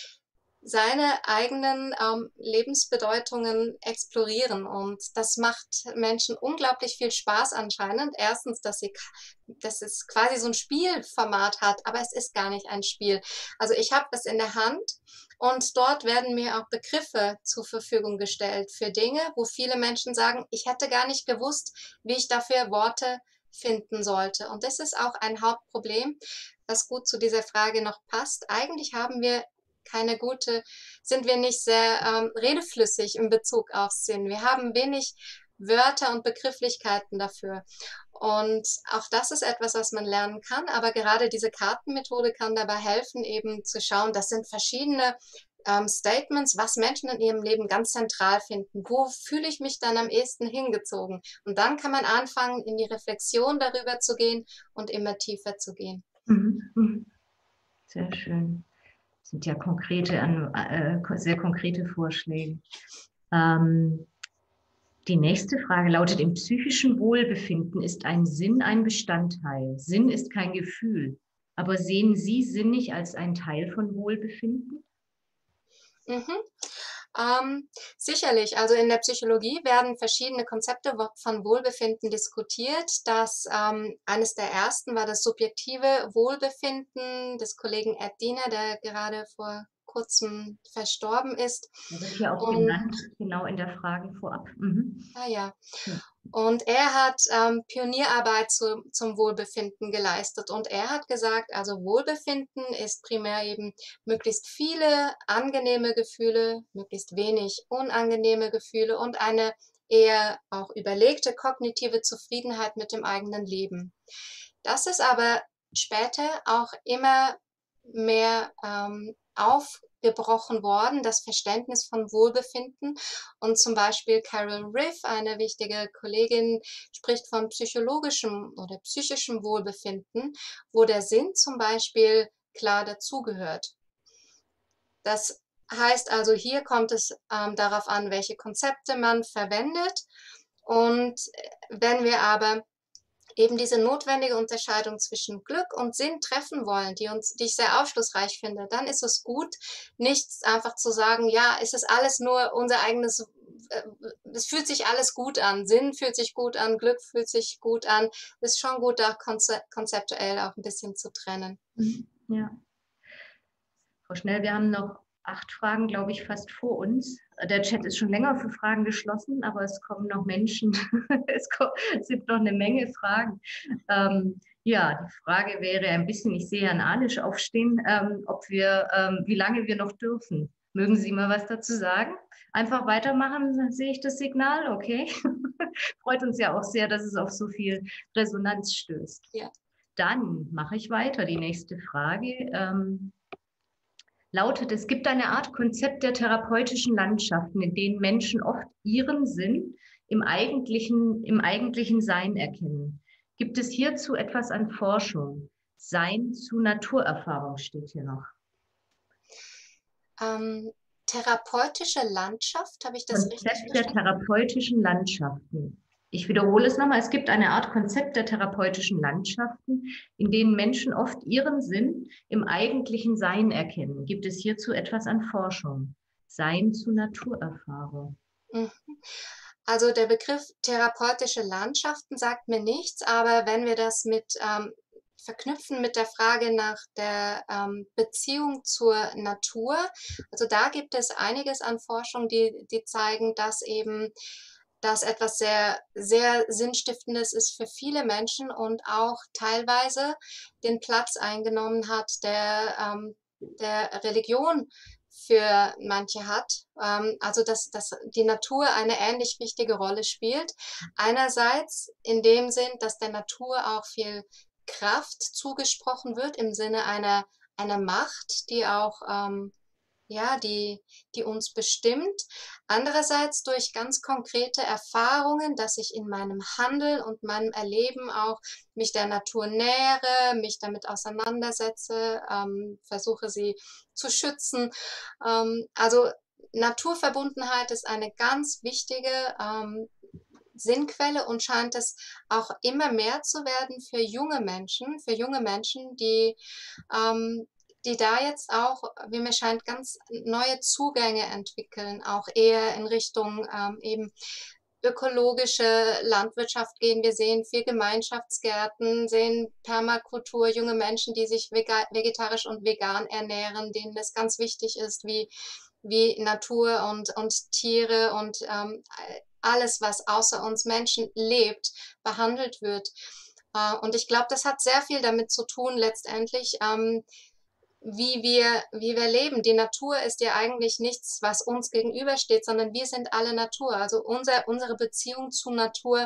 [SPEAKER 3] seine eigenen ähm, Lebensbedeutungen explorieren. Und das macht Menschen unglaublich viel Spaß anscheinend. Erstens, dass sie, dass es quasi so ein Spielformat hat, aber es ist gar nicht ein Spiel. Also ich habe das in der Hand und dort werden mir auch Begriffe zur Verfügung gestellt für Dinge, wo viele Menschen sagen, ich hätte gar nicht gewusst, wie ich dafür Worte finden sollte. Und das ist auch ein Hauptproblem, was gut zu dieser Frage noch passt. Eigentlich haben wir keine gute, sind wir nicht sehr ähm, redeflüssig in Bezug auf Sinn. Wir haben wenig Wörter und Begrifflichkeiten dafür. Und auch das ist etwas, was man lernen kann. Aber gerade diese Kartenmethode kann dabei helfen, eben zu schauen, das sind verschiedene ähm, Statements, was Menschen in ihrem Leben ganz zentral finden. Wo fühle ich mich dann am ehesten hingezogen? Und dann kann man anfangen, in die Reflexion darüber zu gehen und immer tiefer zu gehen.
[SPEAKER 2] Mhm. Sehr schön. Das sind ja konkrete, äh, sehr konkrete Vorschläge. Ähm, die nächste Frage lautet, im psychischen Wohlbefinden ist ein Sinn ein Bestandteil. Sinn ist kein Gefühl. Aber sehen Sie Sinn nicht als ein Teil von Wohlbefinden?
[SPEAKER 3] Mhm. Ähm, sicherlich, also in der Psychologie werden verschiedene Konzepte von Wohlbefinden diskutiert. Das ähm, eines der ersten war das subjektive Wohlbefinden des Kollegen Ed Diener, der gerade vor kurzem verstorben ist.
[SPEAKER 2] Der wird hier auch
[SPEAKER 3] Und,
[SPEAKER 2] genannt, genau in der Frage vorab. Mhm.
[SPEAKER 3] ah ja.
[SPEAKER 2] Ja.
[SPEAKER 3] Und er hat ähm, Pionierarbeit zu, zum Wohlbefinden geleistet. Und er hat gesagt, also Wohlbefinden ist primär eben möglichst viele angenehme Gefühle, möglichst wenig unangenehme Gefühle und eine eher auch überlegte kognitive Zufriedenheit mit dem eigenen Leben. Das ist aber später auch immer mehr ähm, aufgebrochen worden, das Verständnis von Wohlbefinden. Und zum Beispiel Carol Riff, eine wichtige Kollegin, spricht von psychologischem oder psychischem Wohlbefinden, wo der Sinn zum Beispiel klar dazugehört. Das heißt also, hier kommt es ähm, darauf an, welche Konzepte man verwendet. Und wenn wir aber eben diese notwendige Unterscheidung zwischen Glück und Sinn treffen wollen, die uns, die ich sehr aufschlussreich finde, dann ist es gut, nicht einfach zu sagen, ja, es ist alles nur unser eigenes, äh, es fühlt sich alles gut an, Sinn fühlt sich gut an, Glück fühlt sich gut an. Es ist schon gut, da konzeptuell auch ein bisschen zu trennen.
[SPEAKER 2] Ja. Frau Schnell, wir haben noch acht Fragen, glaube ich, fast vor uns. Der Chat ist schon länger für Fragen geschlossen, aber es kommen noch Menschen, es, kommen, es sind noch eine Menge Fragen. Ähm, ja, die Frage wäre ein bisschen, ich sehe Herrn Alisch aufstehen, ähm, ob wir, ähm, wie lange wir noch dürfen. Mögen Sie mal was dazu sagen? Einfach weitermachen, sehe ich das Signal, okay. Freut uns ja auch sehr, dass es auf so viel Resonanz stößt.
[SPEAKER 3] Ja.
[SPEAKER 2] Dann mache ich weiter. Die nächste Frage ähm, lautet, es gibt eine Art Konzept der therapeutischen Landschaften, in denen Menschen oft ihren Sinn im eigentlichen, im eigentlichen Sein erkennen. Gibt es hierzu etwas an Forschung? Sein zu Naturerfahrung steht hier noch.
[SPEAKER 3] Ähm, therapeutische Landschaft, habe ich das richtig
[SPEAKER 2] Konzept der
[SPEAKER 3] verstanden?
[SPEAKER 2] therapeutischen Landschaften. Ich wiederhole es nochmal, es gibt eine Art Konzept der therapeutischen Landschaften, in denen Menschen oft ihren Sinn im eigentlichen Sein erkennen. Gibt es hierzu etwas an Forschung? Sein zu Naturerfahrung.
[SPEAKER 3] Mhm. Also der Begriff therapeutische Landschaften sagt mir nichts, aber wenn wir das mit ähm, verknüpfen mit der Frage nach der ähm, Beziehung zur Natur, also da gibt es einiges an Forschung, die, die zeigen, dass eben das etwas sehr, sehr Sinnstiftendes ist für viele Menschen und auch teilweise den Platz eingenommen hat, der, ähm, der Religion für manche hat. Ähm, also dass, dass die Natur eine ähnlich wichtige Rolle spielt. Einerseits in dem Sinn, dass der Natur auch viel Kraft zugesprochen wird im Sinne einer, einer Macht, die auch ähm, ja, die, die uns bestimmt. Andererseits durch ganz konkrete Erfahrungen, dass ich in meinem Handeln und meinem Erleben auch mich der Natur nähere, mich damit auseinandersetze, ähm, versuche sie zu schützen. Ähm, also Naturverbundenheit ist eine ganz wichtige ähm, Sinnquelle und scheint es auch immer mehr zu werden für junge Menschen, für junge Menschen, die ähm, die da jetzt auch, wie mir scheint, ganz neue Zugänge entwickeln, auch eher in Richtung ähm, eben ökologische Landwirtschaft gehen. Wir sehen viel Gemeinschaftsgärten, sehen Permakultur, junge Menschen, die sich vegetarisch und vegan ernähren, denen es ganz wichtig ist, wie, wie Natur und, und Tiere und ähm, alles, was außer uns Menschen lebt, behandelt wird. Äh, und ich glaube, das hat sehr viel damit zu tun, letztendlich, ähm, wie wir, wie wir leben. Die Natur ist ja eigentlich nichts, was uns gegenübersteht, sondern wir sind alle Natur. Also unser, unsere Beziehung zur Natur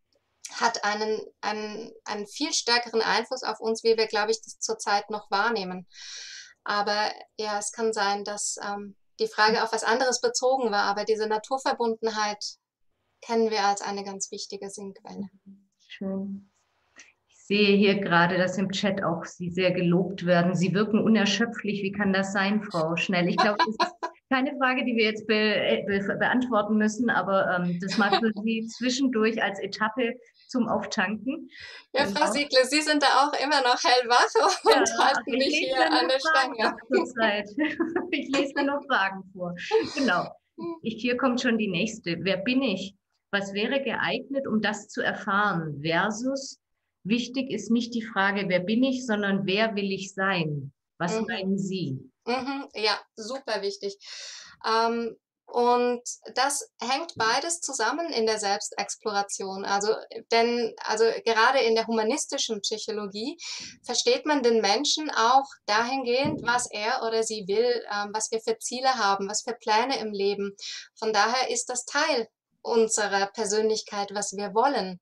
[SPEAKER 3] hat einen, einen, einen viel stärkeren Einfluss auf uns, wie wir, glaube ich, das zurzeit noch wahrnehmen. Aber ja, es kann sein, dass ähm, die Frage auf was anderes bezogen war, aber diese Naturverbundenheit kennen wir als eine ganz wichtige Sinnquelle.
[SPEAKER 2] Schön. Ich sehe hier gerade, dass im Chat auch Sie sehr gelobt werden. Sie wirken unerschöpflich. Wie kann das sein, Frau Schnell? Ich glaube, das ist keine Frage, die wir jetzt be be beantworten müssen, aber ähm, das mal für Sie zwischendurch als Etappe zum Auftanken.
[SPEAKER 3] Ja, Frau Siegle, Sie sind da auch immer noch hellwach und
[SPEAKER 2] Ja,
[SPEAKER 3] halten
[SPEAKER 2] ich
[SPEAKER 3] mich
[SPEAKER 2] lese
[SPEAKER 3] hier an der
[SPEAKER 2] Fragen
[SPEAKER 3] Stange.
[SPEAKER 2] ab zurzeit. Ich lese mir noch Fragen vor. Genau. Ich, hier kommt schon die nächste. Wer bin ich? Was wäre geeignet, um das zu erfahren? Versus, wichtig ist nicht die Frage, wer bin ich, sondern wer will ich sein? Was
[SPEAKER 3] Mhm.
[SPEAKER 2] meinen Sie?
[SPEAKER 3] Mhm, ja, super wichtig. Ähm, und das hängt beides zusammen in der Selbstexploration. Also, denn, also gerade in der humanistischen Psychologie versteht man den Menschen auch dahingehend, was er oder sie will, ähm, was wir für Ziele haben, was für Pläne im Leben. Von daher ist das Teil unserer Persönlichkeit, was wir wollen.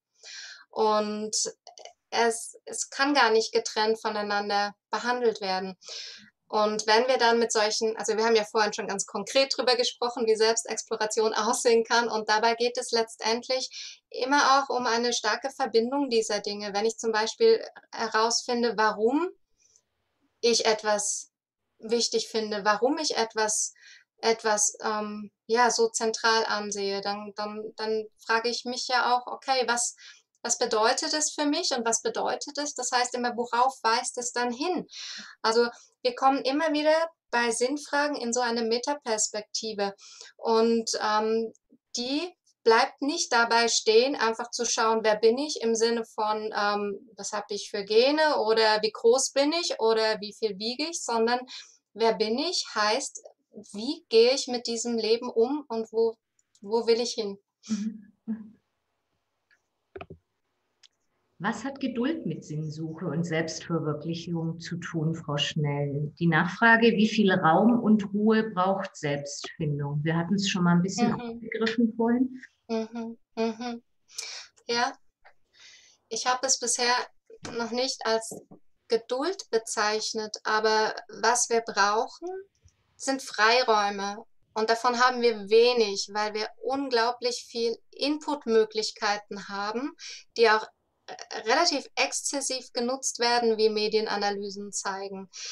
[SPEAKER 3] Und es, es kann gar nicht getrennt voneinander behandelt werden. Und wenn wir dann mit solchen, also wir haben ja vorhin schon ganz konkret drüber gesprochen, wie Selbstexploration aussehen kann. Und dabei geht es letztendlich immer auch um eine starke Verbindung dieser Dinge. Wenn ich zum Beispiel herausfinde, warum ich etwas wichtig finde, warum ich etwas, etwas ähm, ja, so zentral ansehe, dann, dann, dann frage ich mich ja auch, okay, was, was bedeutet es für mich und was bedeutet es? Das heißt immer, worauf weist es dann hin? Also wir kommen immer wieder bei Sinnfragen in so eine Metaperspektive und ähm, die bleibt nicht dabei stehen, einfach zu schauen, wer bin ich im Sinne von, ähm, was habe ich für Gene oder wie groß bin ich oder wie viel wiege ich, sondern wer bin ich heißt, wie gehe ich mit diesem Leben um und wo, wo will ich hin?
[SPEAKER 2] Mhm. Was hat Geduld mit Sinnsuche und Selbstverwirklichung zu tun, Frau Schnell? Die Nachfrage, wie viel Raum und Ruhe braucht Selbstfindung? Wir hatten es schon mal ein bisschen
[SPEAKER 3] Mhm.
[SPEAKER 2] aufgegriffen vorhin.
[SPEAKER 3] Mhm. Mhm. Ja, ich habe es bisher noch nicht als Geduld bezeichnet, aber was wir brauchen, sind Freiräume. Und davon haben wir wenig, weil wir unglaublich viel Inputmöglichkeiten haben, die auch relativ exzessiv genutzt werden, wie Medienanalysen zeigen.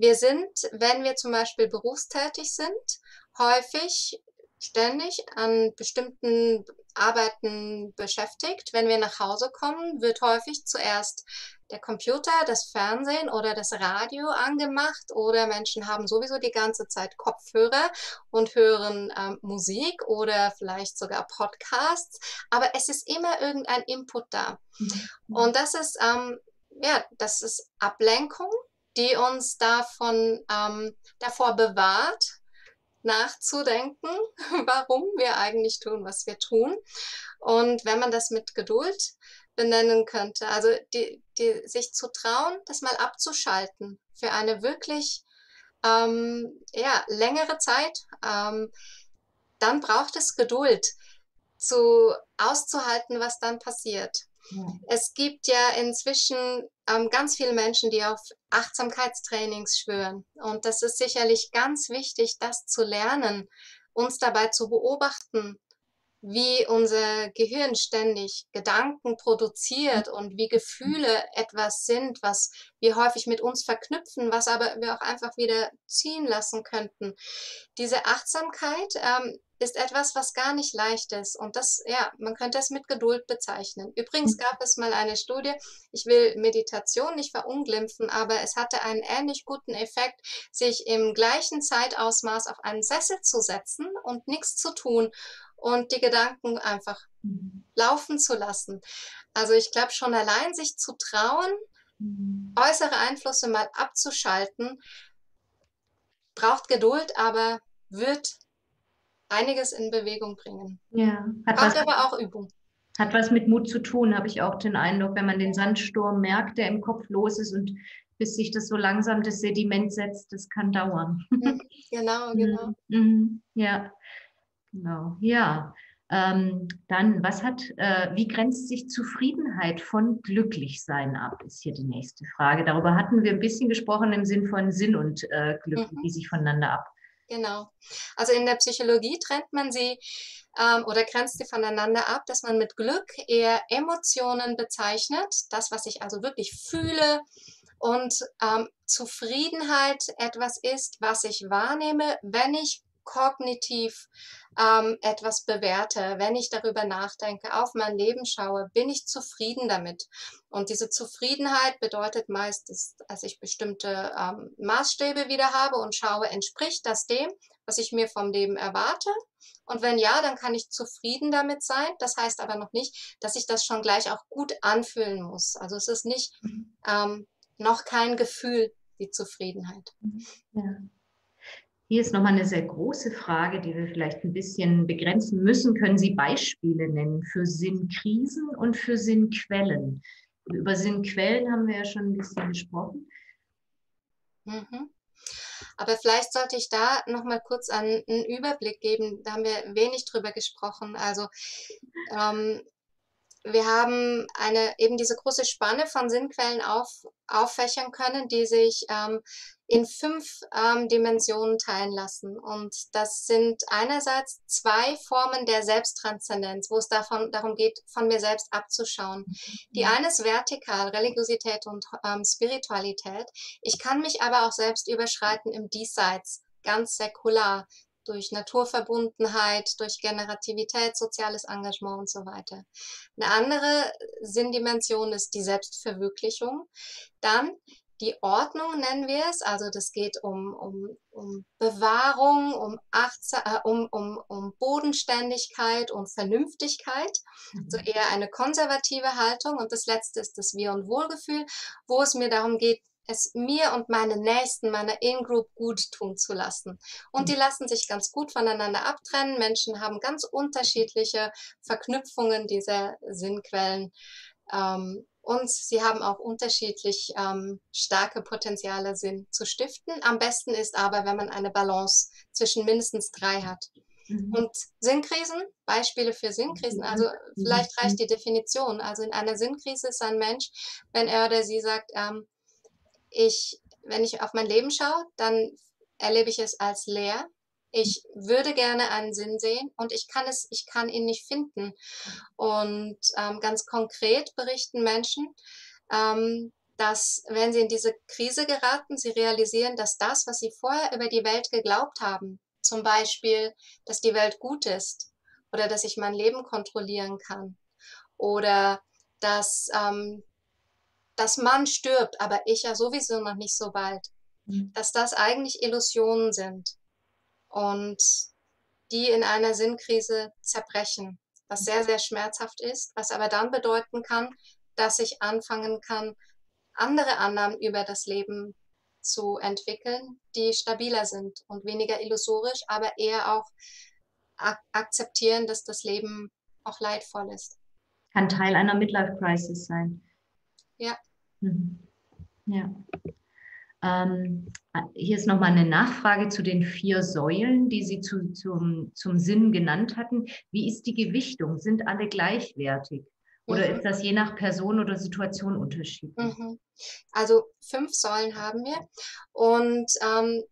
[SPEAKER 3] wir sind, wenn wir zum Beispiel berufstätig sind, häufig ständig an bestimmten Arbeiten beschäftigt. Wenn wir nach Hause kommen, wird häufig zuerst der Computer, das Fernsehen oder das Radio angemacht oder Menschen haben sowieso die ganze Zeit Kopfhörer und hören ähm, Musik oder vielleicht sogar Podcasts, aber es ist immer irgendein Input da. Mhm. Und das ist, ähm, ja, das ist Ablenkung, die uns davon, ähm, davor bewahrt, nachzudenken, warum wir eigentlich tun, was wir tun. Und wenn man das mit Geduld benennen könnte, also die, die, sich zu trauen, das mal abzuschalten für eine wirklich ähm, ja, längere Zeit, ähm, dann braucht es Geduld, zu auszuhalten, was dann passiert. Ja. Es gibt ja inzwischen ähm, ganz viele Menschen, die auf Achtsamkeitstrainings schwören. Und das ist sicherlich ganz wichtig, das zu lernen, uns dabei zu beobachten, wie unser Gehirn ständig Gedanken produziert und wie Gefühle etwas sind, was wir häufig mit uns verknüpfen, was aber wir auch einfach wieder ziehen lassen könnten. Diese Achtsamkeit ähm, ist etwas, was gar nicht leicht ist. Und das, ja, man könnte es mit Geduld bezeichnen. Übrigens gab es mal eine Studie, ich will Meditation nicht verunglimpfen, aber es hatte einen ähnlich guten Effekt, sich im gleichen Zeitausmaß auf einen Sessel zu setzen und nichts zu tun und die Gedanken einfach mhm. laufen zu lassen. Also ich glaube schon allein sich zu trauen, mhm. äußere Einflüsse mal abzuschalten, braucht Geduld, aber wird einiges in Bewegung bringen.
[SPEAKER 2] Ja, hat
[SPEAKER 3] braucht
[SPEAKER 2] was,
[SPEAKER 3] aber auch Übung.
[SPEAKER 2] Hat was mit Mut zu tun, habe ich auch den Eindruck, wenn man den Sandsturm merkt, der im Kopf los ist und bis sich das so langsam das Sediment setzt, das kann dauern.
[SPEAKER 3] Genau, genau.
[SPEAKER 2] Mhm. Ja, genau. Ja, ähm, dann, was hat, äh, wie grenzt sich Zufriedenheit von Glücklichsein ab, ist hier die nächste Frage. Darüber hatten wir ein bisschen gesprochen im Sinn von Sinn und äh, Glück,
[SPEAKER 3] Mhm.
[SPEAKER 2] die sich voneinander ab.
[SPEAKER 3] Genau. Also in der Psychologie trennt man sie ähm, oder grenzt sie voneinander ab, dass man mit Glück eher Emotionen bezeichnet, das, was ich also wirklich fühle, und ähm, Zufriedenheit etwas ist, was ich wahrnehme, wenn ich kognitiv ähm, etwas bewerte, wenn ich darüber nachdenke, auf mein Leben schaue, bin ich zufrieden damit. Und diese Zufriedenheit bedeutet meist, dass, dass ich bestimmte ähm, Maßstäbe wieder habe und schaue, entspricht das dem, was ich mir vom Leben erwarte? Und wenn ja, dann kann ich zufrieden damit sein. Das heißt aber noch nicht, dass ich das schon gleich auch gut anfühlen muss. Also es ist nicht ähm, noch kein Gefühl, die Zufriedenheit.
[SPEAKER 2] Ja. Hier ist nochmal eine sehr große Frage, die wir vielleicht ein bisschen begrenzen müssen. Können Sie Beispiele nennen für Sinnkrisen und für Sinnquellen? Über Sinnquellen haben wir ja schon ein bisschen gesprochen.
[SPEAKER 3] Mhm. Aber vielleicht sollte ich da nochmal kurz einen, einen Überblick geben. Da haben wir wenig drüber gesprochen. Also ähm, wir haben eine, eben diese große Spanne von Sinnquellen auf, auffächern können, die sich ähm, in fünf ähm, Dimensionen teilen lassen. Und das sind einerseits zwei Formen der Selbsttranszendenz, wo es davon, darum geht, von mir selbst abzuschauen. Die eine ist vertikal, Religiosität und ähm, Spiritualität. Ich kann mich aber auch selbst überschreiten im Diesseits, ganz säkular, durch Naturverbundenheit, durch Generativität, soziales Engagement und so weiter. Eine andere Sinndimension ist die Selbstverwirklichung. Dann die Ordnung nennen wir es, also das geht um, um, um Bewahrung, um, Achtsam, äh, um, um, um Bodenständigkeit und Vernünftigkeit, also eher eine konservative Haltung. Und das letzte ist das Wir- und Wohlgefühl, wo es mir darum geht, es mir und meinen Nächsten, meiner In-Group gut tun zu lassen. Und die lassen sich ganz gut voneinander abtrennen. Menschen haben ganz unterschiedliche Verknüpfungen dieser Sinnquellen. Ähm, und sie haben auch unterschiedlich ähm, starke Potenziale, Sinn zu stiften. Am besten ist aber, wenn man eine Balance zwischen mindestens drei hat. Mhm. Und Sinnkrisen, Beispiele für Sinnkrisen, also vielleicht reicht die Definition. Also in einer Sinnkrise ist ein Mensch, wenn er oder sie sagt, ähm, ich, wenn ich auf mein Leben schaue, dann erlebe ich es als leer. Ich würde gerne einen Sinn sehen und ich kann es, ich kann ihn nicht finden. Und ähm, ganz konkret berichten Menschen, ähm, dass, wenn sie in diese Krise geraten, sie realisieren, dass das, was sie vorher über die Welt geglaubt haben, zum Beispiel, dass die Welt gut ist oder dass ich mein Leben kontrollieren kann oder dass, ähm, dass man stirbt, aber ich ja sowieso noch nicht so bald, mhm. dass das eigentlich Illusionen sind und die in einer Sinnkrise zerbrechen, was sehr, sehr schmerzhaft ist, was aber dann bedeuten kann, dass ich anfangen kann, andere Annahmen über das Leben zu entwickeln, die stabiler sind und weniger illusorisch, aber eher auch ak akzeptieren, dass das Leben auch leidvoll ist.
[SPEAKER 2] Kann Teil einer Midlife-Crisis sein.
[SPEAKER 3] Ja.
[SPEAKER 2] Mhm. Ja. Ähm, hier ist nochmal eine Nachfrage zu den vier Säulen, die Sie zu, zum, zum Sinn genannt hatten. Wie ist die Gewichtung? Sind alle gleichwertig? Oder mhm. ist das je nach Person oder Situation unterschiedlich?
[SPEAKER 3] Mhm. Also fünf Säulen haben wir und ähm,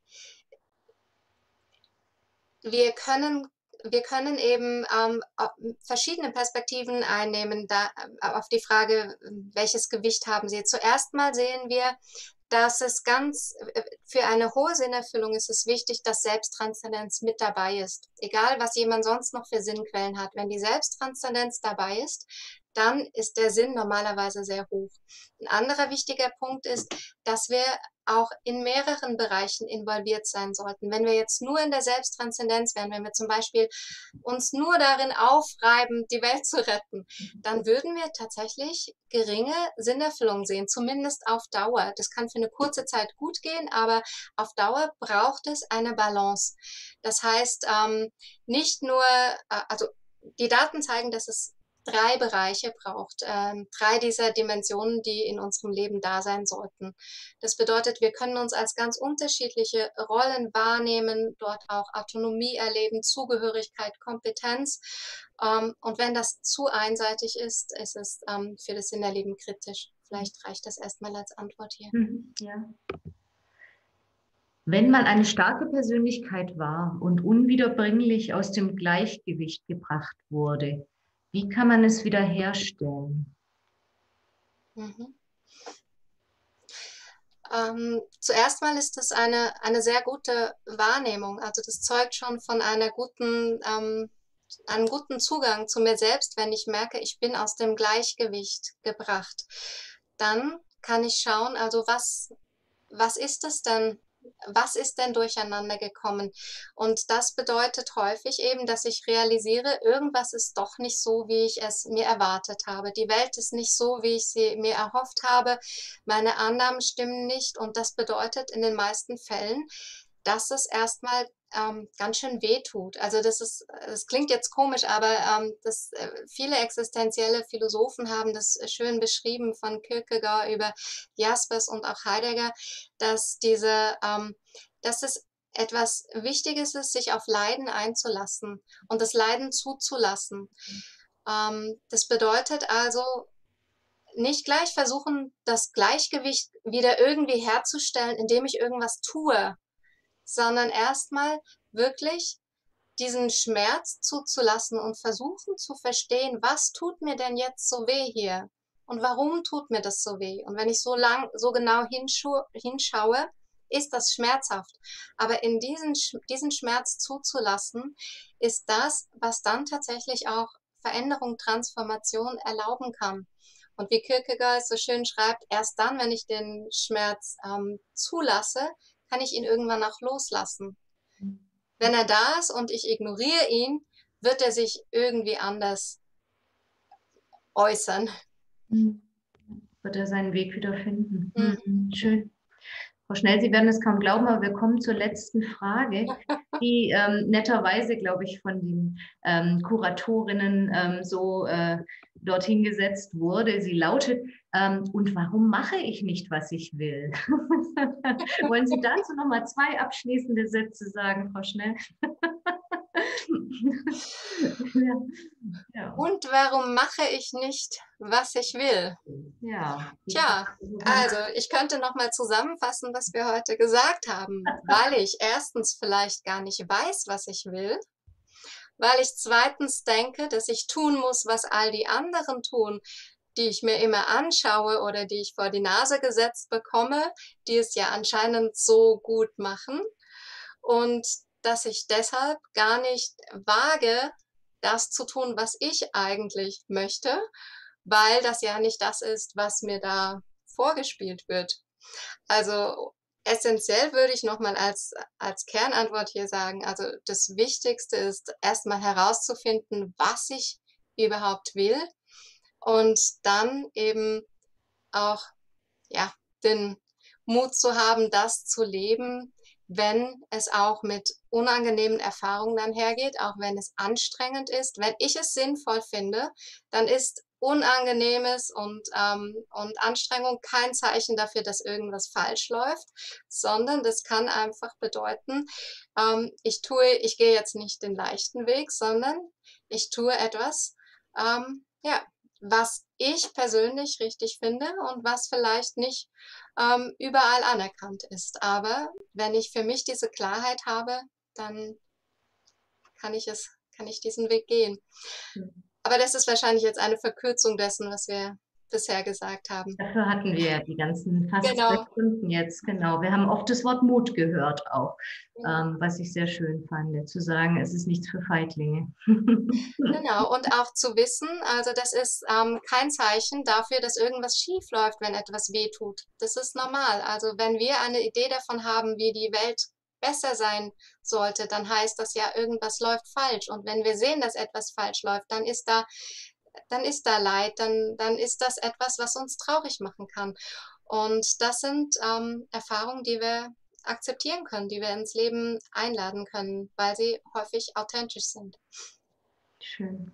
[SPEAKER 3] wir können wir können eben ähm, verschiedene Perspektiven einnehmen da, auf die Frage, welches Gewicht haben Sie. Zuerst mal sehen wir, dass es ganz, für eine hohe Sinnerfüllung ist es wichtig, dass Selbsttranszendenz mit dabei ist. Egal, was jemand sonst noch für Sinnquellen hat. Wenn die Selbsttranszendenz dabei ist, dann ist der Sinn normalerweise sehr hoch. Ein anderer wichtiger Punkt ist, dass wir auch in mehreren Bereichen involviert sein sollten. Wenn wir jetzt nur in der Selbsttranszendenz wären, wenn wir zum Beispiel uns nur darin aufreiben, die Welt zu retten, dann würden wir tatsächlich geringe Sinnerfüllung sehen, zumindest auf Dauer. Das kann für eine kurze Zeit gut gehen, aber auf Dauer braucht es eine Balance. Das heißt, ähm, nicht nur, äh, also die Daten zeigen, dass es drei Bereiche braucht, ähm, drei dieser Dimensionen, die in unserem Leben da sein sollten. Das bedeutet, wir können uns als ganz unterschiedliche Rollen wahrnehmen, dort auch Autonomie erleben, Zugehörigkeit, Kompetenz. Ähm, und wenn das zu einseitig ist, ist es ähm, für das Sinnerleben kritisch. Vielleicht reicht das erstmal als Antwort hier.
[SPEAKER 2] Mhm, ja. Wenn man eine starke Persönlichkeit war und unwiederbringlich aus dem Gleichgewicht gebracht wurde, wie kann man es wiederherstellen?
[SPEAKER 3] Mhm. Ähm, zuerst mal ist das eine, eine sehr gute Wahrnehmung. Also das zeugt schon von einer guten, ähm, einem guten Zugang zu mir selbst, wenn ich merke, ich bin aus dem Gleichgewicht gebracht. Dann kann ich schauen, also was, was ist es denn? Was ist denn durcheinander gekommen? Und das bedeutet häufig eben, dass ich realisiere, irgendwas ist doch nicht so, wie ich es mir erwartet habe. Die Welt ist nicht so, wie ich sie mir erhofft habe. Meine Annahmen stimmen nicht. Und das bedeutet in den meisten Fällen, dass es erstmal ähm, ganz schön weh tut. Also das ist, das klingt jetzt komisch, aber ähm, das, äh, viele existenzielle Philosophen haben das schön beschrieben, von Kierkegaard über Jaspers und auch Heidegger, dass diese, ähm, dass es etwas Wichtiges ist, sich auf Leiden einzulassen und das Leiden zuzulassen. Ähm, das bedeutet also, nicht gleich versuchen, das Gleichgewicht wieder irgendwie herzustellen, indem ich irgendwas tue, sondern erstmal wirklich diesen Schmerz zuzulassen und versuchen zu verstehen, was tut mir denn jetzt so weh hier und warum tut mir das so weh. Und wenn ich so lang, so genau hinschaue, hinschaue ist das schmerzhaft. Aber in diesen, diesen Schmerz zuzulassen, ist das, was dann tatsächlich auch Veränderung, Transformation erlauben kann. Und wie Kierkegaard es so schön schreibt, erst dann, wenn ich den Schmerz ähm, zulasse, kann ich ihn irgendwann auch loslassen. Wenn er da ist und ich ignoriere ihn, wird er sich irgendwie anders äußern.
[SPEAKER 2] Wird er seinen Weg wieder finden. Mhm. Schön. Frau Schnell, Sie werden es kaum glauben, aber wir kommen zur letzten Frage, die ähm, netterweise, glaube ich, von den ähm, Kuratorinnen ähm, so äh, dorthin gesetzt wurde. Sie lautet, ähm, und warum mache ich nicht, was ich will? Wollen Sie dazu noch mal zwei abschließende Sätze sagen, Frau Schnell?
[SPEAKER 3] ja. Ja. Und warum mache ich nicht, was ich will?
[SPEAKER 2] Ja.
[SPEAKER 3] Tja, also ich könnte noch mal zusammenfassen, was wir heute gesagt haben, weil ich erstens vielleicht gar nicht weiß, was ich will, weil ich zweitens denke, dass ich tun muss, was all die anderen tun, die ich mir immer anschaue oder die ich vor die Nase gesetzt bekomme, die es ja anscheinend so gut machen und dass ich deshalb gar nicht wage, das zu tun, was ich eigentlich möchte, weil das ja nicht das ist, was mir da vorgespielt wird. Also essentiell würde ich nochmal als, als Kernantwort hier sagen, also das Wichtigste ist erstmal herauszufinden, was ich überhaupt will und dann eben auch ja, den Mut zu haben, das zu leben, wenn es auch mit unangenehmen Erfahrungen dann hergeht, auch wenn es anstrengend ist. Wenn ich es sinnvoll finde, dann ist Unangenehmes und, ähm, und Anstrengung kein Zeichen dafür, dass irgendwas falsch läuft, sondern das kann einfach bedeuten, ähm, ich tue, ich gehe jetzt nicht den leichten Weg, sondern ich tue etwas, ähm, ja, was ich persönlich richtig finde und was vielleicht nicht ähm, überall anerkannt ist. Aber wenn ich für mich diese Klarheit habe, dann kann ich es, kann ich diesen Weg gehen. Aber das ist wahrscheinlich jetzt eine Verkürzung dessen, was wir bisher gesagt haben.
[SPEAKER 2] Dafür hatten wir ja die ganzen fast
[SPEAKER 3] Genau.
[SPEAKER 2] zwei Stunden jetzt, genau. Wir haben oft das Wort Mut gehört auch,
[SPEAKER 3] Genau.
[SPEAKER 2] ähm, was ich sehr schön fand, zu sagen, es ist nichts für Feiglinge.
[SPEAKER 3] Genau, und auch zu wissen, also das ist ähm, kein Zeichen dafür, dass irgendwas schief läuft, wenn etwas weh tut. Das ist normal. Also wenn wir eine Idee davon haben, wie die Welt besser sein sollte, dann heißt das ja, irgendwas läuft falsch. Und wenn wir sehen, dass etwas falsch läuft, dann ist da, dann ist da Leid, dann, dann ist das etwas, was uns traurig machen kann. Und das sind ähm, Erfahrungen, die wir akzeptieren können, die wir ins Leben einladen können, weil sie häufig authentisch sind.
[SPEAKER 2] Schön.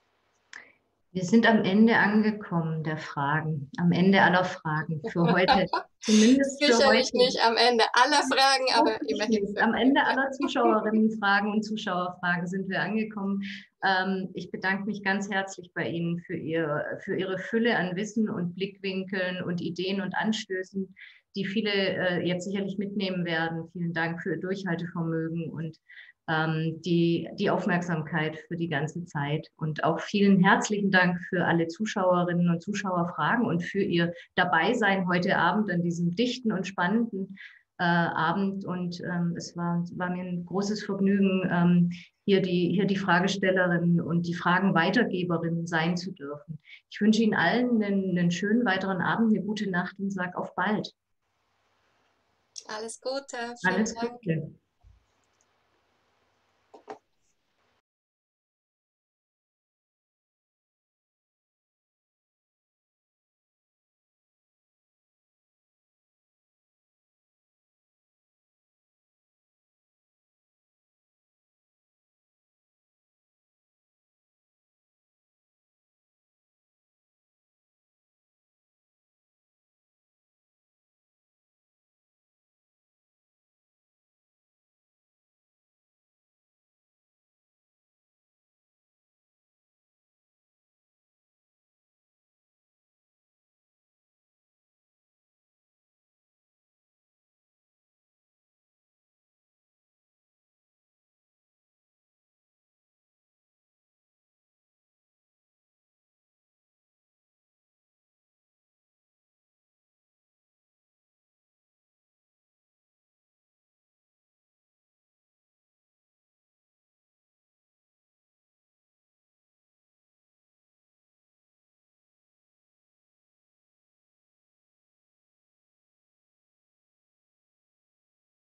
[SPEAKER 2] Wir sind am Ende angekommen der Fragen, am Ende aller Fragen für heute. Zumindest für
[SPEAKER 3] Sicherlich
[SPEAKER 2] heute.
[SPEAKER 3] nicht am Ende aller Fragen, aber immerhin.
[SPEAKER 2] Am Ende aller Zuschauerinnenfragen und Zuschauerfragen sind wir angekommen. Ähm, ich bedanke mich ganz herzlich bei Ihnen für, ihr, für Ihre Fülle an Wissen und Blickwinkeln und Ideen und Anstößen, die viele äh, jetzt sicherlich mitnehmen werden. Vielen Dank für Ihr Durchhaltevermögen und ähm, die, die Aufmerksamkeit für die ganze Zeit. Und auch vielen herzlichen Dank für alle Zuschauerinnen und Zuschauerfragen und für Ihr Dabeisein heute Abend an diesem dichten und spannenden äh, Abend. Und ähm, es war, war mir ein großes Vergnügen, ähm, hier, die, hier die Fragestellerin und die Fragenweitergeberin sein zu dürfen. Ich wünsche Ihnen allen einen, einen schönen weiteren Abend, eine gute Nacht und sage auf bald.
[SPEAKER 3] Alles Gute. Vielen
[SPEAKER 2] Alles
[SPEAKER 3] Dank.
[SPEAKER 2] Gute.